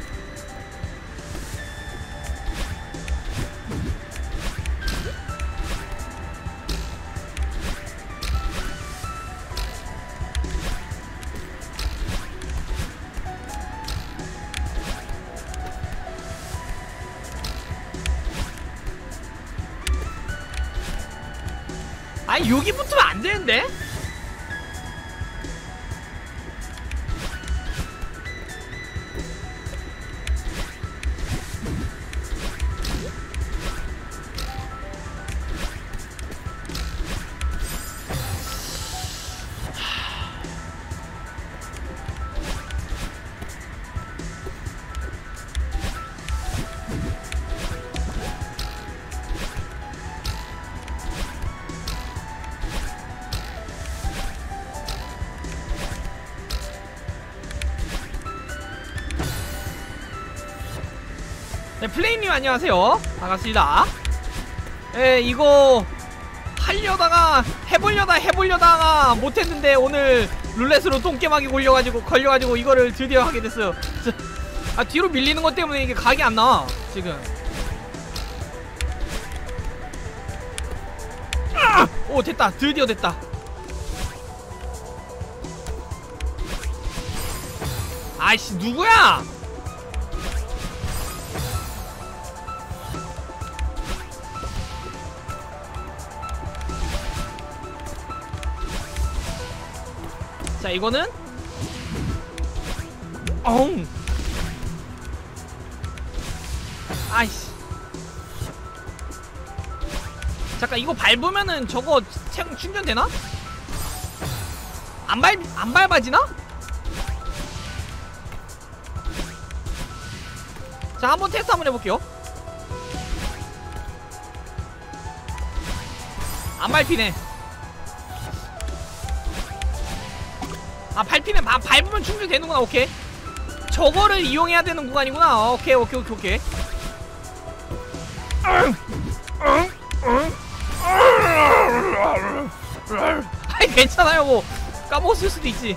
아니, 여기 붙으면 안 되는데? 네, 플레임님 안녕하세요. 반갑습니다. 예, 이거 하려다가 해보려다 해보려다가 못했는데 오늘 룰렛으로 똥개막이 걸려가지고 걸려가지고 이거를 드디어 하게 됐어요. 아, 뒤로 밀리는 것 때문에 이게 각이 안 나와 지금. 아! 오, 됐다. 드디어 됐다. 아이씨, 누구야? 자 이거는 엉 아이씨 잠깐 이거 밟으면은 저거 체- 충전되나? 안 밟.. 안 밟아지나? 자 한번 테스트 한번 해볼게요. 안 밟히네. 아 밟히네. 바, 밟으면 충전되는구나. 오케이. 저거를 이용해야 되는 구간이구나. 어, 오케이 오케이 오케이 오케이. 아이 괜찮아요. 뭐 까먹었을 수도 있지.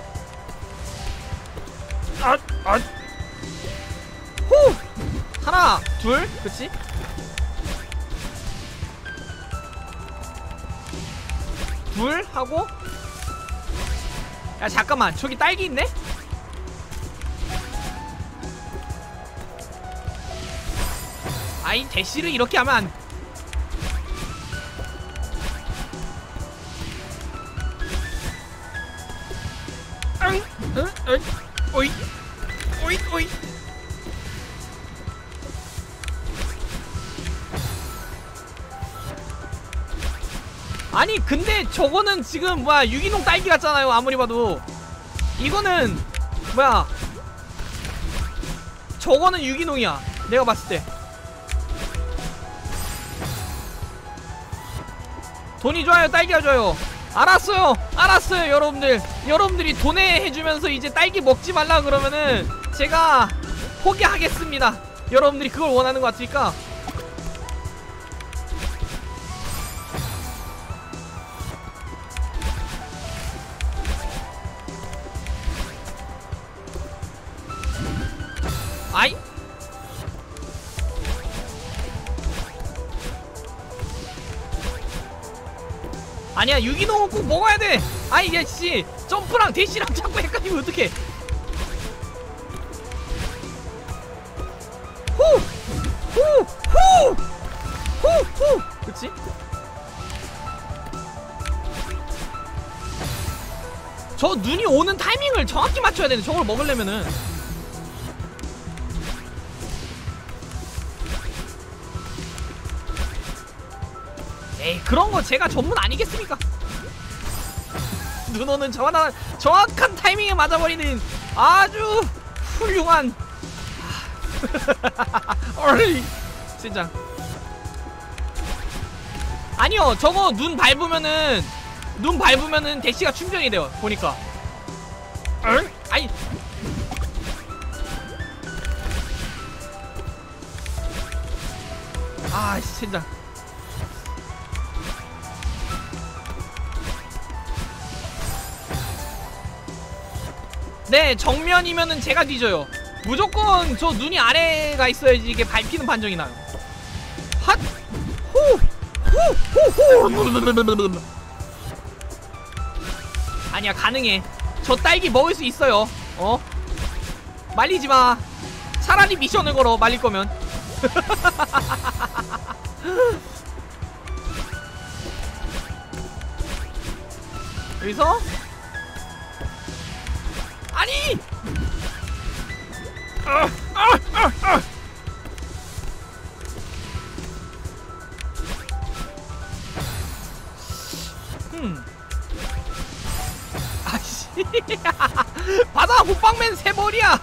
아, 아. 후! 하나 둘 그치? 둘 하고 야 잠깐만 저기 딸기 있네? 아이 대시를 이렇게 하면 안... 응? 응? 응? 오이 오이 오이 아니 근데 저거는 지금 뭐야 유기농 딸기 같잖아요. 아무리 봐도 이거는 뭐야 저거는 유기농이야 내가 봤을 때. 돈이 좋아요 딸기가 좋아요. 알았어요 알았어요. 여러분들 여러분들이 돈해해주면서 이제 딸기 먹지 말라 그러면은 제가 포기하겠습니다. 여러분들이 그걸 원하는 것 같으니까. 아이? 아니야 유기농은 꼭 먹어야 돼. 아이 얘씨 점프랑 대시랑 자꾸 헷갈리면 어떡해. 후! 후! 후! 후! 후! 그치? 저 눈이 오는 타이밍을 정확히 맞춰야 되네 저걸 먹으려면은. 에이 그런거 제가 전문 아니겠습니까? 눈 오는 정확한, 정확한 타이밍에 맞아버리는 아주 훌륭한 어이 진짜. 아니요 저거 눈 밟으면은 눈 밟으면은 대시가 충전이 돼요 보니까. 응? 아니 아 진짜. 네 정면이면은 제가 뒤져요. 무조건 저 눈이 아래가 있어야지 이게 밟히는 판정이 나요. 핫! 후! 후! 후! 후! 아니야 가능해. 저 딸기 먹을 수 있어요. 어? 말리지마. 차라리 미션을 걸어 말릴 거면. 여기서 아니! 아, 아, 아, 아. 음. 아씨. 바다 호빵맨 세 머리야.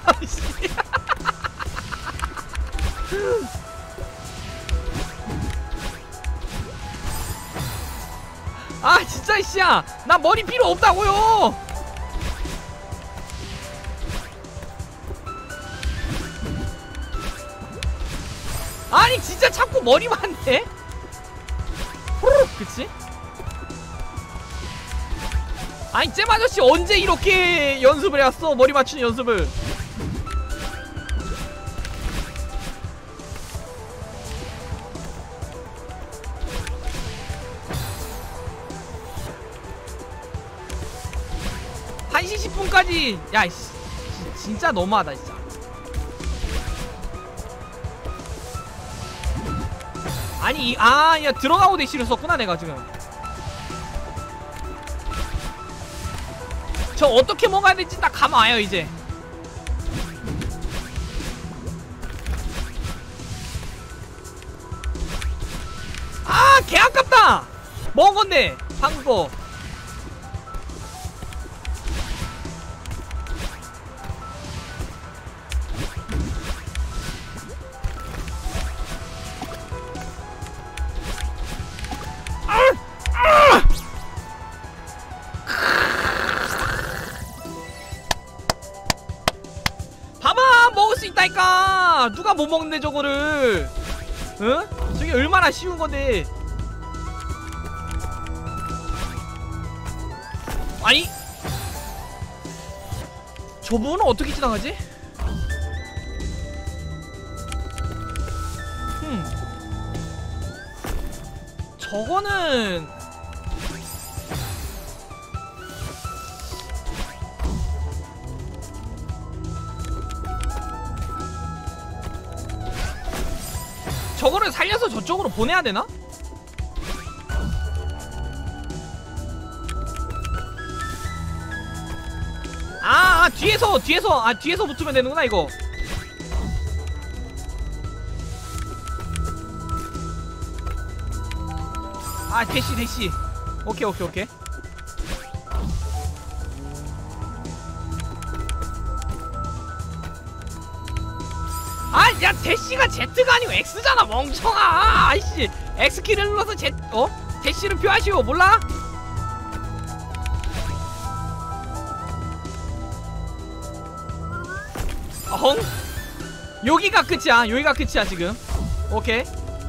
아 진짜 씨야. 나 머리 필요 없다고요. 아니 진짜 자꾸 머리만 해? 그치? 아니 잼 아저씨 언제 이렇게 연습을 해왔어? 머리 맞추는 연습을. 한 시 십 분까지 야 씨, 진짜 너무하다 진짜. 아니 아 야 들어가고 대시를 썼구나 내가 지금. 저 어떻게 먹어야 될지 딱 감 와요 이제. 아 개 아깝다. 먹은 건데 방금 거. 봐봐 먹을 수 있다니까. 누가 못 먹는데 저거를. 응? 저게 얼마나 쉬운 건데. 아니 저 부분은 어떻게 지나가지? 음 저거는 저거를 살려서 저쪽으로 보내야 되나? 아, 아 뒤에서 뒤에서 아 뒤에서 붙으면 되는구나 이거. 아 대시 대시. 오케이 오케이 오케이. 아 야 대시가 Z가 아니고 X잖아 멍청아. 아이씨 X키를 눌러서 Z 어? 대시를 표하시오. 몰라? 어흥? 여기가 끝이야. 여기가 끝이야 지금. 오케이.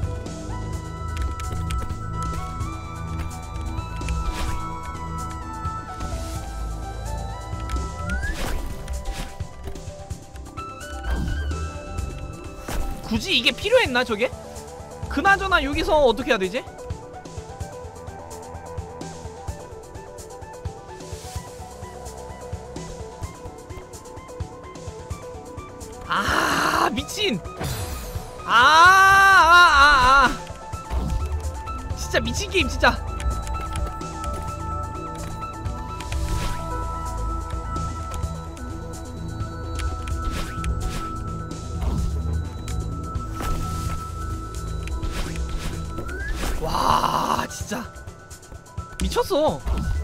굳이 이게 필요했나 저게? 그나저나 여기서 어떻게 해야 되지? 아 미친. 아 아 아 아 진짜 미친 게임 진짜. 와 진짜 미쳤어.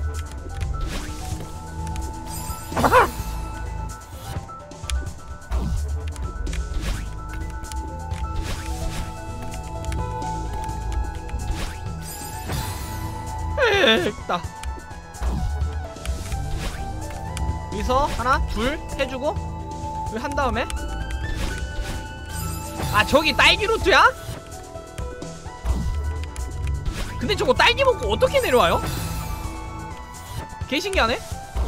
에다 여기서 하나 둘 해주고 여기 한 다음에 아 저기 딸기 루트야? 근데 저거 딸기 먹고 어떻게 내려와요? 개 신기하네?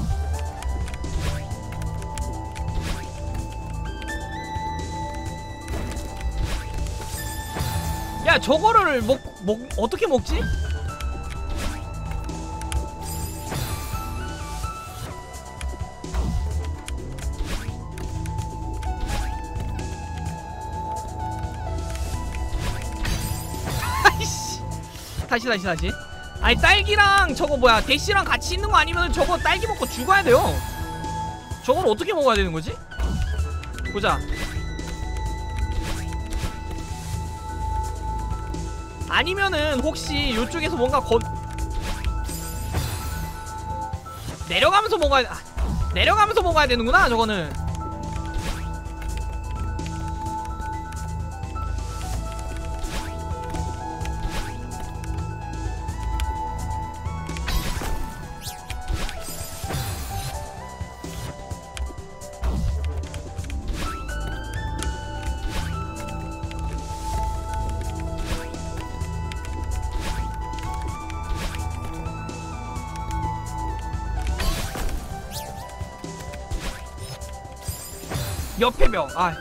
야 저거를 먹, 먹 어떻게 먹지? 아이씨 다시 다시 다시. 아니 딸기랑 저거 뭐야 대시랑 같이 있는 거 아니면 저거 딸기 먹고 죽어야 돼요. 저걸 어떻게 먹어야 되는 거지? 보자. 아니면은 혹시 요쪽에서 뭔가 거 내려가면서 먹어야 아, 내려가면서 먹어야 되는구나 저거는. 옆에 벽. 아.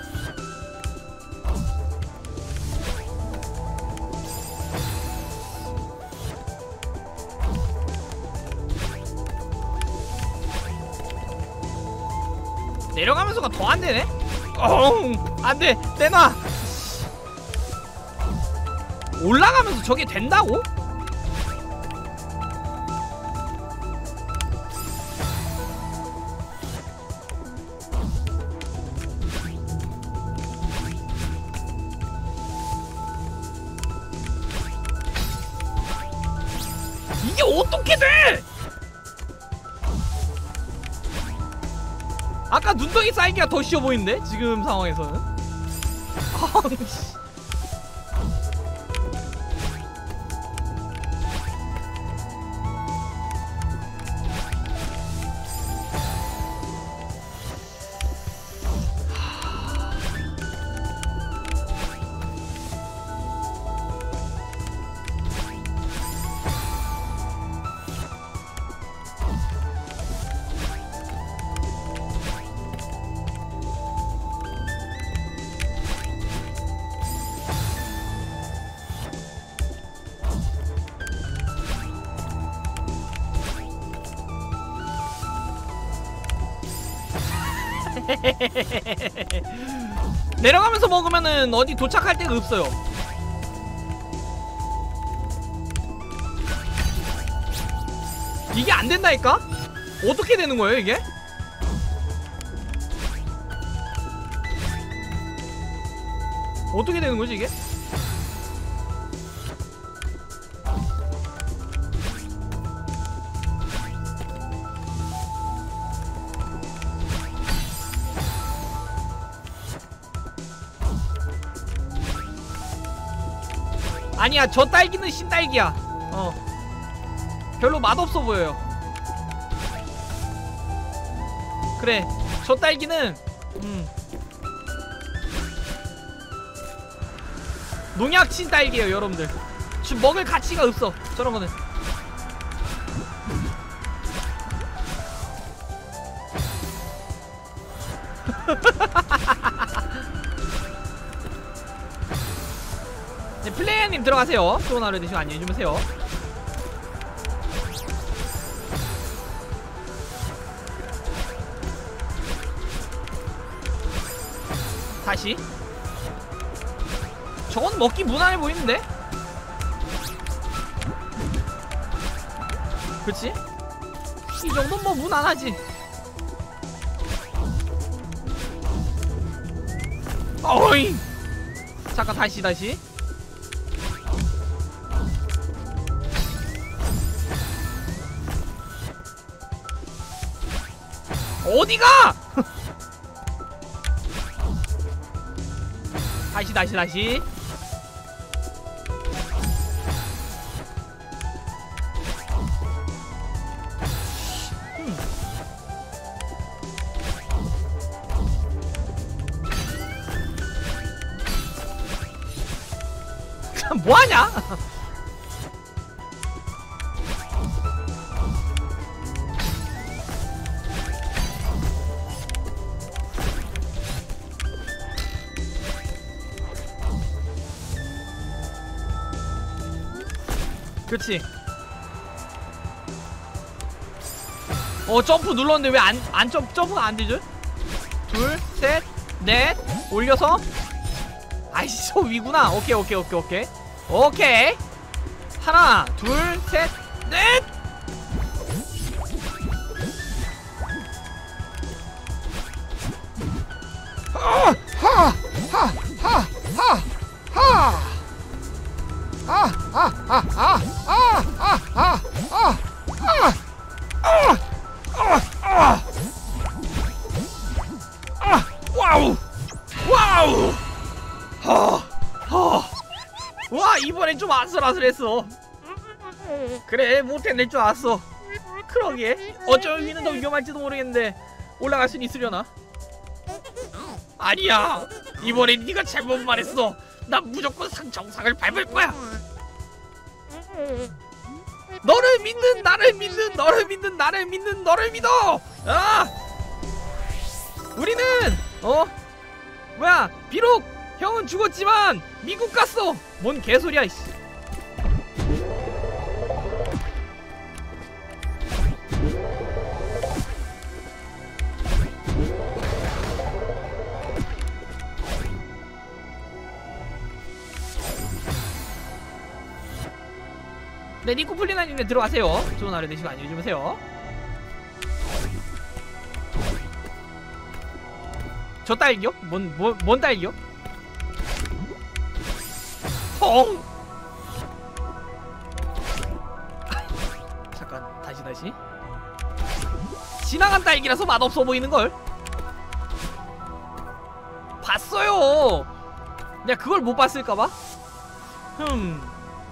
내려가면서가 더 안 되네. 어, 안 돼. 내놔. 올라가면서 저게 된다고? 이게 어떻게 돼? 아까 눈덩이 쌓이기가 더 쉬워 보이는데? 지금 상황에서는. 아, 씨. 내려가면서 먹으면은 어디 도착할 데가 없어요. 이게 안 된다니까? 어떻게 되는 거예요, 이게? 어떻게 되는 거지, 이게? 아니야, 저 딸기는 신딸기야. 어, 별로 맛없어 보여요. 그래, 저 딸기는 음 농약 친 딸기예요, 여러분들. 지금 먹을 가치가 없어, 저런 거는. 네, 플레이어님 들어가세요. 좋은 하루 되시고 안녕히 주무세요. 다시. 저건 먹기 무난해 보이는데? 그치? 이 정도는 뭐 무난하지. 어이! 잠깐 다시 다시. 어디가? 다시 다시 다시. 음. 뭐하냐? 그렇지. 어, 점프 눌렀는데 왜 안 안 점 점프가 안 되죠? 둘, 셋, 넷, 올려서. 아이씨, 저 위구나. 오케이, 오케이, 오케이, 오케이, 오케이. 하나, 둘, 셋, 넷. 하, 하, 하, 하, 하, 하. 아, 아, 아, 아, 아, 아, 아, 아, 아, 아, 아, 아, 와우, 와우, 하, 하, 와, 이번엔 좀 아슬아슬했어. 그래, 못해낼 줄 알았어. 그러게, 어쩌면 위는 더 위험할지도 모르겠는데 올라갈 순 있으려나? 아니야, 이번엔 네가 잘못 말했어. 난 무조건 상 정상을 밟을 거야. 너를 믿는 나를 믿는 너를 믿는 나를 믿는 너를 믿어. 아, 우리는 어 뭐야, 비록 형은 죽었지만 미국 갔어. 뭔 개소리야, 이씨. 네, 니코플리나님네 들어가세요. 좋은 하루 되시고 안녕히 주무세요. 저 딸기요? 뭔, 뭔, 뭔 딸기요? 펑! 다시 다시. 지나간 딸기라서 맛없어 보이는걸? 봤어요. 내가 그걸 못 봤을까봐? 흠.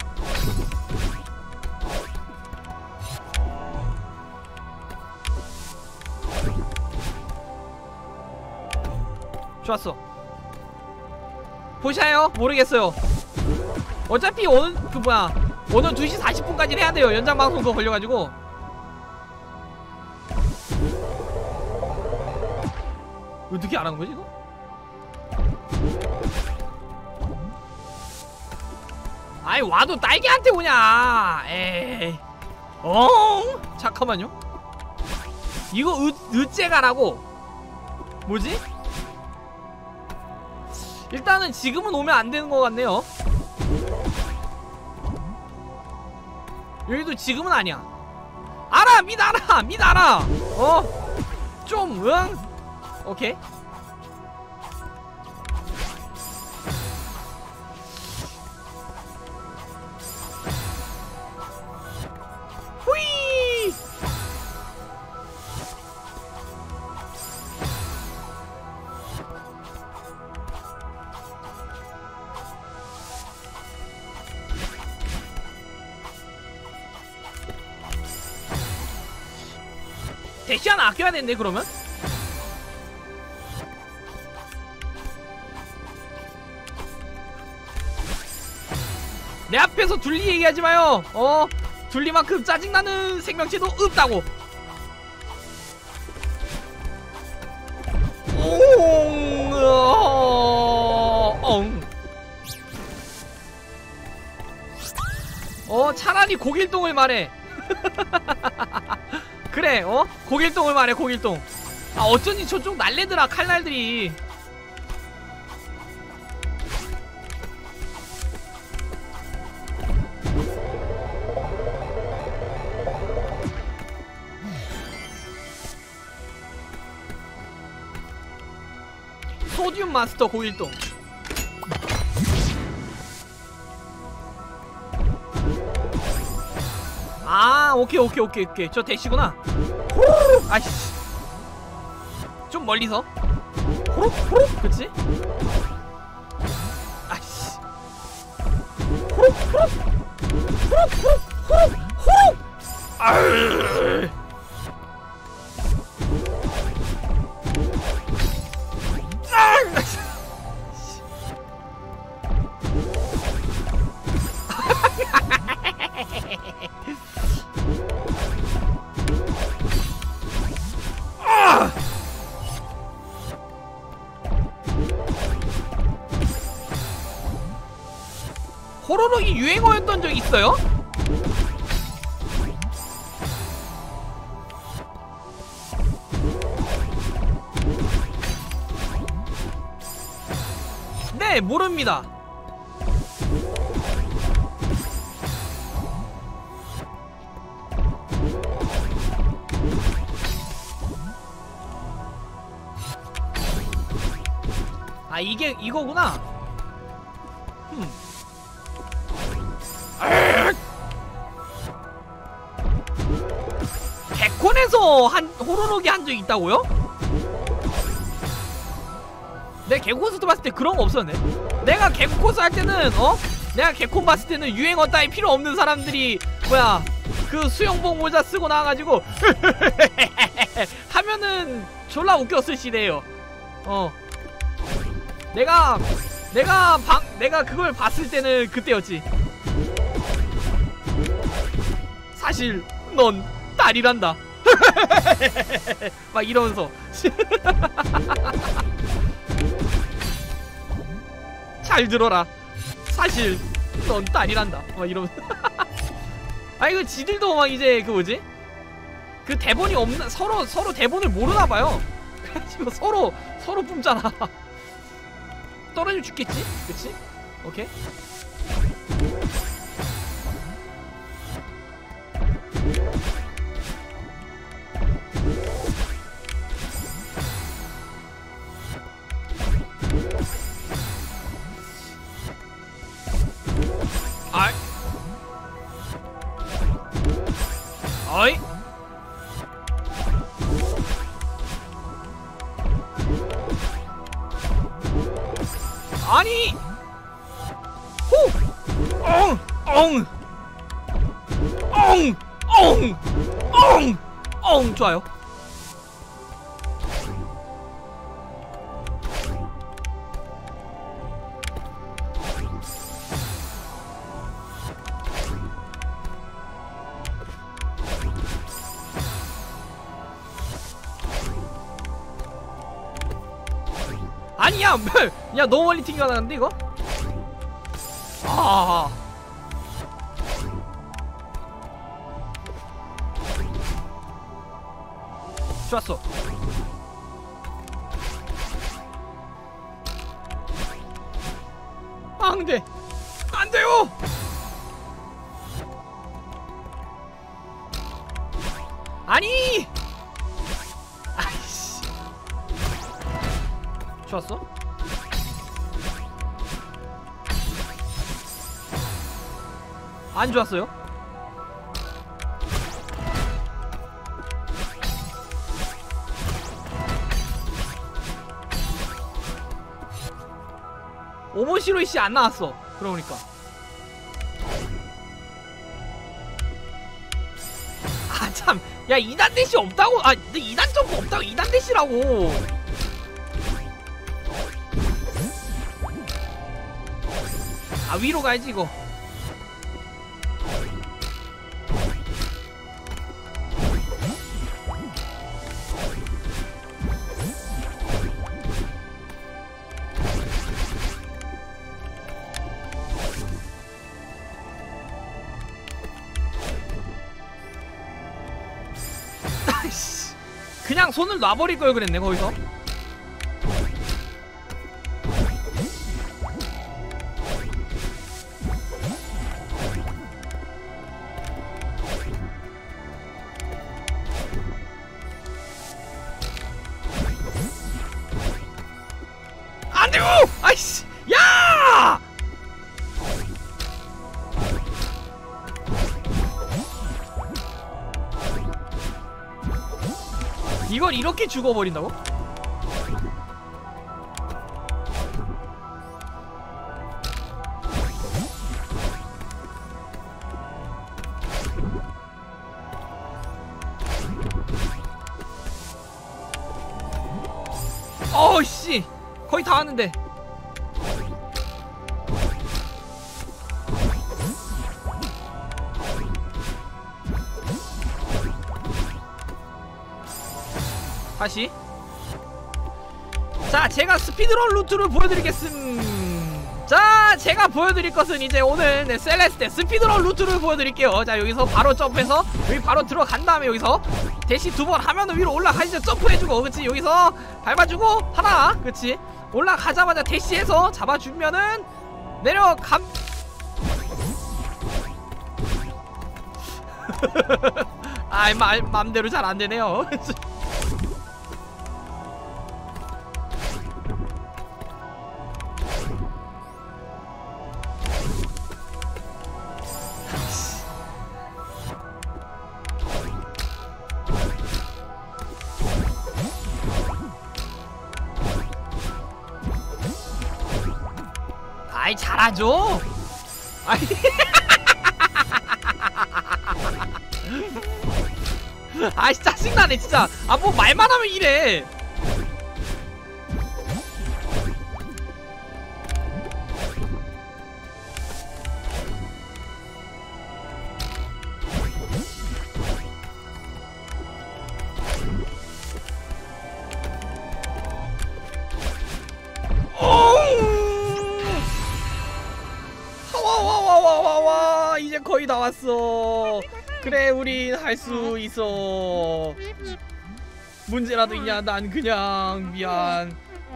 좋았어. 보샤요? 모르겠어요. 어차피 오늘 그 뭐야 오늘 두 시 사십 분까지 해야 돼요. 연장방송 그거 걸려가지고. 어떻게 안 하는 거지 이거? 아이 와도 딸기한테 오냐. 에이. 어? 잠깐만요. 이거 으, 으째가라고. 뭐지? 일단은 지금은 오면 안 되는 것 같네요. 여기도 지금은 아니야. 알아! 믿 알아! 믿 알아! 어? 좀 응? 오케이. 후이! 대시 하나 아껴야 되는데 그러면? 내 앞에서 둘리 얘기하지 마요. 어? 둘리만큼 짜증나는 생명체도 없다고. 옹, 어, 엉. 어, 차라리 고길동을 말해. 그래, 어? 고길동을 말해, 고길동. 아, 어쩐지 저쪽 날래더라, 칼날들이. 소듐 마스터 고길동. 아 오케이 오케이 오케이 오케이. 저 대시구나. 아이씨 좀 멀리서. 호록 호록. 그치? 아이씨 호록 호록 호록 호록 호록 호록. 아으 호로록이 유행어였던 적 있어요? 네, 모릅니다. 아, 이게 이거구나. 흠. 개콘에서 한 호로록이 한 적 있다고요? 내 개콘 콘서트 봤을 때 그런 거 없었네. 내가 개콘 콘서트 할 때는 어? 내가 개콘 봤을 때는 유행어 따위 필요 없는 사람들이 뭐야 그 수영복 모자 쓰고 나와가지고 하면은 졸라 웃겼을 시대예요. 어. 내가 내가 방 내가 그걸 봤을 때는 그때였지. 사실 넌 딸이란다. 막 이러면서 잘 들어라. 사실 넌 딸이란다. 막 이러면서. 아 이거 지들도 막 이제 그 뭐지? 그 대본이 없나 서로 서로 대본을 모르나봐요. 그래가지고 서로 서로 뿜잖아. 떨어지면 죽겠지? 그치? 오케이. 아이 어이 엉! 엉! 엉! 엉! 엉! 좋아요. 아니야! 야 너무 멀리 튕겨나갔는데 이거? 아 좋았어. 아 근데 안돼요. 아니 아이씨. 좋았어. 안 좋았어요. 오모시로이씨 안 나왔어. 그러니까 아 참, 야 이 단 대시 없다고. 아 이 단 점프 없다고. 이 단 대시라고. 아 위로 가야지 이거. 그냥 손을 놔버릴 걸 그랬네 거기서. 안돼요! 아이씨! 야! 이걸 이렇게 죽어버린다고? 어우씨! 거의 다 왔는데. 다시. 자 제가 스피드런 루트를 보여드리겠음. 자 제가 보여드릴 것은 이제 오늘 네, 셀레스테 스피드런 루트를 보여드릴게요. 자 여기서 바로 점프해서 여기 바로 들어간 다음에 여기서 대시 두 번 하면은 위로 올라가시죠. 점프해주고 그치. 여기서 밟아주고 하나 그치. 올라가자마자 대시해서 잡아주면은 내려감. 아이 말 맘대로 잘 안되네요. 아이 잘하죠. 아이 아이 짜증나네 진짜. 아 뭐 말만 하면 이래. 와와와와와 이제 거의 다 왔어. 그래 우린 할 수 있어. 문제라도 있냐. 난 그냥 미안.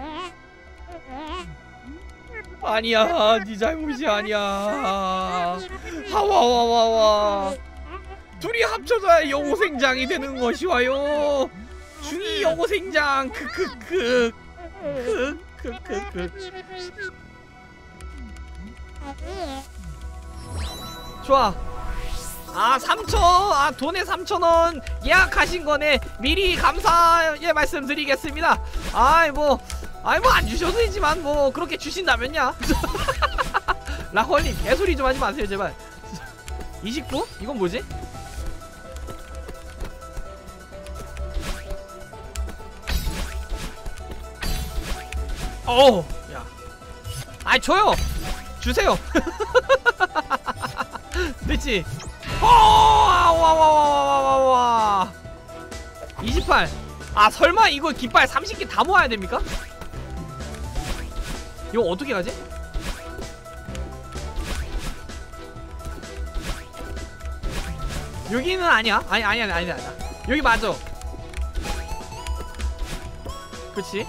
아니야 네 잘못이 아니야. 하와와와와 둘이 합쳐져야 영호생장이 되는 것이와요. 중이 영호생장. 크크크 크크크크. 좋아. 아 삼천. 아 돈에 삼천원 예약하신 거네. 미리 감사의 말씀드리겠습니다. 아이 뭐 아이 뭐 안 주셔도 되지만 뭐 그렇게 주신다면야. 라콜님 개소리 좀 하지 마세요 제발. 이십구? 이건 뭐지? 어우 야 아이 줘요 주세요 됐지? 어와와와와와와 이십팔 아 설마 이거 깃발 삼십 개 다 모아야 됩니까? 이거 어떻게 가지? 여기는 아니야 아니 아니 아니 아니 아니 여기 맞아 그치?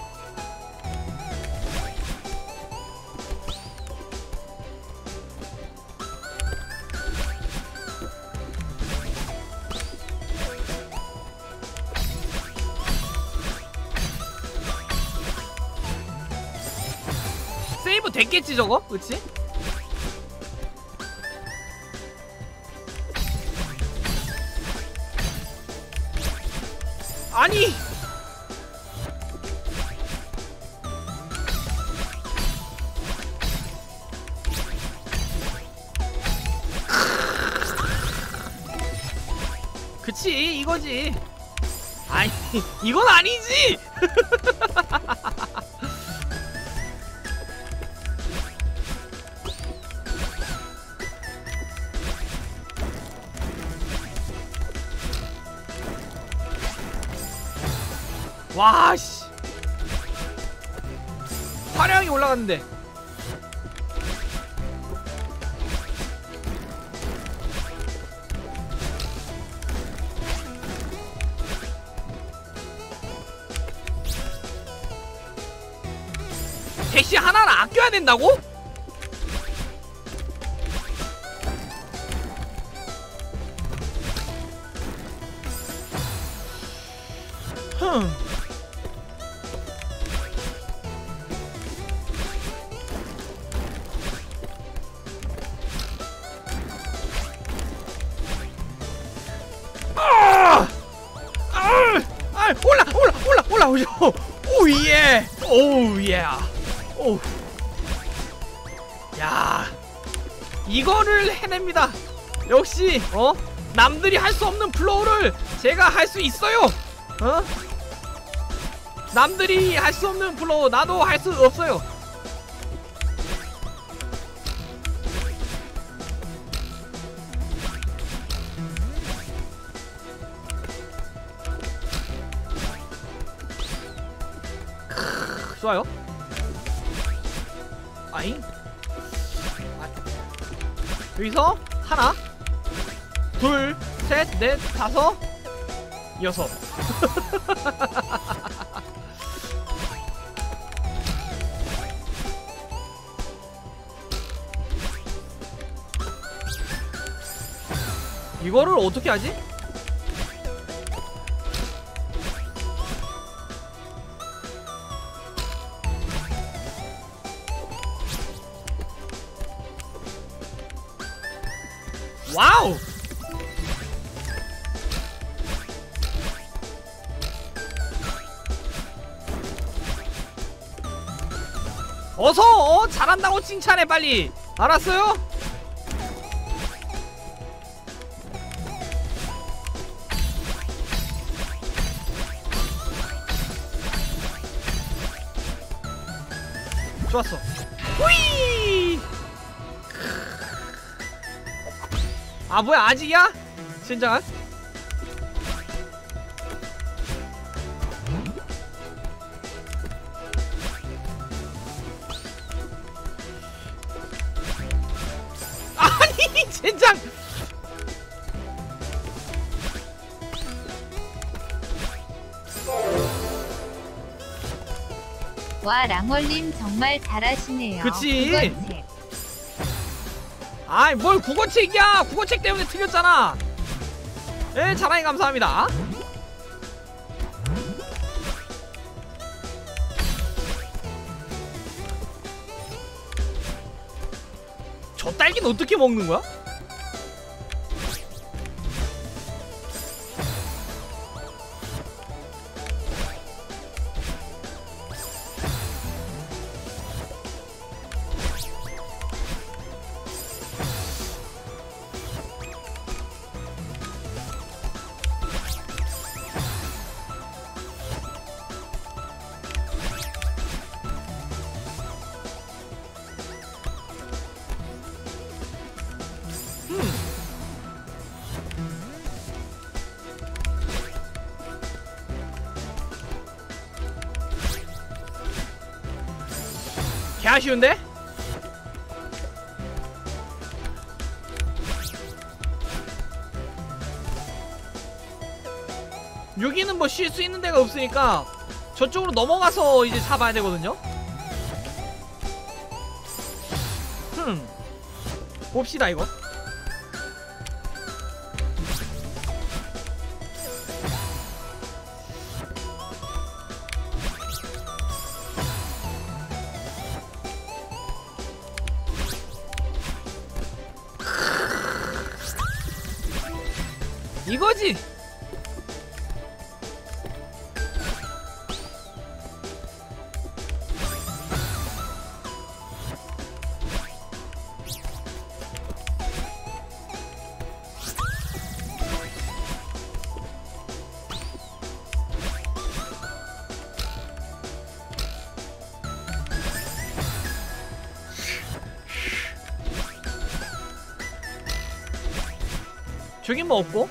세이브 됐겠지 저거? 그치? 아니! 그치 이거지 아니 이건 아니지 와씨 화량이 올라갔는데 대시 하나는 아껴야 된다고? 흠 올라 올라 올라 올라 오죠 오예 오예 오 야 이거를 해냅니다 역시 어 남들이 할 수 없는 플로우를 제가 할 수 있어요 어 남들이 할 수 없는 플로우 나도 할 수 없어요 좋아요. 아잉. 아. 여기서 하나, 둘, 셋, 넷, 다섯, 여섯. 이거를 어떻게 하지? 와우! 어서 어? 잘한다고 칭찬해 빨리. 알았어요? 좋았어. 후이! 아 뭐야 아직이야? 진짜? 아니 젠장! 와 랑월님 정말 잘하시네요. 그치? 국어책. 아이 뭘 국어책이야! 국어책 때문에 틀렸잖아. 예, 자랑이 감사합니다. 저 딸기는 어떻게 먹는 거야? 음. 개 아쉬운데? 여기는 뭐 쉴 수 있는 데가 없으니까 저쪽으로 넘어가서 이제 잡아야 되거든요? 흠. 봅시다 이거. 이거지. 저긴 뭐 없고?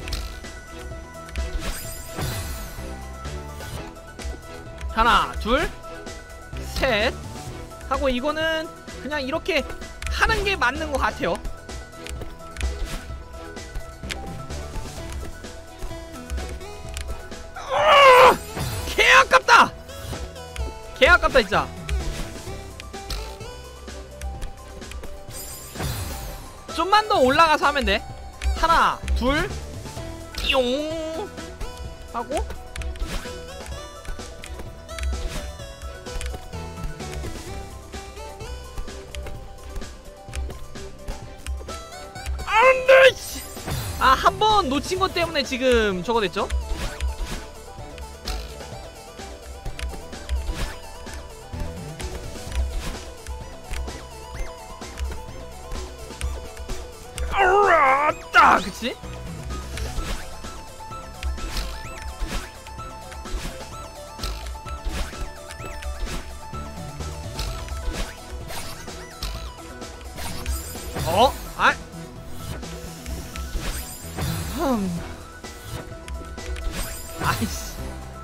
하나, 둘, 셋 하고 이거는 그냥 이렇게 하는 게 맞는 것 같아요. 아! 개 아깝다! 개 아깝다 진짜. 좀만 더 올라가서 하면 돼. 하나, 둘, 띠용 하고 안돼! 아, 한 번 놓친 것 때문에 지금 저거 됐죠? 아, 그치? 어? 아, 흠. 아이씨.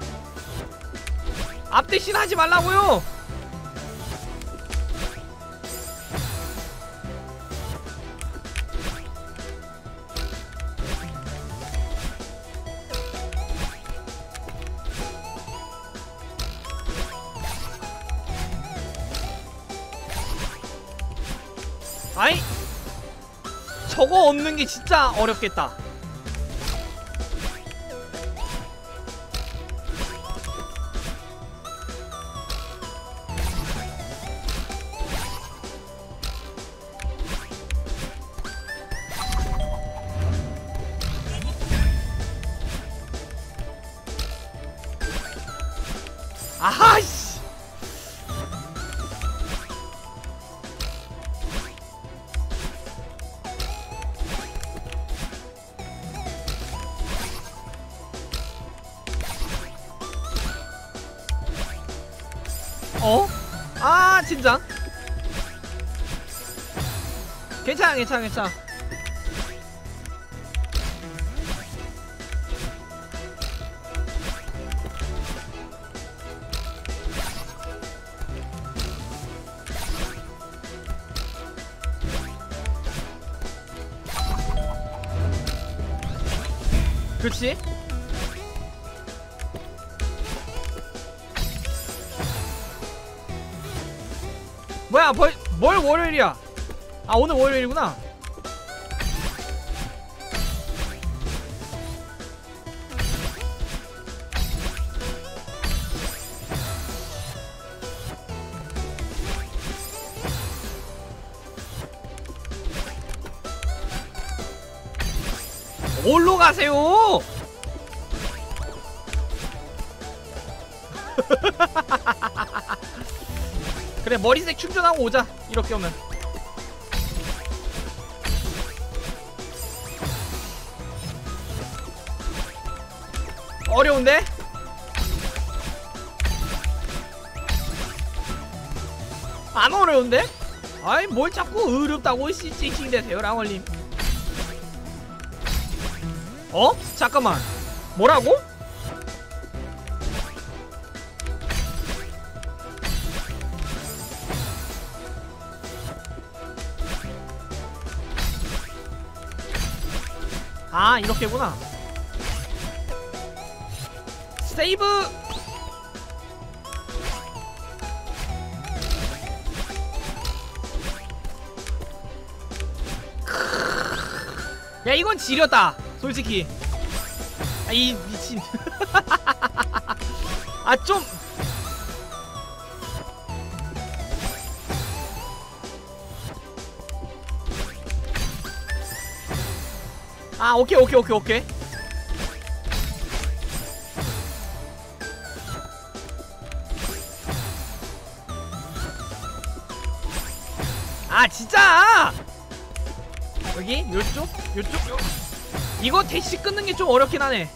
앞대신 하지 말라고요. 아이, 저거 얻는 게 진짜 어렵겠다. 아하씨. 어? 아, 진짜? 괜찮아, 괜찮아, 괜찮아. 그렇지? 뭐야, 벌, 뭘 월요일이야? 아, 오늘 월요일이구나. 뭘로 가세요? 그래, 머리색 충전하고 오자. 이렇게 오면 어려운데? 안 어려운데? 아이, 뭘 자꾸 어렵다고 찡찡대세요, 랑월님. 어? 잠깐만. 뭐라고? 아, 이렇게구나. 세이브. 야, 이건 지렸다 솔직히. 아, 이 미친. 아, 좀. 아, 오케이 오케이 오케이 오케이. 아, 진짜. 여기 요쪽 요쪽 요. 이거 대시 끊는 게 좀 어렵긴 하네.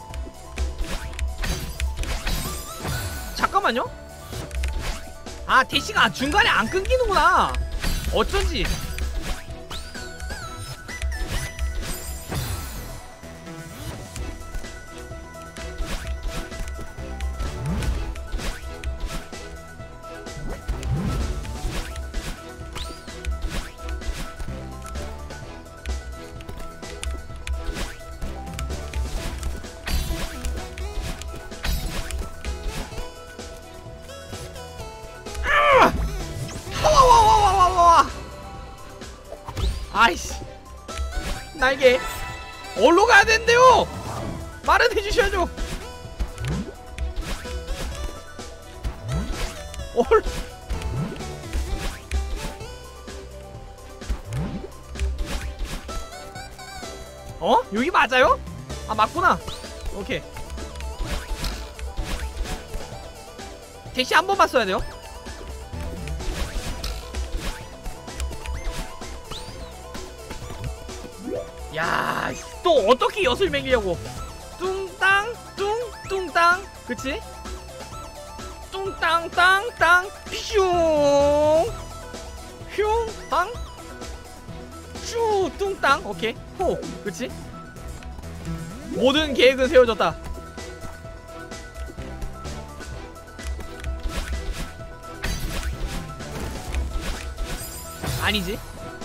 잠깐만요. 아, 대시가 중간에 안 끊기는구나. 어쩐지. 아이씨, 날개 어디로 가야 된대요? 말은 해주셔야죠. 얼... 어? 여기 맞아요? 아, 맞구나. 오케이. 대시 한 번만 써야 돼요. 야, 또 어떻게 엿을 먹이려고. 뚱땅 뚱뚱땅. 그치? 뚱땅 땅땅 슝 흉땅 슈 뚱땅. 오케이. 호. 그치? 모든 계획은 세워졌다. 아니지.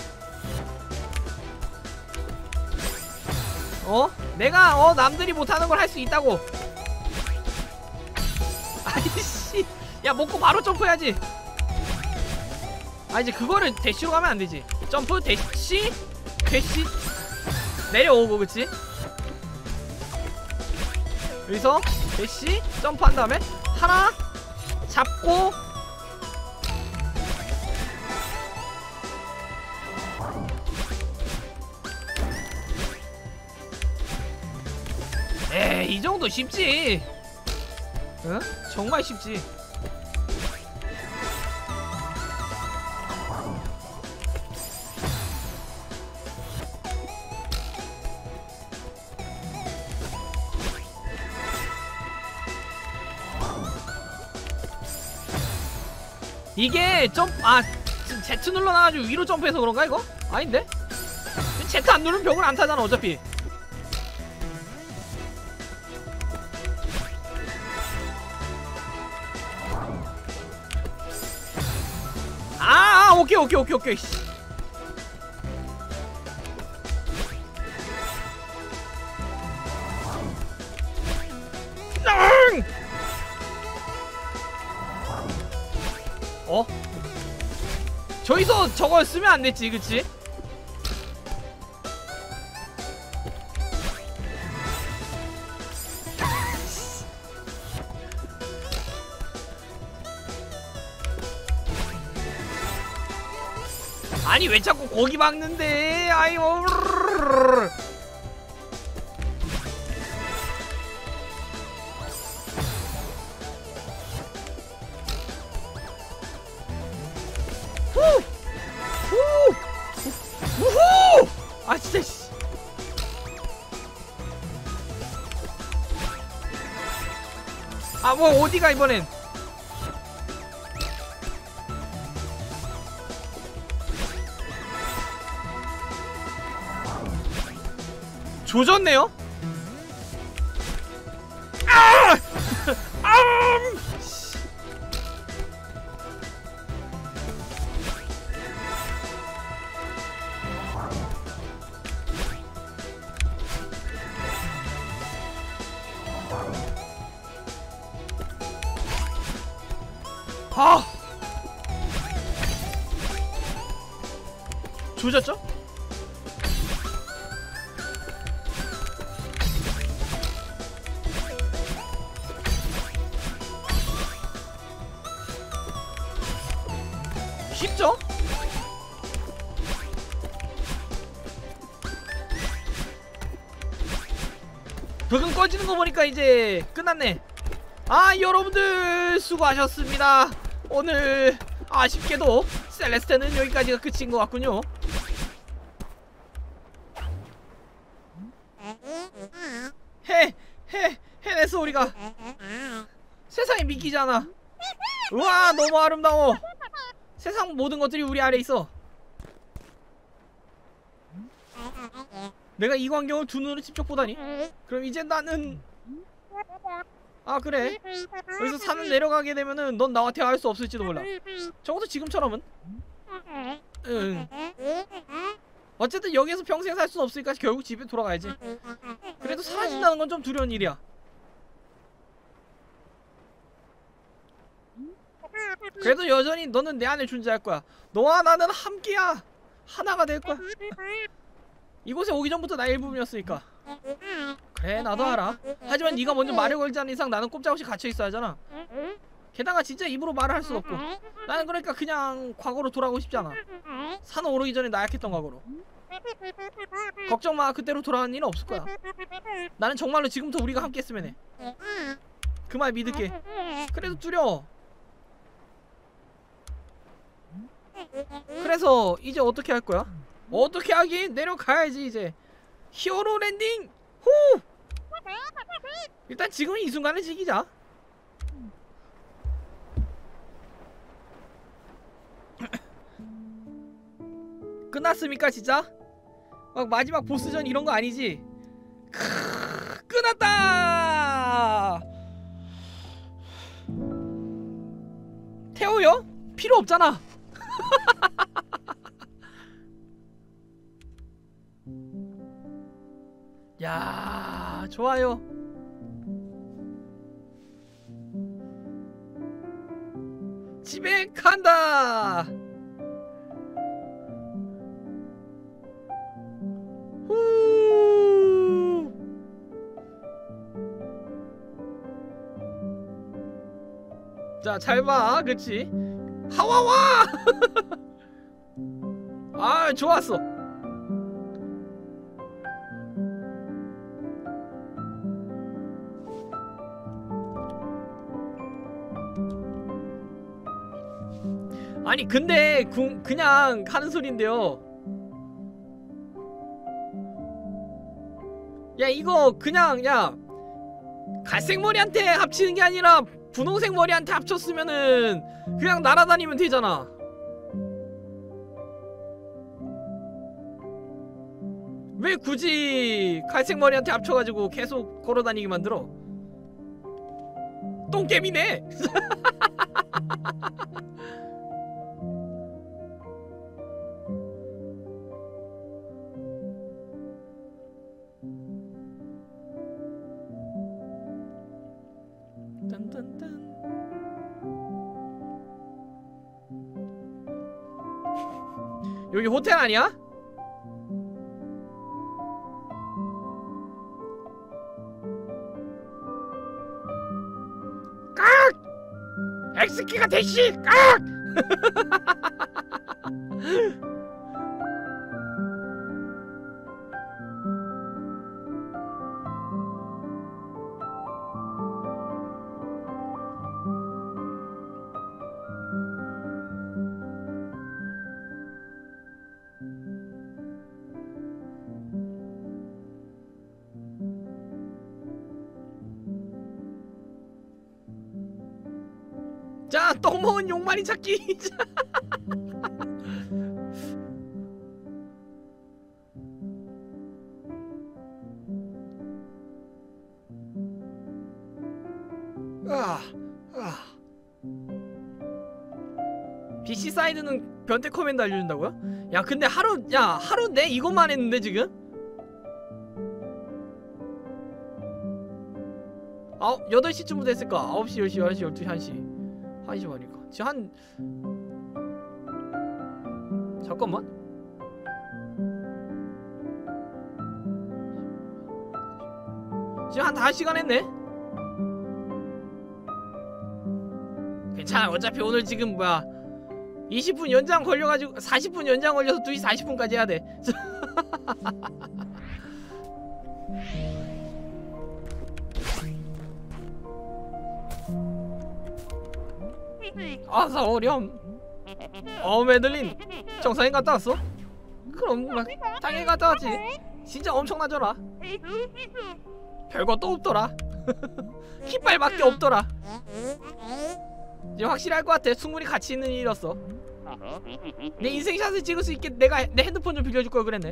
어? 내가 어 남들이 못하는 걸 할 수 있다고. 아이씨, 야, 먹고 바로 점프해야지. 아, 이제 그거를 대시로 가면 안 되지. 점프 대시 대시 내려오고. 그치? 여기서 대시 점프한 다음에 하나 잡고 에이, 이 정도 쉽지. 응? 정말 쉽지. 이게 점.. 아, 지금 Z 눌러놔가지고 위로 점프해서 그런가 이거? 아닌데? Z 안 누르면 벽을 안 타잖아 어차피. 아, 아, 오케이 오케이 오케이 오케이. 어? 저기서 저걸 쓰면 안 됐지, 그치? 아니, 왜 자꾸 거기 박는데? 아이, 어. 후! 후! 우후! 아, 진짜 씨. 아, 뭐 어디가 이번엔? 조졌네요? 아! 조졌죠? 쉽죠? 벽은 꺼지는 거 보니까 이제 끝났네. 아, 여러분들 수고하셨습니다. 오늘 아쉽게도 셀레스테는 여기까지가 끝인 것 같군요. 해! 해! 해냈어 우리가. 세상이 믿기지 않아. 우와, 너무 아름다워. 세상 모든 것들이 우리 아래 있어. 내가 이 광경을 두 눈으로 직접 보다니. 그럼 이제 나는, 아 그래, 여기서 산을 내려가게 되면은 넌 나와 대화할 수 없을지도 몰라. 적어도 지금처럼은. 응. 어쨌든 여기에서 평생 살 수는 없으니까 결국 집에 돌아가야지. 그래도 사라진다는 건 좀 두려운 일이야. 그래도 여전히 너는 내 안에 존재할 거야. 너와 나는 함께야. 하나가 될 거야. 이곳에 오기 전부터 나의 일부분이었으니까. 그래, 나도 알아. 하지만 네가 먼저 말을 걸지 않는 이상 나는 꼼짝없이 갇혀있어야 하잖아. 게다가 진짜 입으로 말을 할 수도 없고. 나는 그러니까 그냥 과거로 돌아가고 싶지 않아. 산 오르기 전에 나약했던 과거로. 걱정마, 그때로 돌아가는 일은 없을 거야. 나는 정말로 지금부터 우리가 함께 했으면 해. 그 말 믿을게. 그래도 두려워. 그래서 이제 어떻게 할 거야? 어떻게 하긴? 내려가야지 이제. 히어로 랜딩! 후! 일단 지금 이 순간을 즐기자. 끝났습니까 진짜? 막 마지막 보스전 이런 거 아니지? 크으, 끝났다! 태워요? 필요 없잖아. 야, 좋아요. 집에 간다. 후. 자, 잘 봐, 그치? 하와와. 아, 좋았어. 아니 근데 구, 그냥 하는 소린데요. 야, 이거 그냥 야 갈색 머리한테 합치는 게 아니라 분홍색 머리한테 합쳤으면은 그냥 날아다니면 되잖아. 왜 굳이 갈색 머리한테 합쳐가지고 계속 걸어다니게 만들어? 똥개미네. 딴딴딴. 여기 호텔 아니야? 깍! X키가 대시! 깍! 자, 똥 먹은 용만이 찾기. 아, 아. 비씨 사이드는 변태 커맨드 알려준다고요? 야 근데 하루 야 하루 내 이것만 했는데 지금? 아 여덟 시쯤부터 했을까? 아홉 시, 열 시, 열한 시, 열두 시, 한 시 한 시 반이니까 지금 한 잠깐만 지금 한 다섯 시간 했네? 괜찮아 어차피 오늘 지금 뭐야 이십 분 연장 걸려가지고 사십 분 연장 걸려서 두 시 사십 분까지 해야 돼. 아사 어렴. 어 메들린 정상에 갔다 왔어? 그럼 막 당연히 갔다 왔지. 진짜 엄청나더라. 별것도 없더라. 깃발밖에 없더라. 이제 확실히 할 것 같아. 충분히 가치 있는 일이었어. 내 인생샷을 찍을 수 있게 내가 내 핸드폰 좀 빌려줄 걸 그랬네.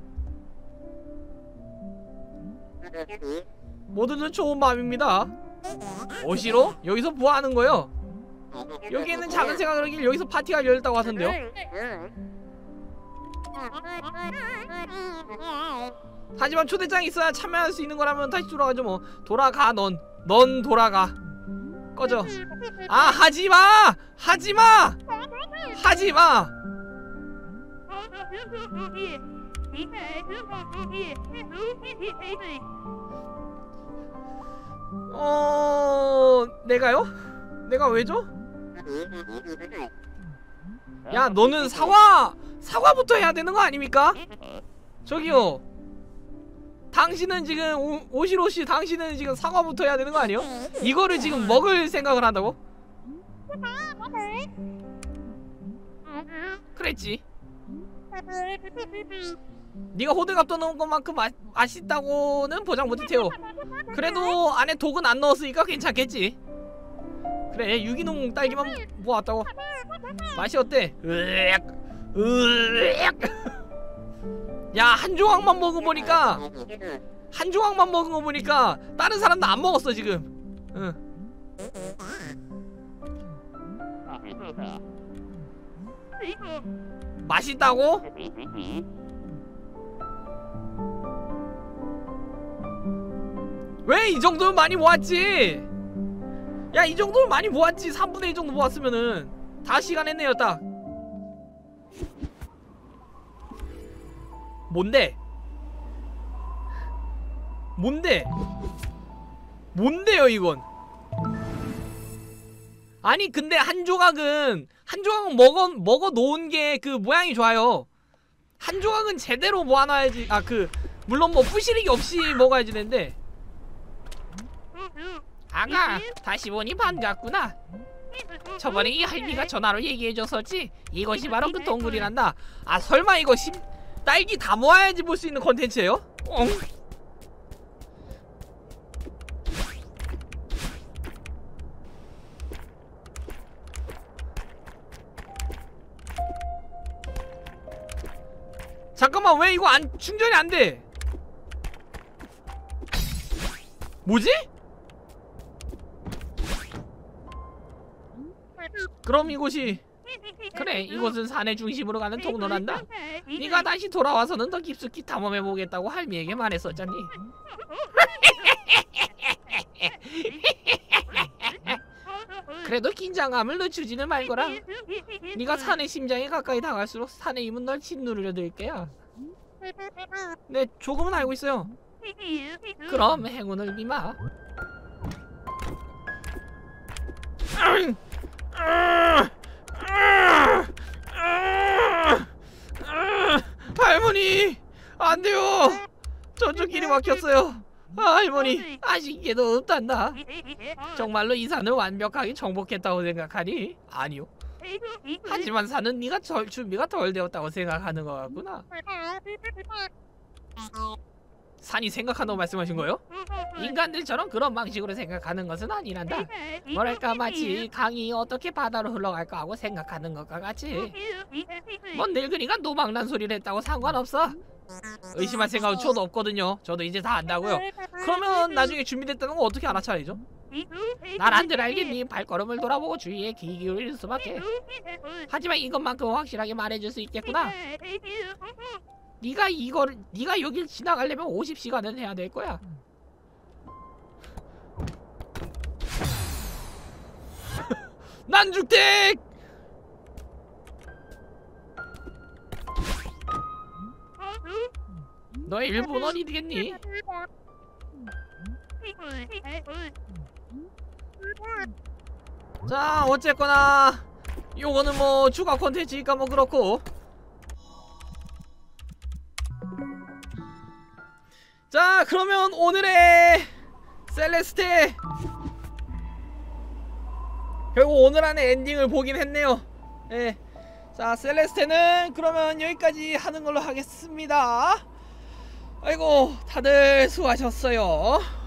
모두들 좋은 마음입니다. 어시로? 여기서 뭐 하는 거요? 여기 있는 작은 새가 그러길 여기서 파티가 열렸다고 하던데요? 하지만 초대장이 있어야 참여할 수 있는 거라면 다시 돌아가죠 뭐. 돌아가 넌. 넌 돌아가. 꺼져. 아 하지마! 하지마! 하지마! 어... 내가요? 내가 왜죠? 야 너는 사과! 사과부터 해야 되는 거 아닙니까? 저기요 당신은 지금 오, 오시로씨 당신은 지금 사과부터 해야 되는 거 아니에요? 이거를 지금 먹을 생각을 한다고? 그랬지. 네가 호들갑 떠놓은 것만큼 마, 맛있다고는 보장 못해요. 그래도 안에 독은 안 넣었으니까 괜찮겠지. 그래 유기농 딸기만 모았다고. 맛이 어때? 으악 으악. 야 한 조각만 먹어보니까 한 조각만 먹은 거 보니까 다른 사람도 안 먹었어 지금. 응. 맛있다고? 왜 이 정도면 많이 모았지? 야 이 정도면 많이 모았지. 삼분의 일 정도 모았으면은 다섯 시간 했네요 딱. 뭔데? 뭔데? 뭔데요 이건? 아니 근데 한 조각은 한 조각은 먹어 먹어 놓은 게 그 모양이 좋아요. 한 조각은 제대로 모아놔야지. 아 그 물론 뭐 부시리기 없이 먹어야지 되는데. 아가 다시 보니 반갑구나. 저번에 이 할미가 전화로 얘기해줬었지. 이것이 바로 그 동굴이란다. 아 설마 이거 심 딸기 다 모아야지 볼 수 있는 컨텐츠예요? 엉. 잠깐만 왜 이거 안 충전이 안 돼? 뭐지? 그럼 이곳이 그래 이곳은 산의 중심으로 가는 통로란다. 네가 다시 돌아와서는 더 깊숙이 탐험해보겠다고 할미에게 말했었잖니. 그래도 긴장감을 늦추지는 말거라. 네가 산의 심장에 가까이 다갈수록 산의 힘은 널 짓누르려 들 거야. 네 조금은 알고 있어요. 그럼 행운을 비마. 할머니 안돼요. 저쪽 길이 막혔어요. 아, 할머니 아쉽게도 없단다. 정말로 이 산을 완벽하게 정복했다고 생각하니? 아니요. 하지만 산은 네가 절 준비가 덜 되었다고 생각하는 것 같구나. 산이 생각한다고 말씀하신 거예요? 인간들처럼 그런 방식으로 생각하는 것은 아니란다. 뭐랄까 마치 강이 어떻게 바다로 흘러갈까 하고 생각하는 것과 같이. 뭔 늙은이가 노망난 소리를 했다고 상관없어. 의심할 생각은 저도 없거든요. 저도 이제 다 안다고요. 그러면 나중에 준비됐다는 거 어떻게 알아차리죠? 난 안들 알겠니? 발걸음을 돌아보고 주위에 귀 기울일 수밖에. 하지만 이것만큼 확실하게 말해줄 수 있겠구나. 네가 이거를 네가 여길 지나가려면 오십 시간은 해야 될 거야. 난죽택! 너 일본어 어디겠니? 자 어쨌거나 요거는 뭐 추가 콘텐츠니까 뭐 그렇고. 자 그러면 오늘의 셀레스테 결국 오늘 안에 엔딩을 보긴 했네요. 예. 자 셀레스테는 그러면 여기까지 하는 걸로 하겠습니다. 아이고 다들 수고하셨어요.